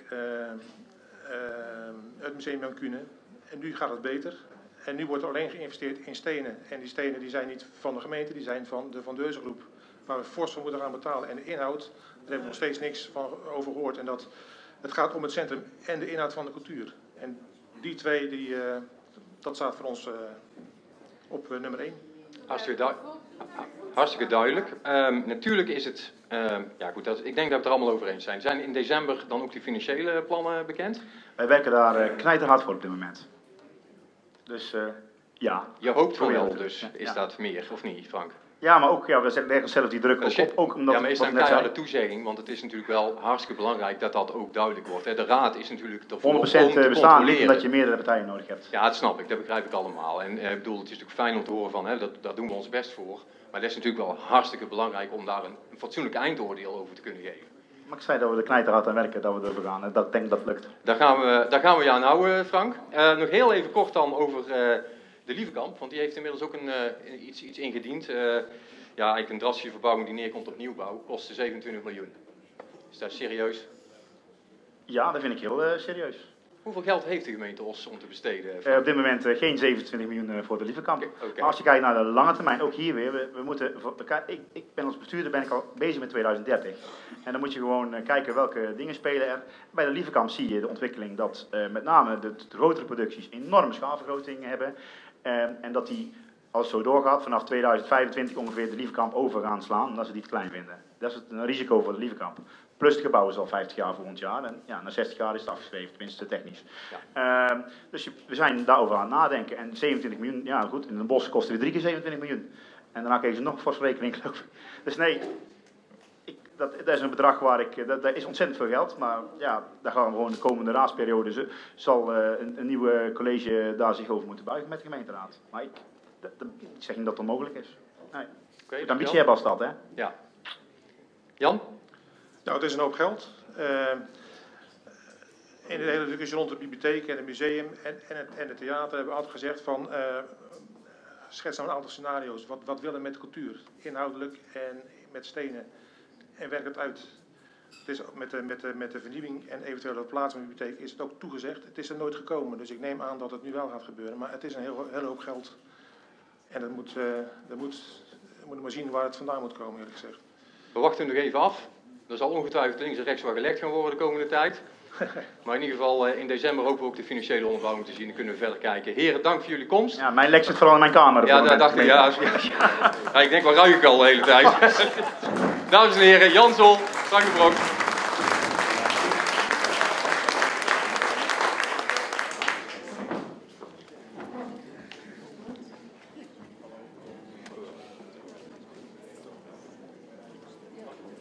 het Museum Jan Kuhne. En nu gaat het beter. En nu wordt er alleen geïnvesteerd in stenen. En die stenen die zijn niet van de gemeente, die zijn van de Van Deurzen groep. Waar we fors voor moeten gaan betalen. En de inhoud, daar hebben we nog steeds niks van over gehoord. En het gaat om het centrum en de inhoud van de cultuur. En die twee, dat staat voor ons op nummer 1. Hartstikke duidelijk. Natuurlijk is het, ik denk dat we het er allemaal over eens zijn. Zijn in december dan ook die financiële plannen bekend? Wij werken daar knijterhard voor op dit moment. Dus ja. Je hoopt voor wel, dus is dat meer, of niet, Frank? Ja, maar ook, we leggen zelf die druk op. Ook omdat, maar is dat een keiharde toezegging? Want het is natuurlijk wel hartstikke belangrijk dat dat ook duidelijk wordt. De raad is natuurlijk ervoor 100% bestaan niet omdat je meerdere partijen nodig hebt. Ja, dat snap ik, dat begrijp ik allemaal. En het is natuurlijk fijn om te horen van, daar doen we ons best voor. Maar dat is natuurlijk wel hartstikke belangrijk om daar een fatsoenlijk eindoordeel over te kunnen geven. Maar ik zei dat we de knijterhard aan werken, dat we ervoor gaan. En dat denk dat lukt. Daar gaan we je aan houden, Frank. Nog heel even kort dan over de Lievekamp, want die heeft inmiddels ook iets ingediend. Eigenlijk een drastische verbouwing die neerkomt op nieuwbouw, kostte 27 miljoen. Is dat serieus? Ja, dat vind ik heel serieus. Hoeveel geld heeft de gemeente Os om te besteden? Op dit moment geen 27 miljoen voor de Lievekamp. Okay. Maar als je kijkt naar de lange termijn, ook hier weer, we moeten, ik ben als bestuurder ben ik al bezig met 2030. En dan moet je gewoon kijken welke dingen spelen er. Bij de Lievekamp zie je de ontwikkeling dat met name de grotere producties enorme schaalvergroting hebben. En dat die, als het zo doorgaat, vanaf 2025 ongeveer de Lievekamp over gaan slaan, omdat ze die te klein vinden. Dat is een risico voor de Lievekamp. Plus het gebouw is al 50 jaar volgend jaar. En ja, na 60 jaar is het afgeschreven, tenminste technisch. Ja. Dus we zijn daarover aan het nadenken. En 27 miljoen, ja goed, in een bos kosten we 3 keer 27 miljoen. En daarna kregen ze nog fors rekening, geloof ik. Dus nee, dat is een bedrag waar dat is ontzettend veel geld. Maar ja, daar gaan we gewoon de komende raadsperiode. Zal een nieuwe college daar zich over moeten buigen met de gemeenteraad. Maar ik zeg niet dat dat mogelijk is. Nee. Okay, de ambitie hebben als stad, hè? Ja. Jan? Nou, het is een hoop geld. In de hele discussie rond de bibliotheek en het museum en het theater hebben we altijd gezegd van schets nou een aantal scenario's. Wat willen we met cultuur? Inhoudelijk en met stenen. En werk het uit. Het is met de vernieuwing en eventuele plaats van de bibliotheek is het ook toegezegd. Het is er nooit gekomen, dus ik neem aan dat het nu wel gaat gebeuren. Maar het is een hele hoop geld. En we moeten maar zien waar het vandaan moet komen, eerlijk gezegd. We wachten nog even af. Er zal ongetwijfeld links en rechts wat gelekt gaan worden de komende tijd. Maar in ieder geval in december hopen we ook de financiële onderbouwing te zien. Dan kunnen we verder kijken. Heren, dank voor jullie komst. Ja, mijn lek zit vooral in mijn kamer. Ja, dat dacht ik. Ja, ik denk, waar ruik ik al de hele tijd? Dames en heren, Jan Sol, Frank de Broek.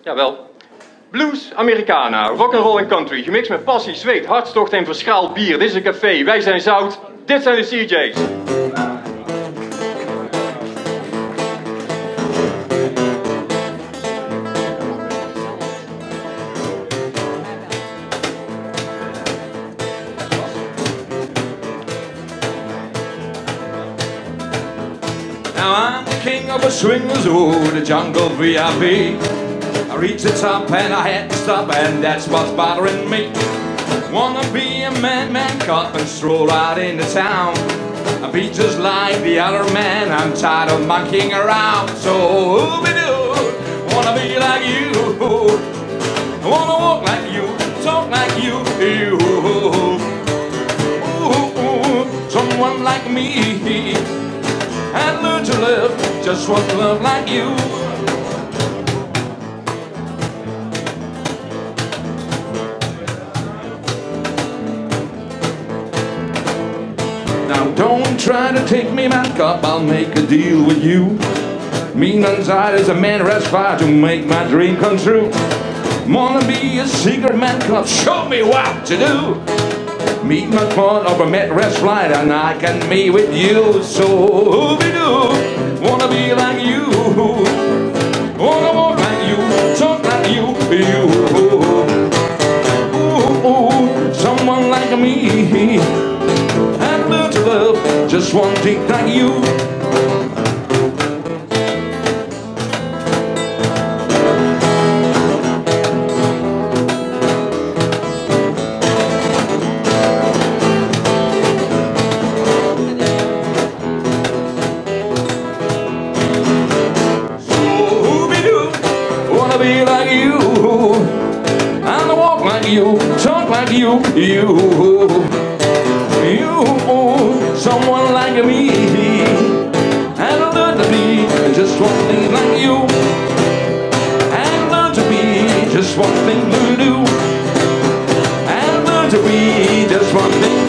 Jawel. Blues, Americana, rock'n'roll en country, gemixt met passie, zweet, hartstocht en verschaald bier. Dit is een café, wij zijn zout, dit zijn de CJ's. Now I'm the king of the swingers, oh, the jungle VIP. I reached the top and I had to stop, and that's what's bothering me. Wanna be a man cop and stroll out into town. I be just like the other man, I'm tired of monkeying around. So ooby-doo, wanna be like you. I wanna walk like you, talk like you. Ooh, someone like me. And learn to live, just want to love like you. Now don't try to take me back up, I'll make a deal with you. Mean inside is a man who has fire to make my dream come true. Wanna be a secret man club, show me what to do. Meet my fun of a Midwest flight and I can meet with you. So ooby-doo, wanna be like you. Wanna walk like you, talk like you. Ooh, someone like me. And learn to love just one thing like you. You, talk like you, someone like me, and learn to be just one thing like you, and learn to be just one thing to do, and learn to be just one thing.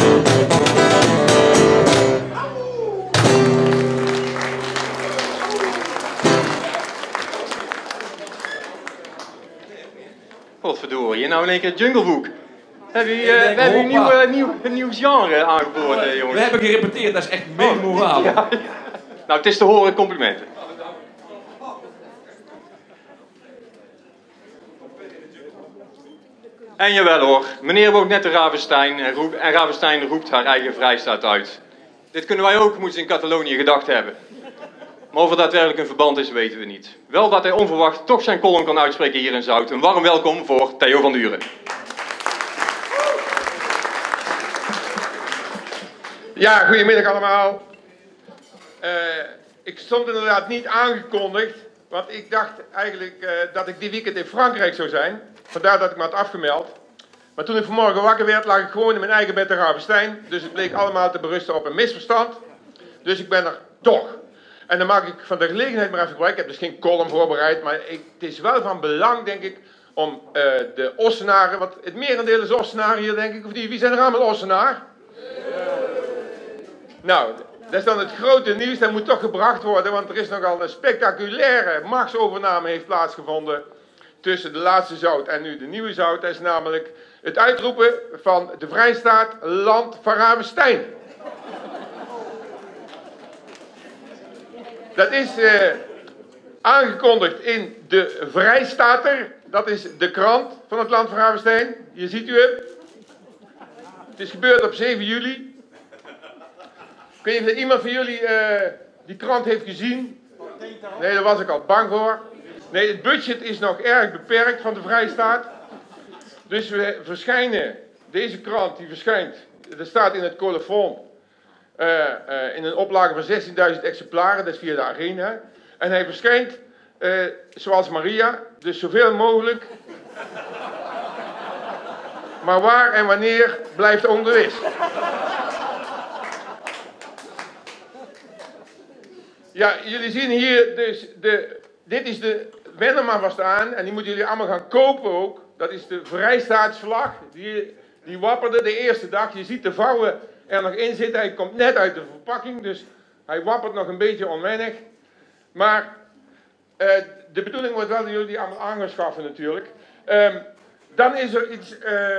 Godverdorie, nou in één keer Jungle Book. We hebben een nieuw genre aangeboden, jongens. We hebben gerepeteerd, dat is echt memorabel. Ja. Nou, het is te horen, complimenten. En jawel hoor, meneer woont net in Ravenstein en Ravenstein roept haar eigen vrijstaat uit. Dit kunnen wij ook, moeten ze in Catalonië gedacht hebben. Maar of er daadwerkelijk een verband is, weten we niet. Wel dat hij onverwacht toch zijn column kan uitspreken hier in Zout. Een warm welkom voor Theo van Duren. Ja, goedemiddag allemaal. Ik stond inderdaad niet aangekondigd, want ik dacht eigenlijk dat ik die weekend in Frankrijk zou zijn. Vandaar dat ik me had afgemeld. Maar toen ik vanmorgen wakker werd, lag ik gewoon in mijn eigen bed in Ravenstein. Dus het bleek allemaal te berusten op een misverstand. Dus ik ben er toch. En dan maak ik van de gelegenheid maar even gebruik. Ik heb dus geen column voorbereid, maar het is wel van belang, denk ik, om de Ossenaren, want het merendeel is Ossenaren hier, denk ik, of niet? Wie zijn er allemaal Ossenaar? Nou, dat is dan het grote nieuws, dat moet toch gebracht worden, want er is nogal een spectaculaire machtsovername heeft plaatsgevonden tussen de laatste Zout en nu de nieuwe Zout. Dat is namelijk het uitroepen van de Vrijstaat Land van Ravenstein. Dat is aangekondigd in de Vrijstater. Dat is de krant van het Land van Ravenstein. Hier ziet u hem. Het is gebeurd op 7 juli. Ik weet niet of iemand van jullie die krant heeft gezien. Nee, daar was ik al bang voor. Nee, het budget is nog erg beperkt van de Vrijstaat. Dus we verschijnen, deze krant die verschijnt, dat staat in het colofon. In een oplage van 16.000 exemplaren, dat is via de Arena. En hij verschijnt zoals Maria, dus zoveel mogelijk. Maar waar en wanneer blijft onbewust. Ja, jullie zien hier dus dit is de Venema vast aan en die moeten jullie allemaal gaan kopen ook. Dat is de Vrijstaatsvlag, die wapperde de eerste dag. Je ziet de vouwen er nog in zitten, hij komt net uit de verpakking, dus hij wappert nog een beetje onwennig. Maar De bedoeling wordt wel dat jullie die allemaal aangeschaffen natuurlijk. Dan is er iets,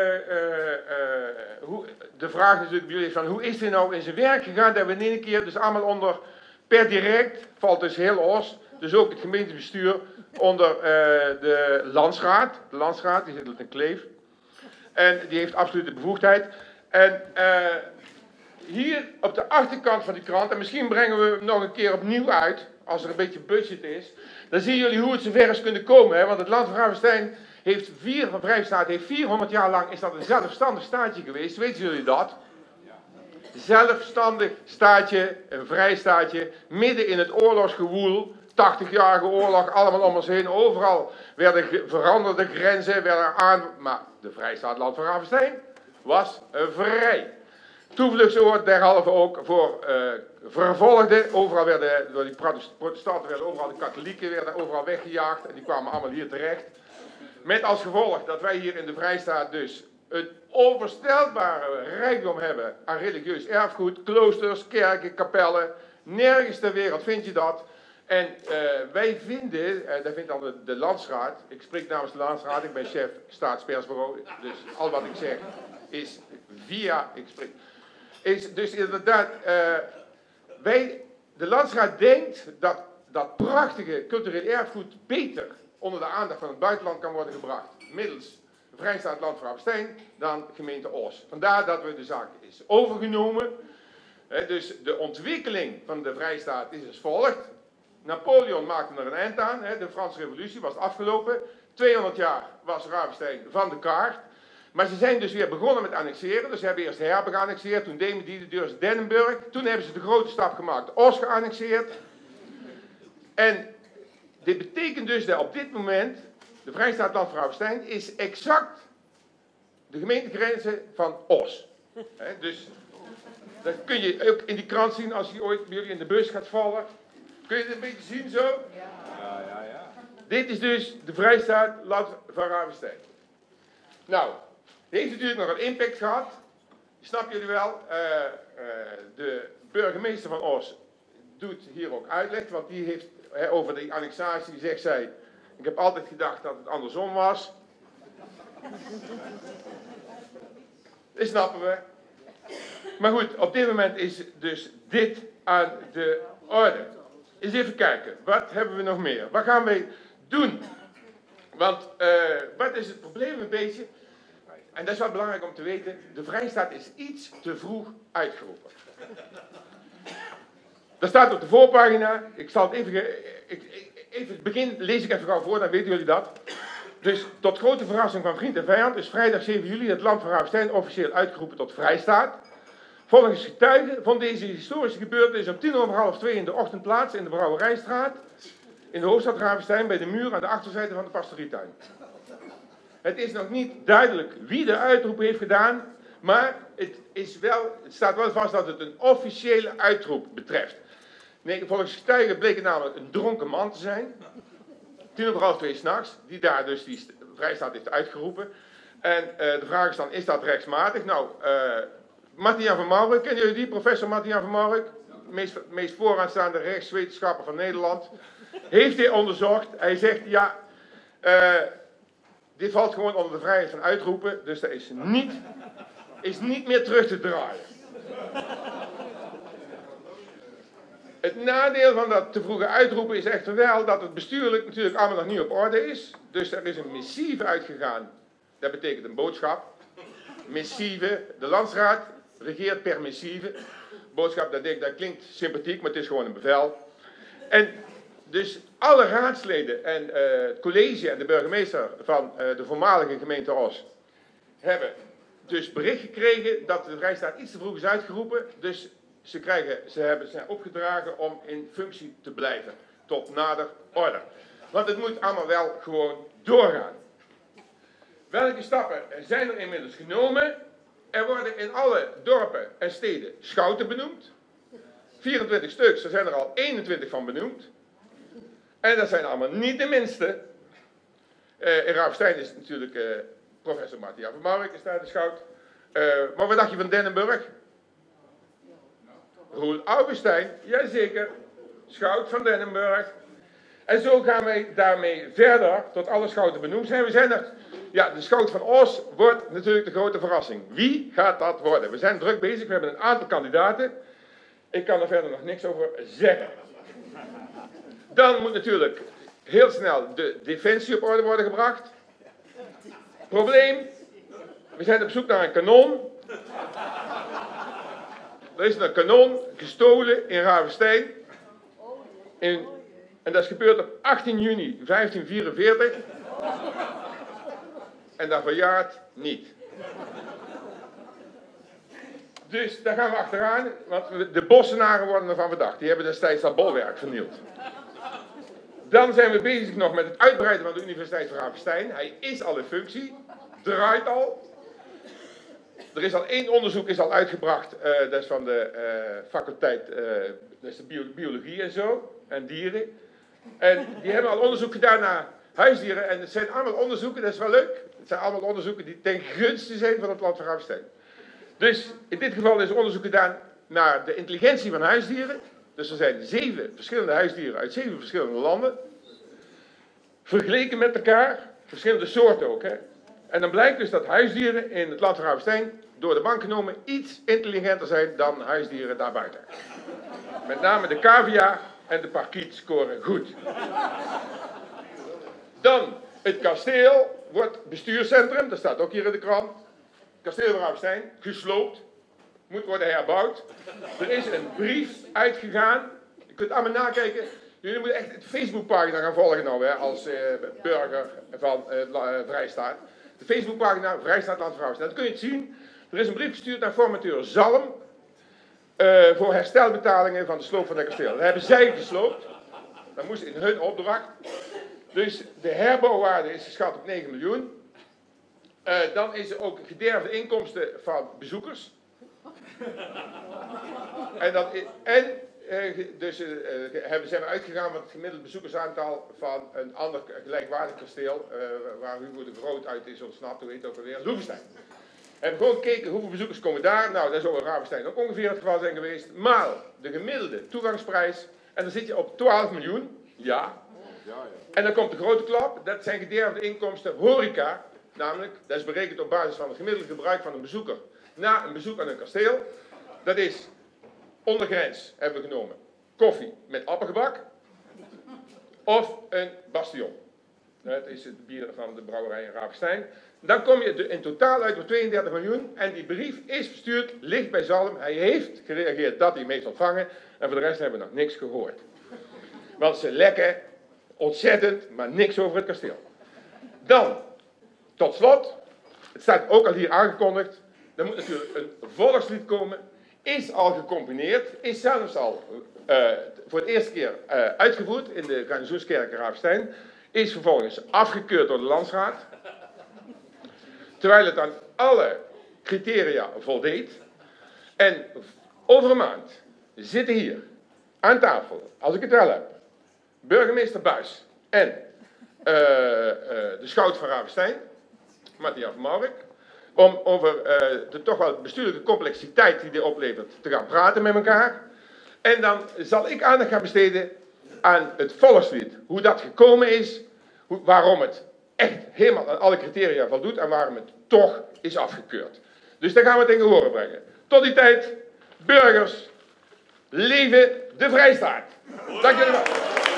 de vraag natuurlijk bij jullie van hoe is dit nou in zijn werk gegaan dat we in één keer dus allemaal onder, per direct valt dus heel Os, dus ook het gemeentebestuur onder de Landsraad. De Landsraad die zit in Kleef en die heeft absolute bevoegdheid. En hier op de achterkant van die krant, en misschien brengen we hem nog een keer opnieuw uit, als er een beetje budget is, dan zien jullie hoe het zover is kunnen komen. Hè? Want het Land van Ravenstein heeft Vrijstaat heeft 400 jaar lang is dat een zelfstandig staatje geweest. Weten jullie dat? Zelfstandig staatje, een vrijstaatje, midden in het oorlogsgewoel. 80-jarige oorlog, allemaal om ons heen. Overal werden veranderde grenzen, maar de Vrijstaat Land van Ravenstein was vrij. Toevluchtsoord derhalve ook voor vervolgden. Overal werden, door die protestanten werden overal de katholieken werden overal weggejaagd. En die kwamen allemaal hier terecht. Met als gevolg dat wij hier in de Vrijstaat dus een onvoorstelbare rijkdom hebben aan religieus erfgoed. Kloosters, kerken, kapellen. Nergens ter wereld vind je dat. En wij vinden, dat vindt dan de Landsraad. Ik spreek namens de Landsraad, ik ben chef staatspersbureau. Dus al wat ik zeg is via, is dus inderdaad, de Landsraad denkt dat dat prachtige cultureel erfgoed beter onder de aandacht van het buitenland kan worden gebracht. Middels de Vrijstaat Land van Ravenstein dan gemeente Os. Vandaar dat we de zaak is overgenomen. Dus de ontwikkeling van de Vrijstaat is als volgt. Napoleon maakte er een eind aan. De Franse revolutie was afgelopen. 200 jaar was Ravenstein van de kaart. Maar ze zijn dus weer begonnen met annexeren. Dus ze hebben eerst Herbe geannexeerd, toen Demedie, dus Dennenburg. Toen hebben ze de grote stap gemaakt, Os geannexeerd. En dit betekent dus dat op dit moment de Vrijstaat Land van Ravenstein is exact de gemeentegrenzen van Os. Dus dat kun je ook in die krant zien als hij ooit bij jullie in de bus gaat vallen. Kun je het een beetje zien zo? Ja. Dit is dus de Vrijstaat Land van Ravenstein. Nou, heeft natuurlijk nog een impact gehad. Snappen jullie wel? De burgemeester van Os doet hier ook uitleg, want die heeft over die annexatie, zegt zij, ik heb altijd gedacht dat het andersom was. Dat snappen we. Maar goed, op dit moment is dus dit aan de orde. Eens even kijken, wat hebben we nog meer? Wat gaan wij doen? Want wat is het probleem een beetje? En dat is wel belangrijk om te weten, de Vrijstaat is iets te vroeg uitgeroepen. Dat staat op de voorpagina, ik zal het even het begin lees ik even gauw voor, dan weten jullie dat. Dus tot grote verrassing van vriend en vijand is vrijdag 7 juli het Land van Ravenstein officieel uitgeroepen tot Vrijstaat. Volgens getuigen vond deze historische gebeurtenis om 1:30 in de ochtend plaats in de Brouwerijstraat, in de hoofdstad Ravenstein, bij de muur aan de achterzijde van de pastorietuin. Het is nog niet duidelijk wie de uitroep heeft gedaan, maar het staat wel vast dat het een officiële uitroep betreft. Nee, volgens getuigen bleek het namelijk een dronken man te zijn, 1:30 s'nachts, die daar dus die Vrijstaat heeft uitgeroepen. En de vraag is dan, is dat rechtsmatig? Nou, Martin-Jan van Maurik, kennen jullie die? Professor Martin-Jan van Maurik, meest vooraanstaande rechtswetenschapper van Nederland, heeft hij onderzocht. Hij zegt, ja, dit valt gewoon onder de vrijheid van uitroepen, dus dat is niet meer terug te draaien. Het nadeel van dat te vroege uitroepen is echter wel dat het bestuurlijk natuurlijk allemaal nog niet op orde is. Dus er is een missieve uitgegaan. Dat betekent een boodschap. Missieve. De Landsraad regeert per missieve. Boodschap, dat klinkt sympathiek, maar het is gewoon een bevel. En dus alle raadsleden en het college en de burgemeester van de voormalige gemeente Os hebben dus bericht gekregen dat de Vrijstaat iets te vroeg is uitgeroepen. Dus ze zijn opgedragen om in functie te blijven. Tot nader orde. Want het moet allemaal wel gewoon doorgaan. Welke stappen zijn er inmiddels genomen? Er worden in alle dorpen en steden schouten benoemd. 24 stuks, daar zijn er al 21 van benoemd. En dat zijn allemaal niet de minste. In Ravenstein is natuurlijk professor Martin-Jan van Maurik, is daar de schout. Maar wat dacht je van Dennenburg? Roel Augustijn, jazeker, schout van Dennenburg. En zo gaan wij daarmee verder tot alle schouten benoemd zijn. We zijn er, ja, de schout van Os wordt natuurlijk de grote verrassing. Wie gaat dat worden? We zijn druk bezig, we hebben een aantal kandidaten. Ik kan er verder nog niks over zeggen. Dan moet natuurlijk heel snel de defensie op orde worden gebracht. Probleem, we zijn op zoek naar een kanon. Er is een kanon gestolen in Ravenstein. En dat is gebeurd op 18 juni 1544. En dat verjaart niet. Dus daar gaan we achteraan, want de Bossenaren worden ervan verdacht. Die hebben destijds dat bolwerk vernield. Dan zijn we bezig nog met het uitbreiden van de Universiteit van Ravenstein. Hij is al in functie, draait al. Er is al één onderzoek is al uitgebracht, dat is van de faculteit dat is de biologie en zo, en dieren. En die hebben al onderzoek gedaan naar huisdieren. En het zijn allemaal onderzoeken, dat is wel leuk. Het zijn allemaal onderzoeken die ten gunste zijn van het land van Ravenstein. Dus in dit geval is onderzoek gedaan naar de intelligentie van huisdieren. Dus er zijn 7 verschillende huisdieren uit 7 verschillende landen. Vergeleken met elkaar, verschillende soorten ook. Hè. En dan blijkt dus dat huisdieren in het land van Ravenstein door de bank genomen iets intelligenter zijn dan huisdieren daarbuiten. Met name de cavia en de parkiet scoren goed. Dan het kasteel wordt bestuurscentrum, dat staat ook hier in de krant. Kasteel van Ravenstein, gesloopt, moet worden herbouwd. Er is een brief uitgegaan, je kunt allemaal nakijken. Jullie moeten echt het Facebookpagina gaan volgen nou, hè, als burger van Vrijstaat. De Facebookpagina Vrijstaat Land van Ravenstein. Dat kun je het zien. Er is een brief gestuurd naar formateur Zalm voor herstelbetalingen van de sloop van het kasteel. Dat hebben zij gesloopt. Dat moest in hun opdracht. Dus de herbouwwaarde is geschat op 9 miljoen. Dan is er ook gederfde inkomsten van bezoekers. Zijn we uitgegaan met het gemiddeld bezoekersaantal van een ander gelijkwaardig kasteel, waar Hugo de Groot uit is ontsnapt, hoe heet het ook alweer, Loevestein. We hebben gewoon gekeken hoeveel bezoekers komen daar. Nou, dat zou in Ravenstein ook ongeveer het geval zijn geweest. Maar de gemiddelde toegangsprijs, en dan zit je op 12 miljoen, ja. En dan komt de grote klap, dat zijn gederfde inkomsten horeca. Namelijk, dat is berekend op basis van het gemiddelde gebruik van een bezoeker na een bezoek aan een kasteel. Dat is, ondergrens hebben we genomen, koffie met appelgebak of een bastion. Dat is het bier van de brouwerij in Ravenstein. Dan kom je in totaal uit op 32 miljoen en die brief is verstuurd, ligt bij Zalm. Hij heeft gereageerd dat hij hem heeft ontvangen en voor de rest hebben we nog niks gehoord. Want ze lekken ontzettend, maar niks over het kasteel. Dan, tot slot, het staat ook al hier aangekondigd, er moet natuurlijk een volkslied komen, is al gecomponeerd, is zelfs al voor de eerste keer uitgevoerd in de Garnizoenskerk in Ravenstein, is vervolgens afgekeurd door de Landsraad, terwijl het aan alle criteria voldeed. En over een maand zitten hier aan tafel, als ik het wel heb, burgemeester Buys en de schout van Ravenstein, Matthias van Maurik, om over de toch wel bestuurlijke complexiteit die dit oplevert te gaan praten met elkaar. En dan zal ik aandacht gaan besteden aan het volkslied. Hoe dat gekomen is, waarom het echt helemaal aan alle criteria voldoet en waarom het toch is afgekeurd. Dus daar gaan we het in gehoor brengen. Tot die tijd, burgers, leven de Vrijstaat. Dank jullie wel.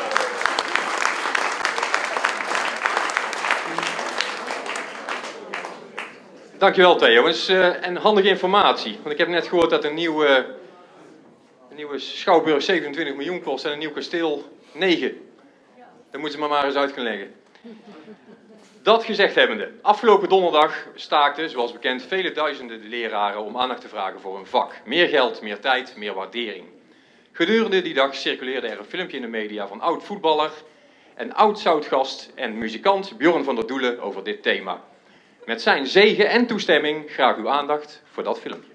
Dankjewel Theo. Jongens. En handige informatie. Want ik heb net gehoord dat een nieuwe Schouwburg 27 miljoen kost en een nieuw kasteel 9. Dat moeten ze maar eens uit gaan leggen. Dat gezegd hebbende, afgelopen donderdag staakten, zoals bekend, vele duizenden leraren om aandacht te vragen voor hun vak. Meer geld, meer tijd, meer waardering. Gedurende die dag circuleerde er een filmpje in de media van oud-voetballer en oud-zoutgast en muzikant Bjorn van der Doelen over dit thema. Met zijn zegen en toestemming graag uw aandacht voor dat filmpje.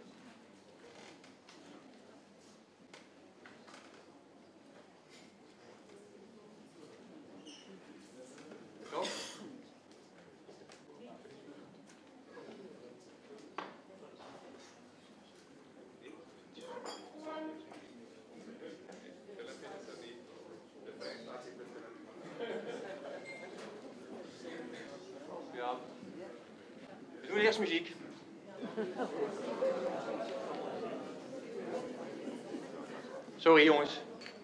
Kerstmuziek. Sorry jongens.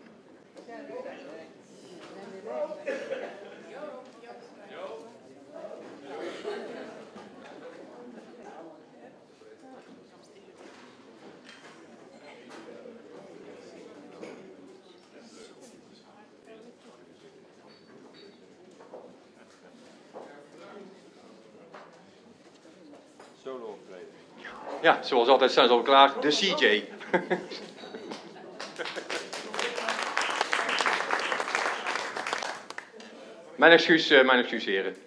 Solo optreden. Ja, zoals altijd zijn ze al klaar. De CJ. Mijn excuus heren.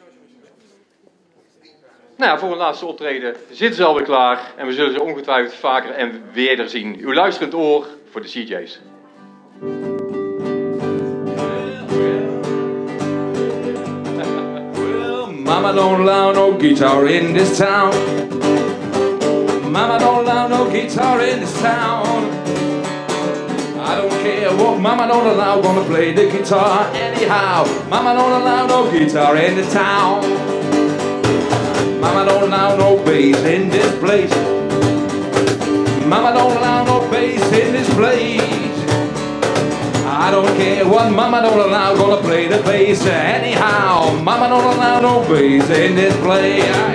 Nou ja, voor een laatste optreden zitten ze alweer klaar. En we zullen ze ongetwijfeld vaker en weer zien. Uw luisterend oor voor de CJ's. Mama don't allow no guitar in this town. Mama don't allow no guitar in this town. I don't care what Mama don't allow, gonna play the guitar anyhow. Mama don't allow no guitar in the town. Mama don't allow no bass in this place. Mama don't allow no bass in this place. I don't care what Mama don't allow, gonna play the bass anyhow. Mama don't allow no bass in this place.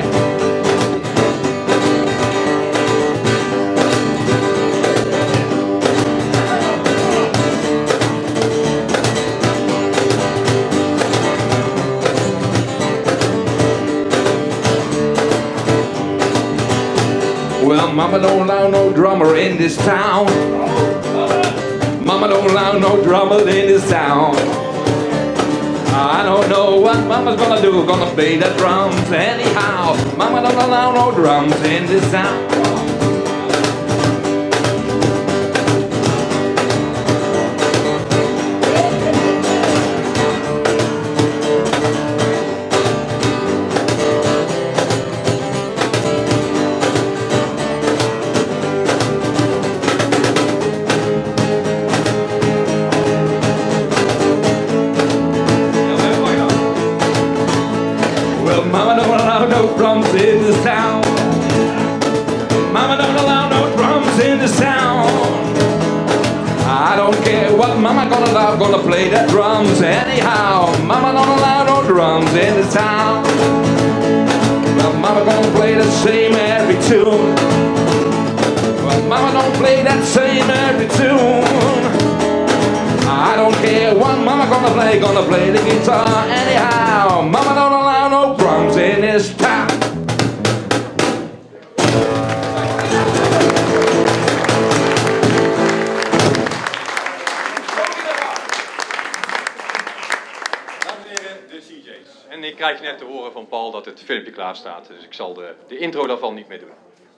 Well, Mama don't allow no drummer in this town. Mama don't allow no drummer in this town. I don't know what Mama's gonna do, gonna play the drums anyhow. Mama don't allow no drums in this town. Mama don't allow no drums in this town. Mama don't allow no drums in this town. I don't care what Mama gonna allow, gonna play the drums anyhow. Mama don't allow no drums in this town. Well, Mama gonna play the same every tune. Well, Mama don't play that same every tune. I don't care what Mama gonna play the guitar anyhow. Mama don't allow no drums in this town. De CJ's. En ik krijg net te horen van Paul dat het filmpje klaar staat. Dus ik zal de intro daarvan niet meer doen.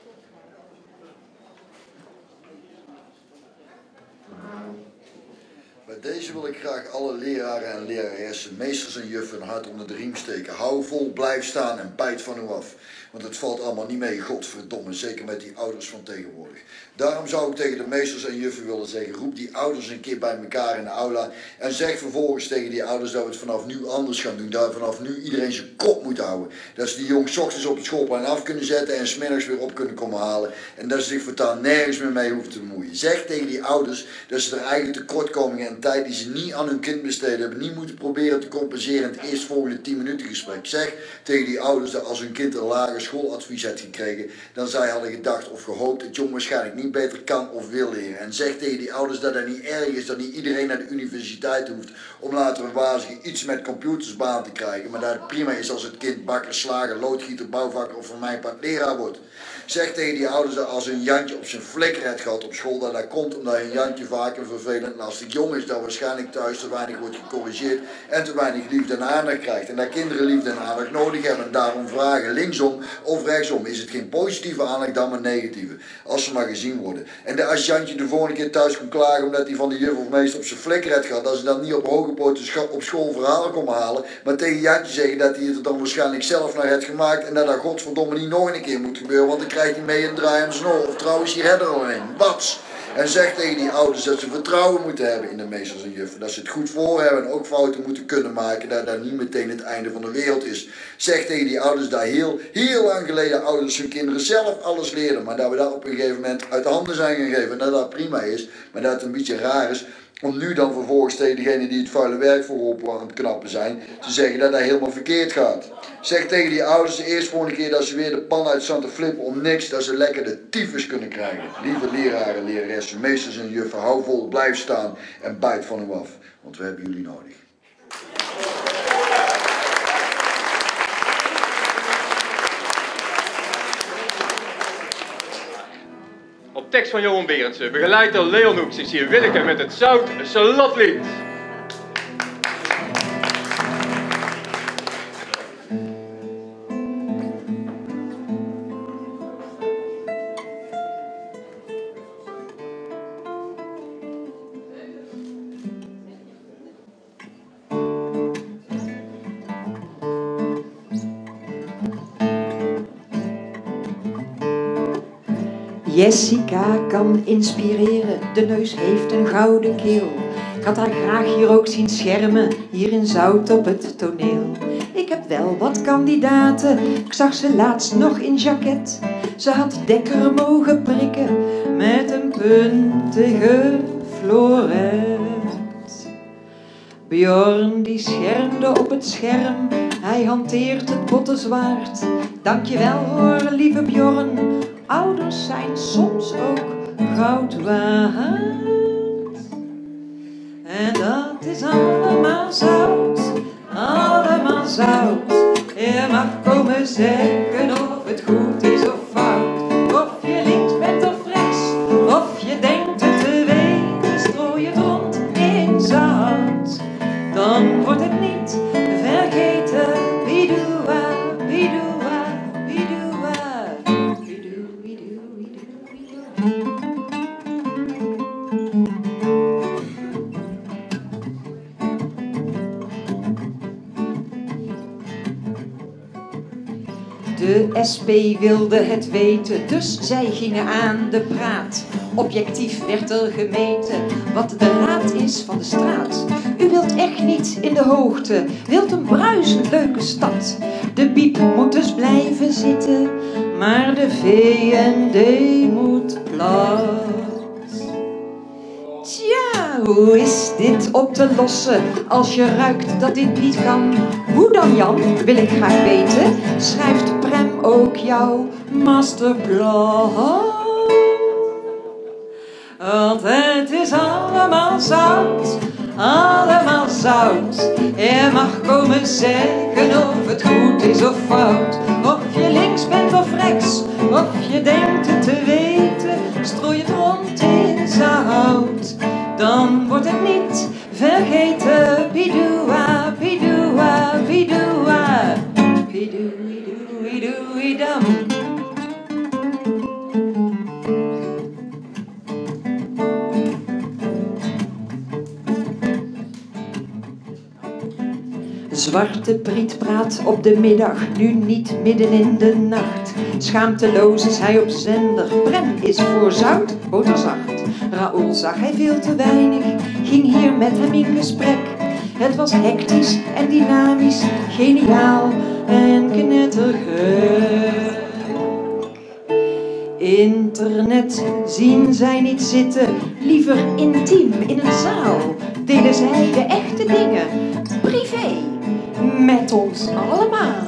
Bij deze wil ik graag alle leraren en leraressen, meesters en juffen een hart onder de riem steken. Hou vol, blijf staan en bijt van u af. Want het valt allemaal niet mee, godverdomme, zeker met die ouders van tegenwoordig. Daarom zou ik tegen de meesters en juffen willen zeggen, roep die ouders een keer bij elkaar in de aula en zeg vervolgens tegen die ouders dat we het vanaf nu anders gaan doen. Dat vanaf nu iedereen zijn kop moet houden. Dat ze die jongens 's ochtends op het schoolplein af kunnen zetten en 's middags weer op kunnen komen halen. En dat ze zich voortaan nergens meer mee hoeven te bemoeien. Zeg tegen die ouders dat ze er eigen tekortkomingen en tijd die ze niet aan hun kind besteden hebben, niet moeten proberen te compenseren in het eerstvolgende 10 minuten gesprek. Zeg tegen die ouders dat als hun kind een lager schooladvies heeft gekregen, dan zij hadden gedacht of gehoopt dat jong waarschijnlijk niet beter kan of wil leren. En zeg tegen die ouders dat dat niet erg is, dat niet iedereen naar de universiteit hoeft om later een wazige iets met computersbaan te krijgen, maar dat het prima is als het kind bakker, slager, loodgieter, bouwvakker of van mijn part leraar wordt. Zeg tegen die ouders dat als een Jantje op zijn flikker heeft gehad op school, dat komt omdat een Jantje vaak een vervelend lastig jong is, dat waarschijnlijk thuis te weinig wordt gecorrigeerd en te weinig liefde en aandacht krijgt. En dat kinderen liefde en aandacht nodig hebben en daarom vragen linksom of rechtsom. Is het geen positieve aandacht dan maar negatieve, als ze maar gezien worden. En dat als Jantje de volgende keer thuis komt klagen omdat hij van de juf of meester op zijn flikker heeft gehad, dat ze dan niet op hoge poten op school verhalen komen halen, maar tegen Jantje zeggen dat hij het er dan waarschijnlijk zelf naar heeft gemaakt en dat dat godverdomme niet nog een keer moet gebeuren, want dan krijgt hij mee een draai om zijn oor. Of trouwens, hier hebben we er al een. Bats. En zeg tegen die ouders dat ze vertrouwen moeten hebben in de meesters en juffen. Dat ze het goed voor hebben en ook fouten moeten kunnen maken. Dat dat niet meteen het einde van de wereld is. Zeg tegen die ouders dat heel lang geleden ouders hun kinderen zelf alles leerden. Maar dat we dat op een gegeven moment uit de handen zijn gegeven. En dat dat prima is. Maar dat het een beetje raar is om nu dan vervolgens tegen degene die het vuile werk voorop aan het knappen zijn, te zeggen dat dat helemaal verkeerd gaat. Zeg tegen die ouders de eerste volgende keer dat ze weer de pan uit staan te flippen om niks, dat ze lekker de tyfus kunnen krijgen. Lieve leraren, leraressen, meesters en juffen, hou vol, blijf staan en bijt van u af. Want we hebben jullie nodig. Op tekst van Johan Berendsen, begeleid door Leon Hoeks, is hier Willeke met het Zout Salotlied. Jessica kan inspireren, de neus heeft een gouden keel. Ik had haar graag hier ook zien schermen, hier in Zout op het toneel. Ik heb wel wat kandidaten, ik zag ze laatst nog in jacket. Ze had Dekker mogen prikken met een puntige floret. Bjorn die schermde op het scherm, hij hanteert het botte zwaard. Dankjewel hoor, lieve Bjorn. Ouders zijn soms ook goud waard. En dat is allemaal zout, allemaal zout. Je mag komen zeggen of het goed is of fout. Of je links bent of rechts, of je denkt het te weten. Strooi het rond in zout, dan wordt het niet vergeten. Bidoua, bidoua, bidoua. De SP wilde het weten, dus zij gingen aan de praat. Objectief werd er gemeten wat de raad is van de straat. U wilt echt niet in de hoogte, wilt een bruisend leuke stad. De biep moet dus blijven zitten, maar de VND moet plat. Tja, hoe is dit op te lossen als je ruikt dat dit niet kan? Hoe dan, Jan, wil ik graag weten. Schrijft Prem ook jouw masterplan? Want het is allemaal zout, allemaal zout. Je mag komen zeggen of het goed is of fout. Of je links bent of rechts, of je denkt het te weten. Strooi het rond in zout, dan wordt het niet vergeten. Bidoua, bidoua, bidoua. Bidoei-doei-doei-dam. Zwarte Priet praat op de middag, nu niet midden in de nacht. Schaamteloos is hij op zender, Prem is voor zout boterzacht. Raoul zag hij veel te weinig, ging hier met hem in gesprek. Het was hectisch en dynamisch, geniaal en knettergek. Internet zien zij niet zitten, liever intiem in een zaal. Deden zij de echte dingen, privé, met ons allemaal.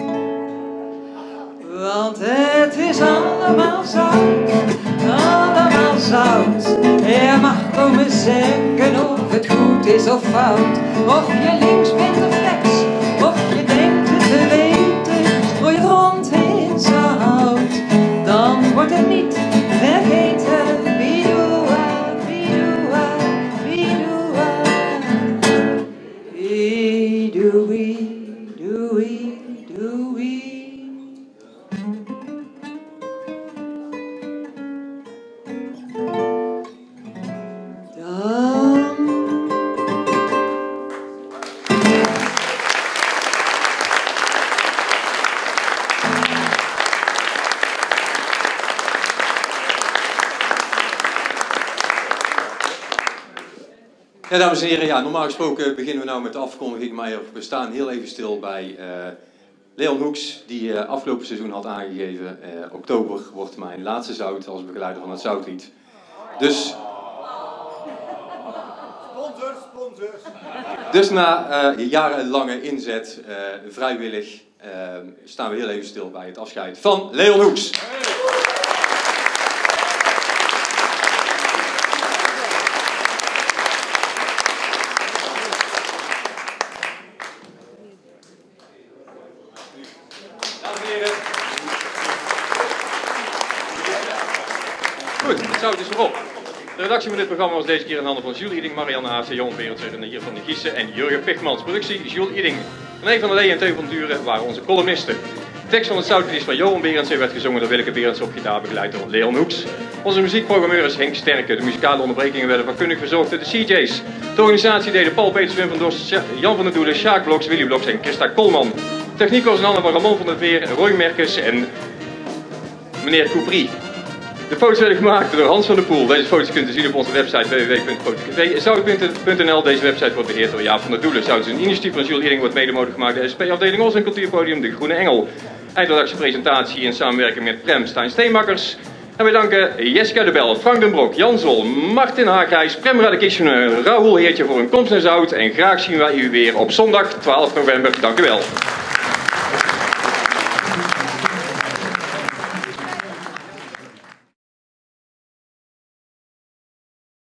Want het is allemaal zout, allemaal zout. Je mag komen zeggen of het goed is of fout. Of je links bent of rechts, of je denkt het te weten. Strooi het rond in zout, dan wordt het niet vergeten. Bidoua, bidoua, bidoua. Bidoui, doei, doei. Ja, dames en heren, ja, normaal gesproken beginnen we nou met de afkondiging, maar we staan heel even stil bij Leon Hoeks, die afgelopen seizoen had aangegeven, oktober wordt mijn laatste zout als begeleider van het Zoutlied. Dus... Sponsors! Dus na jarenlange inzet, vrijwillig, staan we heel even stil bij het afscheid van Leon Hoeks. Goed, het zout is erop. De redactie van dit programma was deze keer in handen van Jules Iding, Marianne Haase, Johan Berendsen en hier van de Giessen en Jurgen Pichmans. Productie Jules Iding. René van der Lee en Teun van Duren waren onze columnisten. De tekst van het Zoutlied is van Johan Berendsen, werd gezongen door Willeke Berendsen op gitaar, begeleid door Leon Hoeks. Onze muziekprogrammeur is Henk Sterke. De muzikale onderbrekingen werden vakkundig verzorgd door de CJ's. De organisatie deden Paul Peters, Wim van Dorst, Jan van der Doelen, Sjaak Bloks, Willy Bloks en Christa Kolman. Techniek was in handen van Ramon van der Veer, Roy Merkes en meneer Couprie. De foto's werden gemaakt door Hans van der Poel. Deze foto's kunt u zien op onze website www.fotocafe.zout.nl. Deze website wordt beheerd door Jaap van der Doelen. Zout is een initiatief van Jules Iding, wordt mede mogelijk gemaakt door de SP-afdeling Os en Cultuurpodium De Groene Engel. Eindredactie presentatie in samenwerking met Prem Stijn Steenmakkers. En wij danken Jessica de Bel, Frank den Brok, Jan Zol, Martin Haakrijs, Prem Radekishun, Raoul Heertje voor hun komst naar Zout. En graag zien wij u weer op zondag 12 november. Dank u wel.